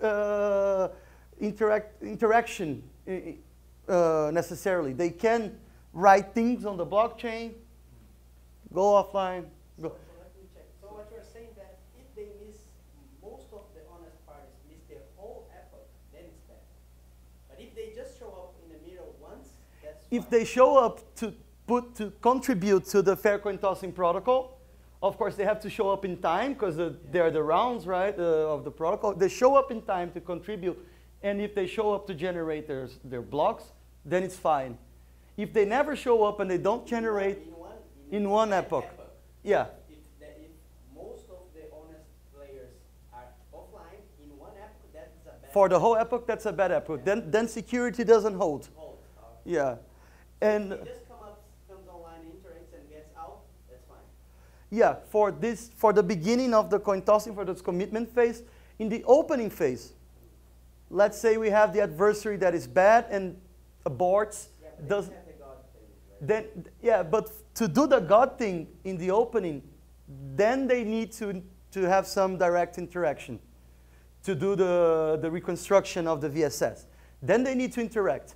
interaction necessarily. They can write things on the blockchain, go offline. Go. So let me check. So what you're saying that if they miss, most of the honest parties miss their whole epoch, then it's bad. But if they just show up in the middle once, that's If fine. they show up to contribute to the fair coin tossing protocol, of course they have to show up in time because they're the rounds, right, of the protocol. They show up in time to contribute, and if they show up to generate their blocks, then it's fine. If they never show up and they don't generate in one epoch, yeah, If most of the honest players are offline in one epoch, that's a bad for the whole epoch, that's a bad epoch. Then security doesn't hold. hold. Yeah, and If it just comes online, interacts, and gets out, that's fine. yeah, for the beginning of the coin tossing, for this commitment phase, in the opening phase, let's say we have the adversary that is bad and aborts, Yeah, but does they have the God phase, right? then yeah, but to do the God thing in the opening, then they need to have some direct interaction to do the reconstruction of the VSS. Then they need to interact.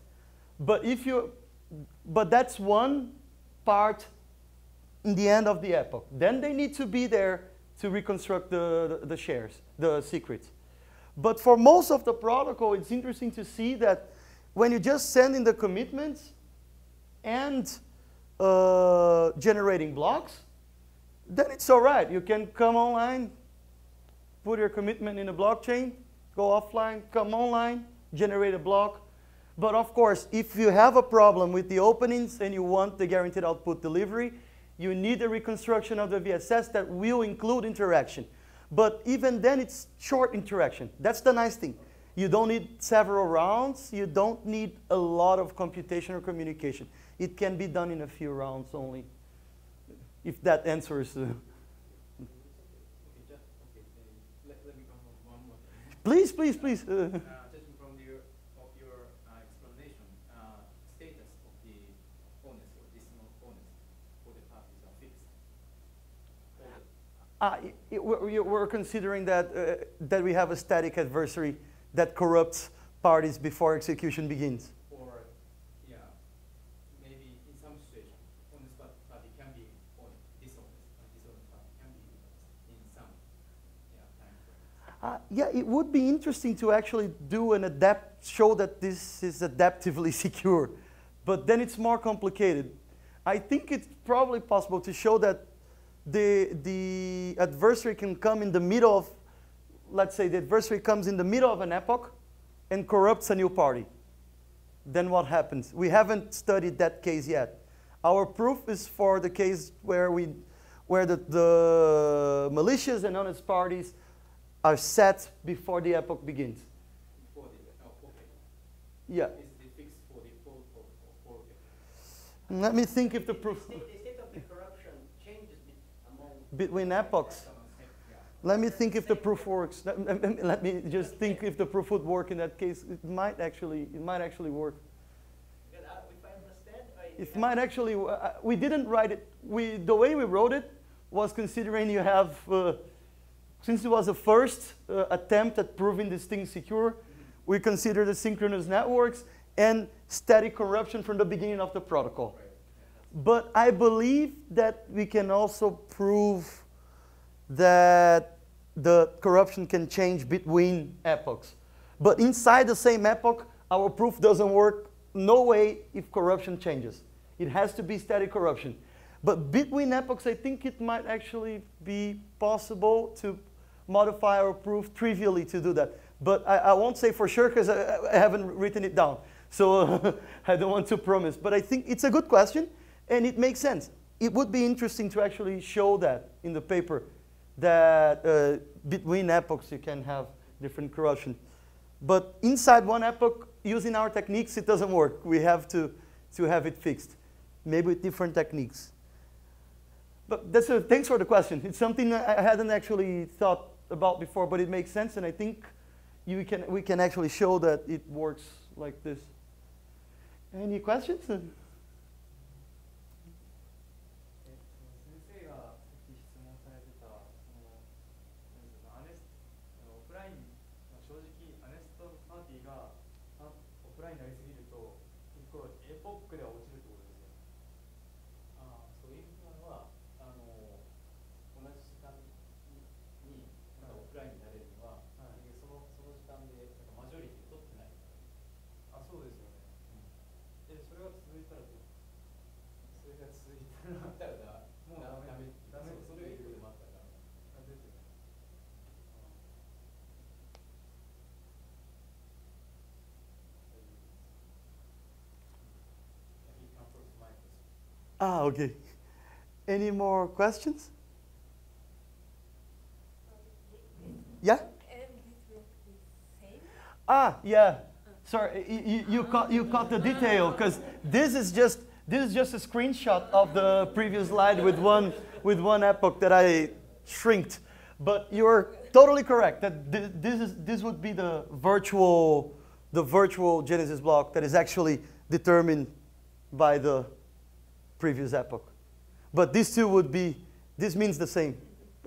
But that's one part in the end of the epoch. Then they need to be there to reconstruct the shares, the secrets. But for most of the protocol, it's interesting to see that when you just send in the commitments and generating blocks, then it's all right. You can come online, put your commitment in the blockchain, go offline, come online, generate a block. But of course, if you have a problem with the openings and you want the guaranteed output delivery, you need a reconstruction of the VSS that will include interaction. But even then, it's short interaction. That's the nice thing. You don't need several rounds. You don't need a lot of computation or communication. It can be done in a few rounds only, if that answers. Okay, just okay. Let me come with one more thing. Please, please, please. Judging from your explanation, status of the honest or decimal honest for the parties are fixed. We're considering that we have a static adversary that corrupts parties before execution begins. Or, yeah, maybe in some situation, honest party can be honest, dishonest, and dishonest party can be honest in some time frame. Yeah, it would be interesting to actually do show that this is adaptively secure, but then it's more complicated. I think it's probably possible to show that the adversary can come in the middle of, let's say the adversary comes in the middle of an epoch and corrupts a new party. Then what happens? We haven't studied that case yet. Our proof is for the case where the malicious and honest parties are set before the epoch begins. Before the, okay. Yeah. Is it fixed for the for Let me think if the proof The state of the corruption changes among between epochs. Let me think if the proof works. Let me just think if the proof would work in that case. It might actually work. Because if I understand, It might actually. We didn't write it. The way we wrote it was considering you have, since it was a first attempt at proving this thing secure, we consider the synchronous networks and static corruption from the beginning of the protocol. But I believe that we can also prove that the corruption can change between epochs. But inside the same epoch, our proof doesn't work no way if corruption changes. It has to be static corruption. But between epochs, I think it might actually be possible to modify our proof trivially to do that. But I won't say for sure because I haven't written it down. So I don't want to promise. But I think it's a good question, and it makes sense. It would be interesting to actually show that in the paper, that between epochs you can have different corruption. But inside one epoch, using our techniques, it doesn't work. We have to have it fixed, maybe with different techniques. But thanks for the question. It's something I hadn't actually thought about before, but it makes sense, and I think we can actually show that it works like this. Any questions? 先生がさっき質問されてたアネスオフライン、正直アネストパーティーがオフラインになりすぎると結構エポックでは落ちるってことですよ。 そういうのは同じ時間にオフラインになれるのは、その時間でマジョリティを取ってない。 そうですよね。それが続いたらもうダメそれが一個でもあったらダメ。 ですよね。 Okay. Any more questions? Yeah? And this will be same? Yeah. Sorry, you caught the detail, because this is just a screenshot of the previous slide with one epoch that I shrinked. But you're totally correct that this would be the virtual genesis block that is actually determined by the previous epoch. But these two would be, this means the same.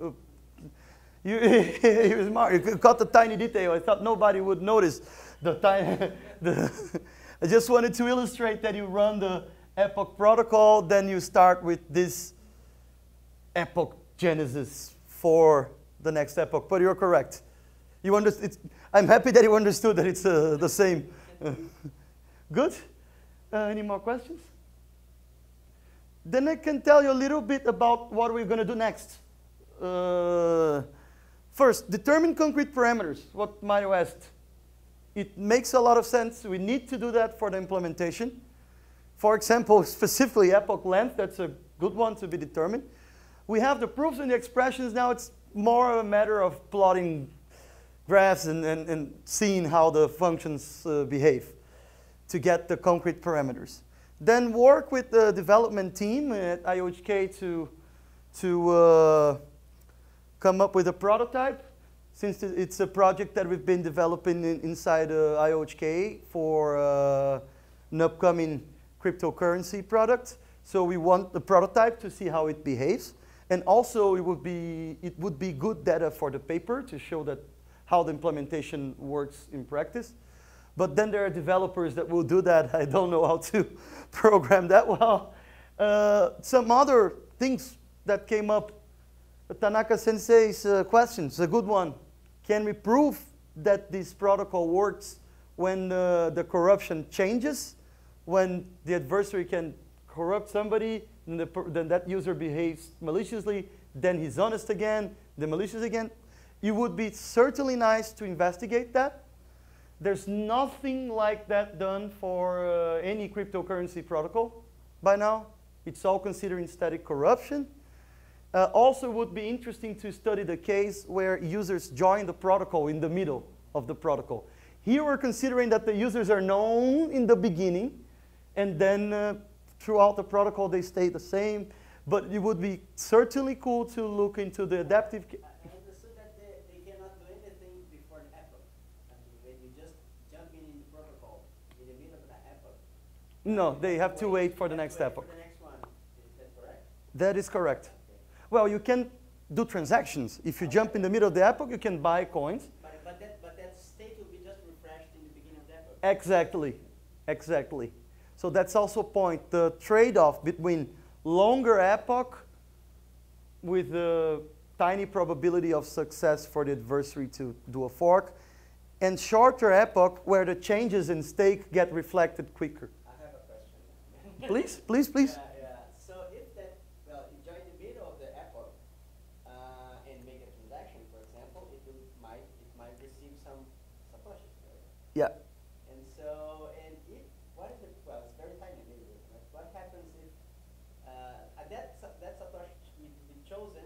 You're smart. You caught the tiny detail. I thought nobody would notice the tiny. I just wanted to illustrate that you run the epoch protocol, then you start with this epoch genesis for the next epoch. But you're correct. You I'm happy that you understood that it's the same. Good. Any more questions? Then I can tell you a little bit about what we're going to do next. First, determine concrete parameters, what Mario asked. It makes a lot of sense. We need to do that for the implementation. For example, specifically epoch length, that's a good one to be determined. We have the proofs and the expressions. Now it's more a matter of plotting graphs and seeing how the functions behave to get the concrete parameters. Then work with the development team at IOHK to come up with a prototype, since it's a project that we've been developing inside IOHK for an upcoming cryptocurrency product. So we want the prototype to see how it behaves. And also it would be good data for the paper to show that how the implementation works in practice. But then there are developers that will do that. I don't know how to program that well. Some other things that came up. Tanaka Sensei's question is a good one. Can we prove that this protocol works when the corruption changes? When the adversary can corrupt somebody, then that user behaves maliciously, then he's honest again, then malicious again. It would be certainly nice to investigate that. There's nothing like that done for any cryptocurrency protocol by now. It's all considering static corruption. Also would be interesting to study the case where users join the protocol in the middle of the protocol. Here we're considering that the users are known in the beginning, and then throughout the protocol they stay the same. But it would be certainly cool to look into the adaptive. I understood that they cannot do anything before the epoch. I mean, when you just jump in the protocol in the middle of the epoch. No, they have to wait for the next epoch. For the next one, is that correct? That is correct. Well, you can do transactions. If you jump in the middle of the epoch, you can buy coins. But that state will be just refreshed in the beginning of the epoch. Exactly, exactly. So that's also a point. The trade-off between longer epoch with a tiny probability of success for the adversary to do a fork, and shorter epoch where the changes in stake get reflected quicker. I have a question. Please, please, please. Yeah. So if that, well, you join the middle of the epoch and make a transaction, for example, it it might receive some Satoshis, right? Yeah. And so, what is the, well, it's very tiny, maybe, right? What happens if that Satoshi will be chosen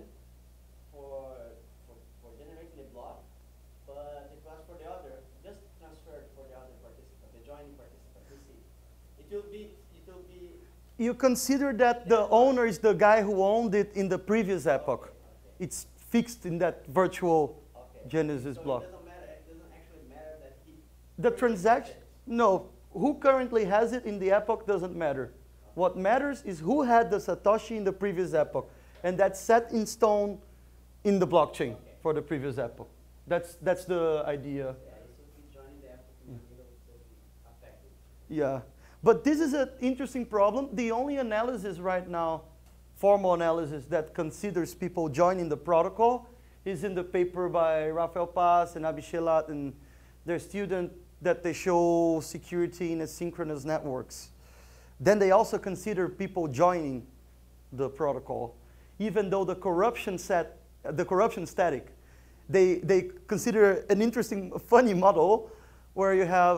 for generating a block, but it was for the other, just transferred for the other participant, the joining participant, you see. It will be. You consider that the owner is the guy who owned it in the previous epoch. Okay. It's fixed in that virtual Genesis So block. it doesn't actually matter that he. The transaction, no, who currently has it in the epoch doesn't matter. What matters is who had the Satoshi in the previous epoch. And that's set in stone in the blockchain for the previous epoch. That's the idea. Yeah, so if we join the epoch in the middle, it will be affected. Yeah. But this is an interesting problem. The only analysis right now, formal analysis, that considers people joining the protocol is in the paper by Rafael Paz and Abishelat and their student that they show security in asynchronous networks. Then they also consider people joining the protocol, even though the corruption static. They consider an interesting, funny model where you have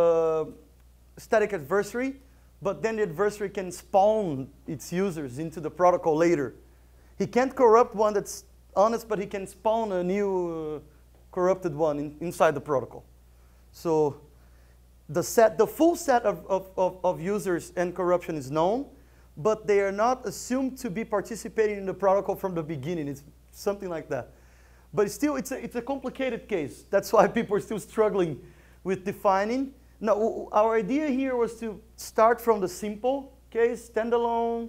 static adversary, but then the adversary can spawn its users into the protocol later. He can't corrupt one that's honest, but he can spawn a new corrupted one inside the protocol. So the full set of users and corruption is known, but they are not assumed to be participating in the protocol from the beginning. It's something like that. But still, it's a complicated case. That's why people are still struggling with defining. Now, our idea here was to start from the simple case, standalone,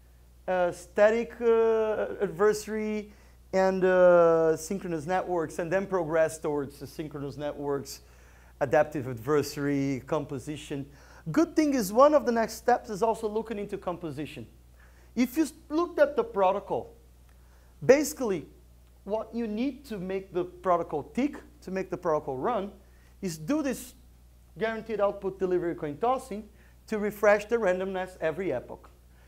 static adversary, and synchronous networks, and then progress towards the synchronous networks, adaptive adversary, composition. Good thing is one of the next steps is also looking into composition. If you looked at the protocol, basically what you need to make the protocol tick, to make the protocol run, is do this guaranteed output delivery coin tossing to refresh the randomness every epoch.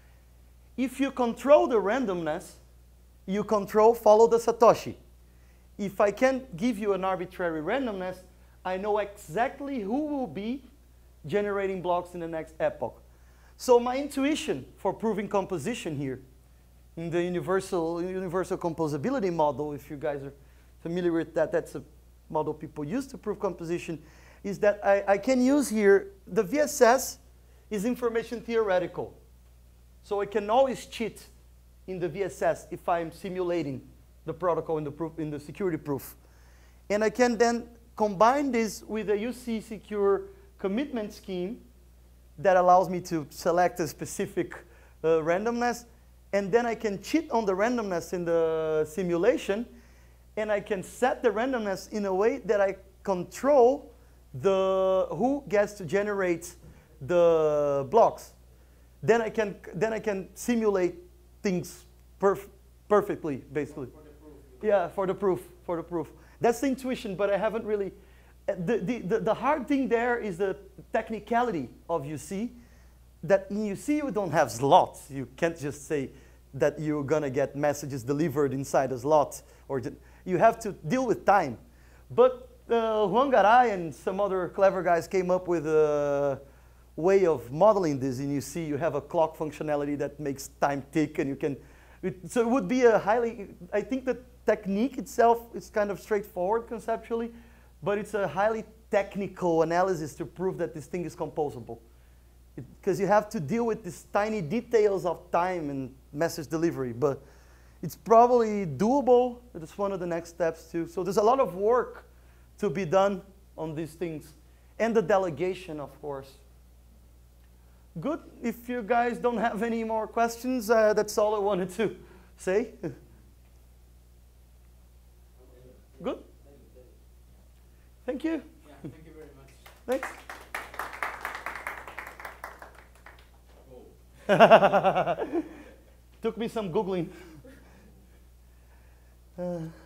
If you control the randomness, you follow the Satoshi. If I can give you an arbitrary randomness, I know exactly who will be generating blocks in the next epoch. So my intuition for proving composition here, in the universal composability model, if you guys are familiar with that, that's a model people use to prove composition, is that I can use here, the VSS is information theoretical. So I can always cheat in the VSS if I'm simulating the protocol in the security proof. And I can then combine this with a UC secure commitment scheme that allows me to select a specific randomness. And then I can cheat on the randomness in the simulation. And I can set the randomness in a way that I control who gets to generate the blocks. Then I can simulate things perfectly, basically. For the proof. Yeah, for the proof. That's the intuition, but I haven't really. The hard thing there is the technicality of UC. That in UC you don't have slots. You can't just say that you're gonna get messages delivered inside a slot, or you have to deal with time. But Juan Garay and some other clever guys came up with a way of modeling this in UC. You have a clock functionality that makes time tick, and you can. So it would be a highly. I think the technique itself is kind of straightforward conceptually, but it's a highly technical analysis to prove that this thing is composable. Because you have to deal with these tiny details of time and message delivery, but it's probably doable. It's one of the next steps too. So there's a lot of work to be done on these things. And the delegation, of course. Good. If you guys don't have any more questions, that's all I wanted to say. Good. Thank you. Yeah, thank you very much. Thanks. Took me some Googling.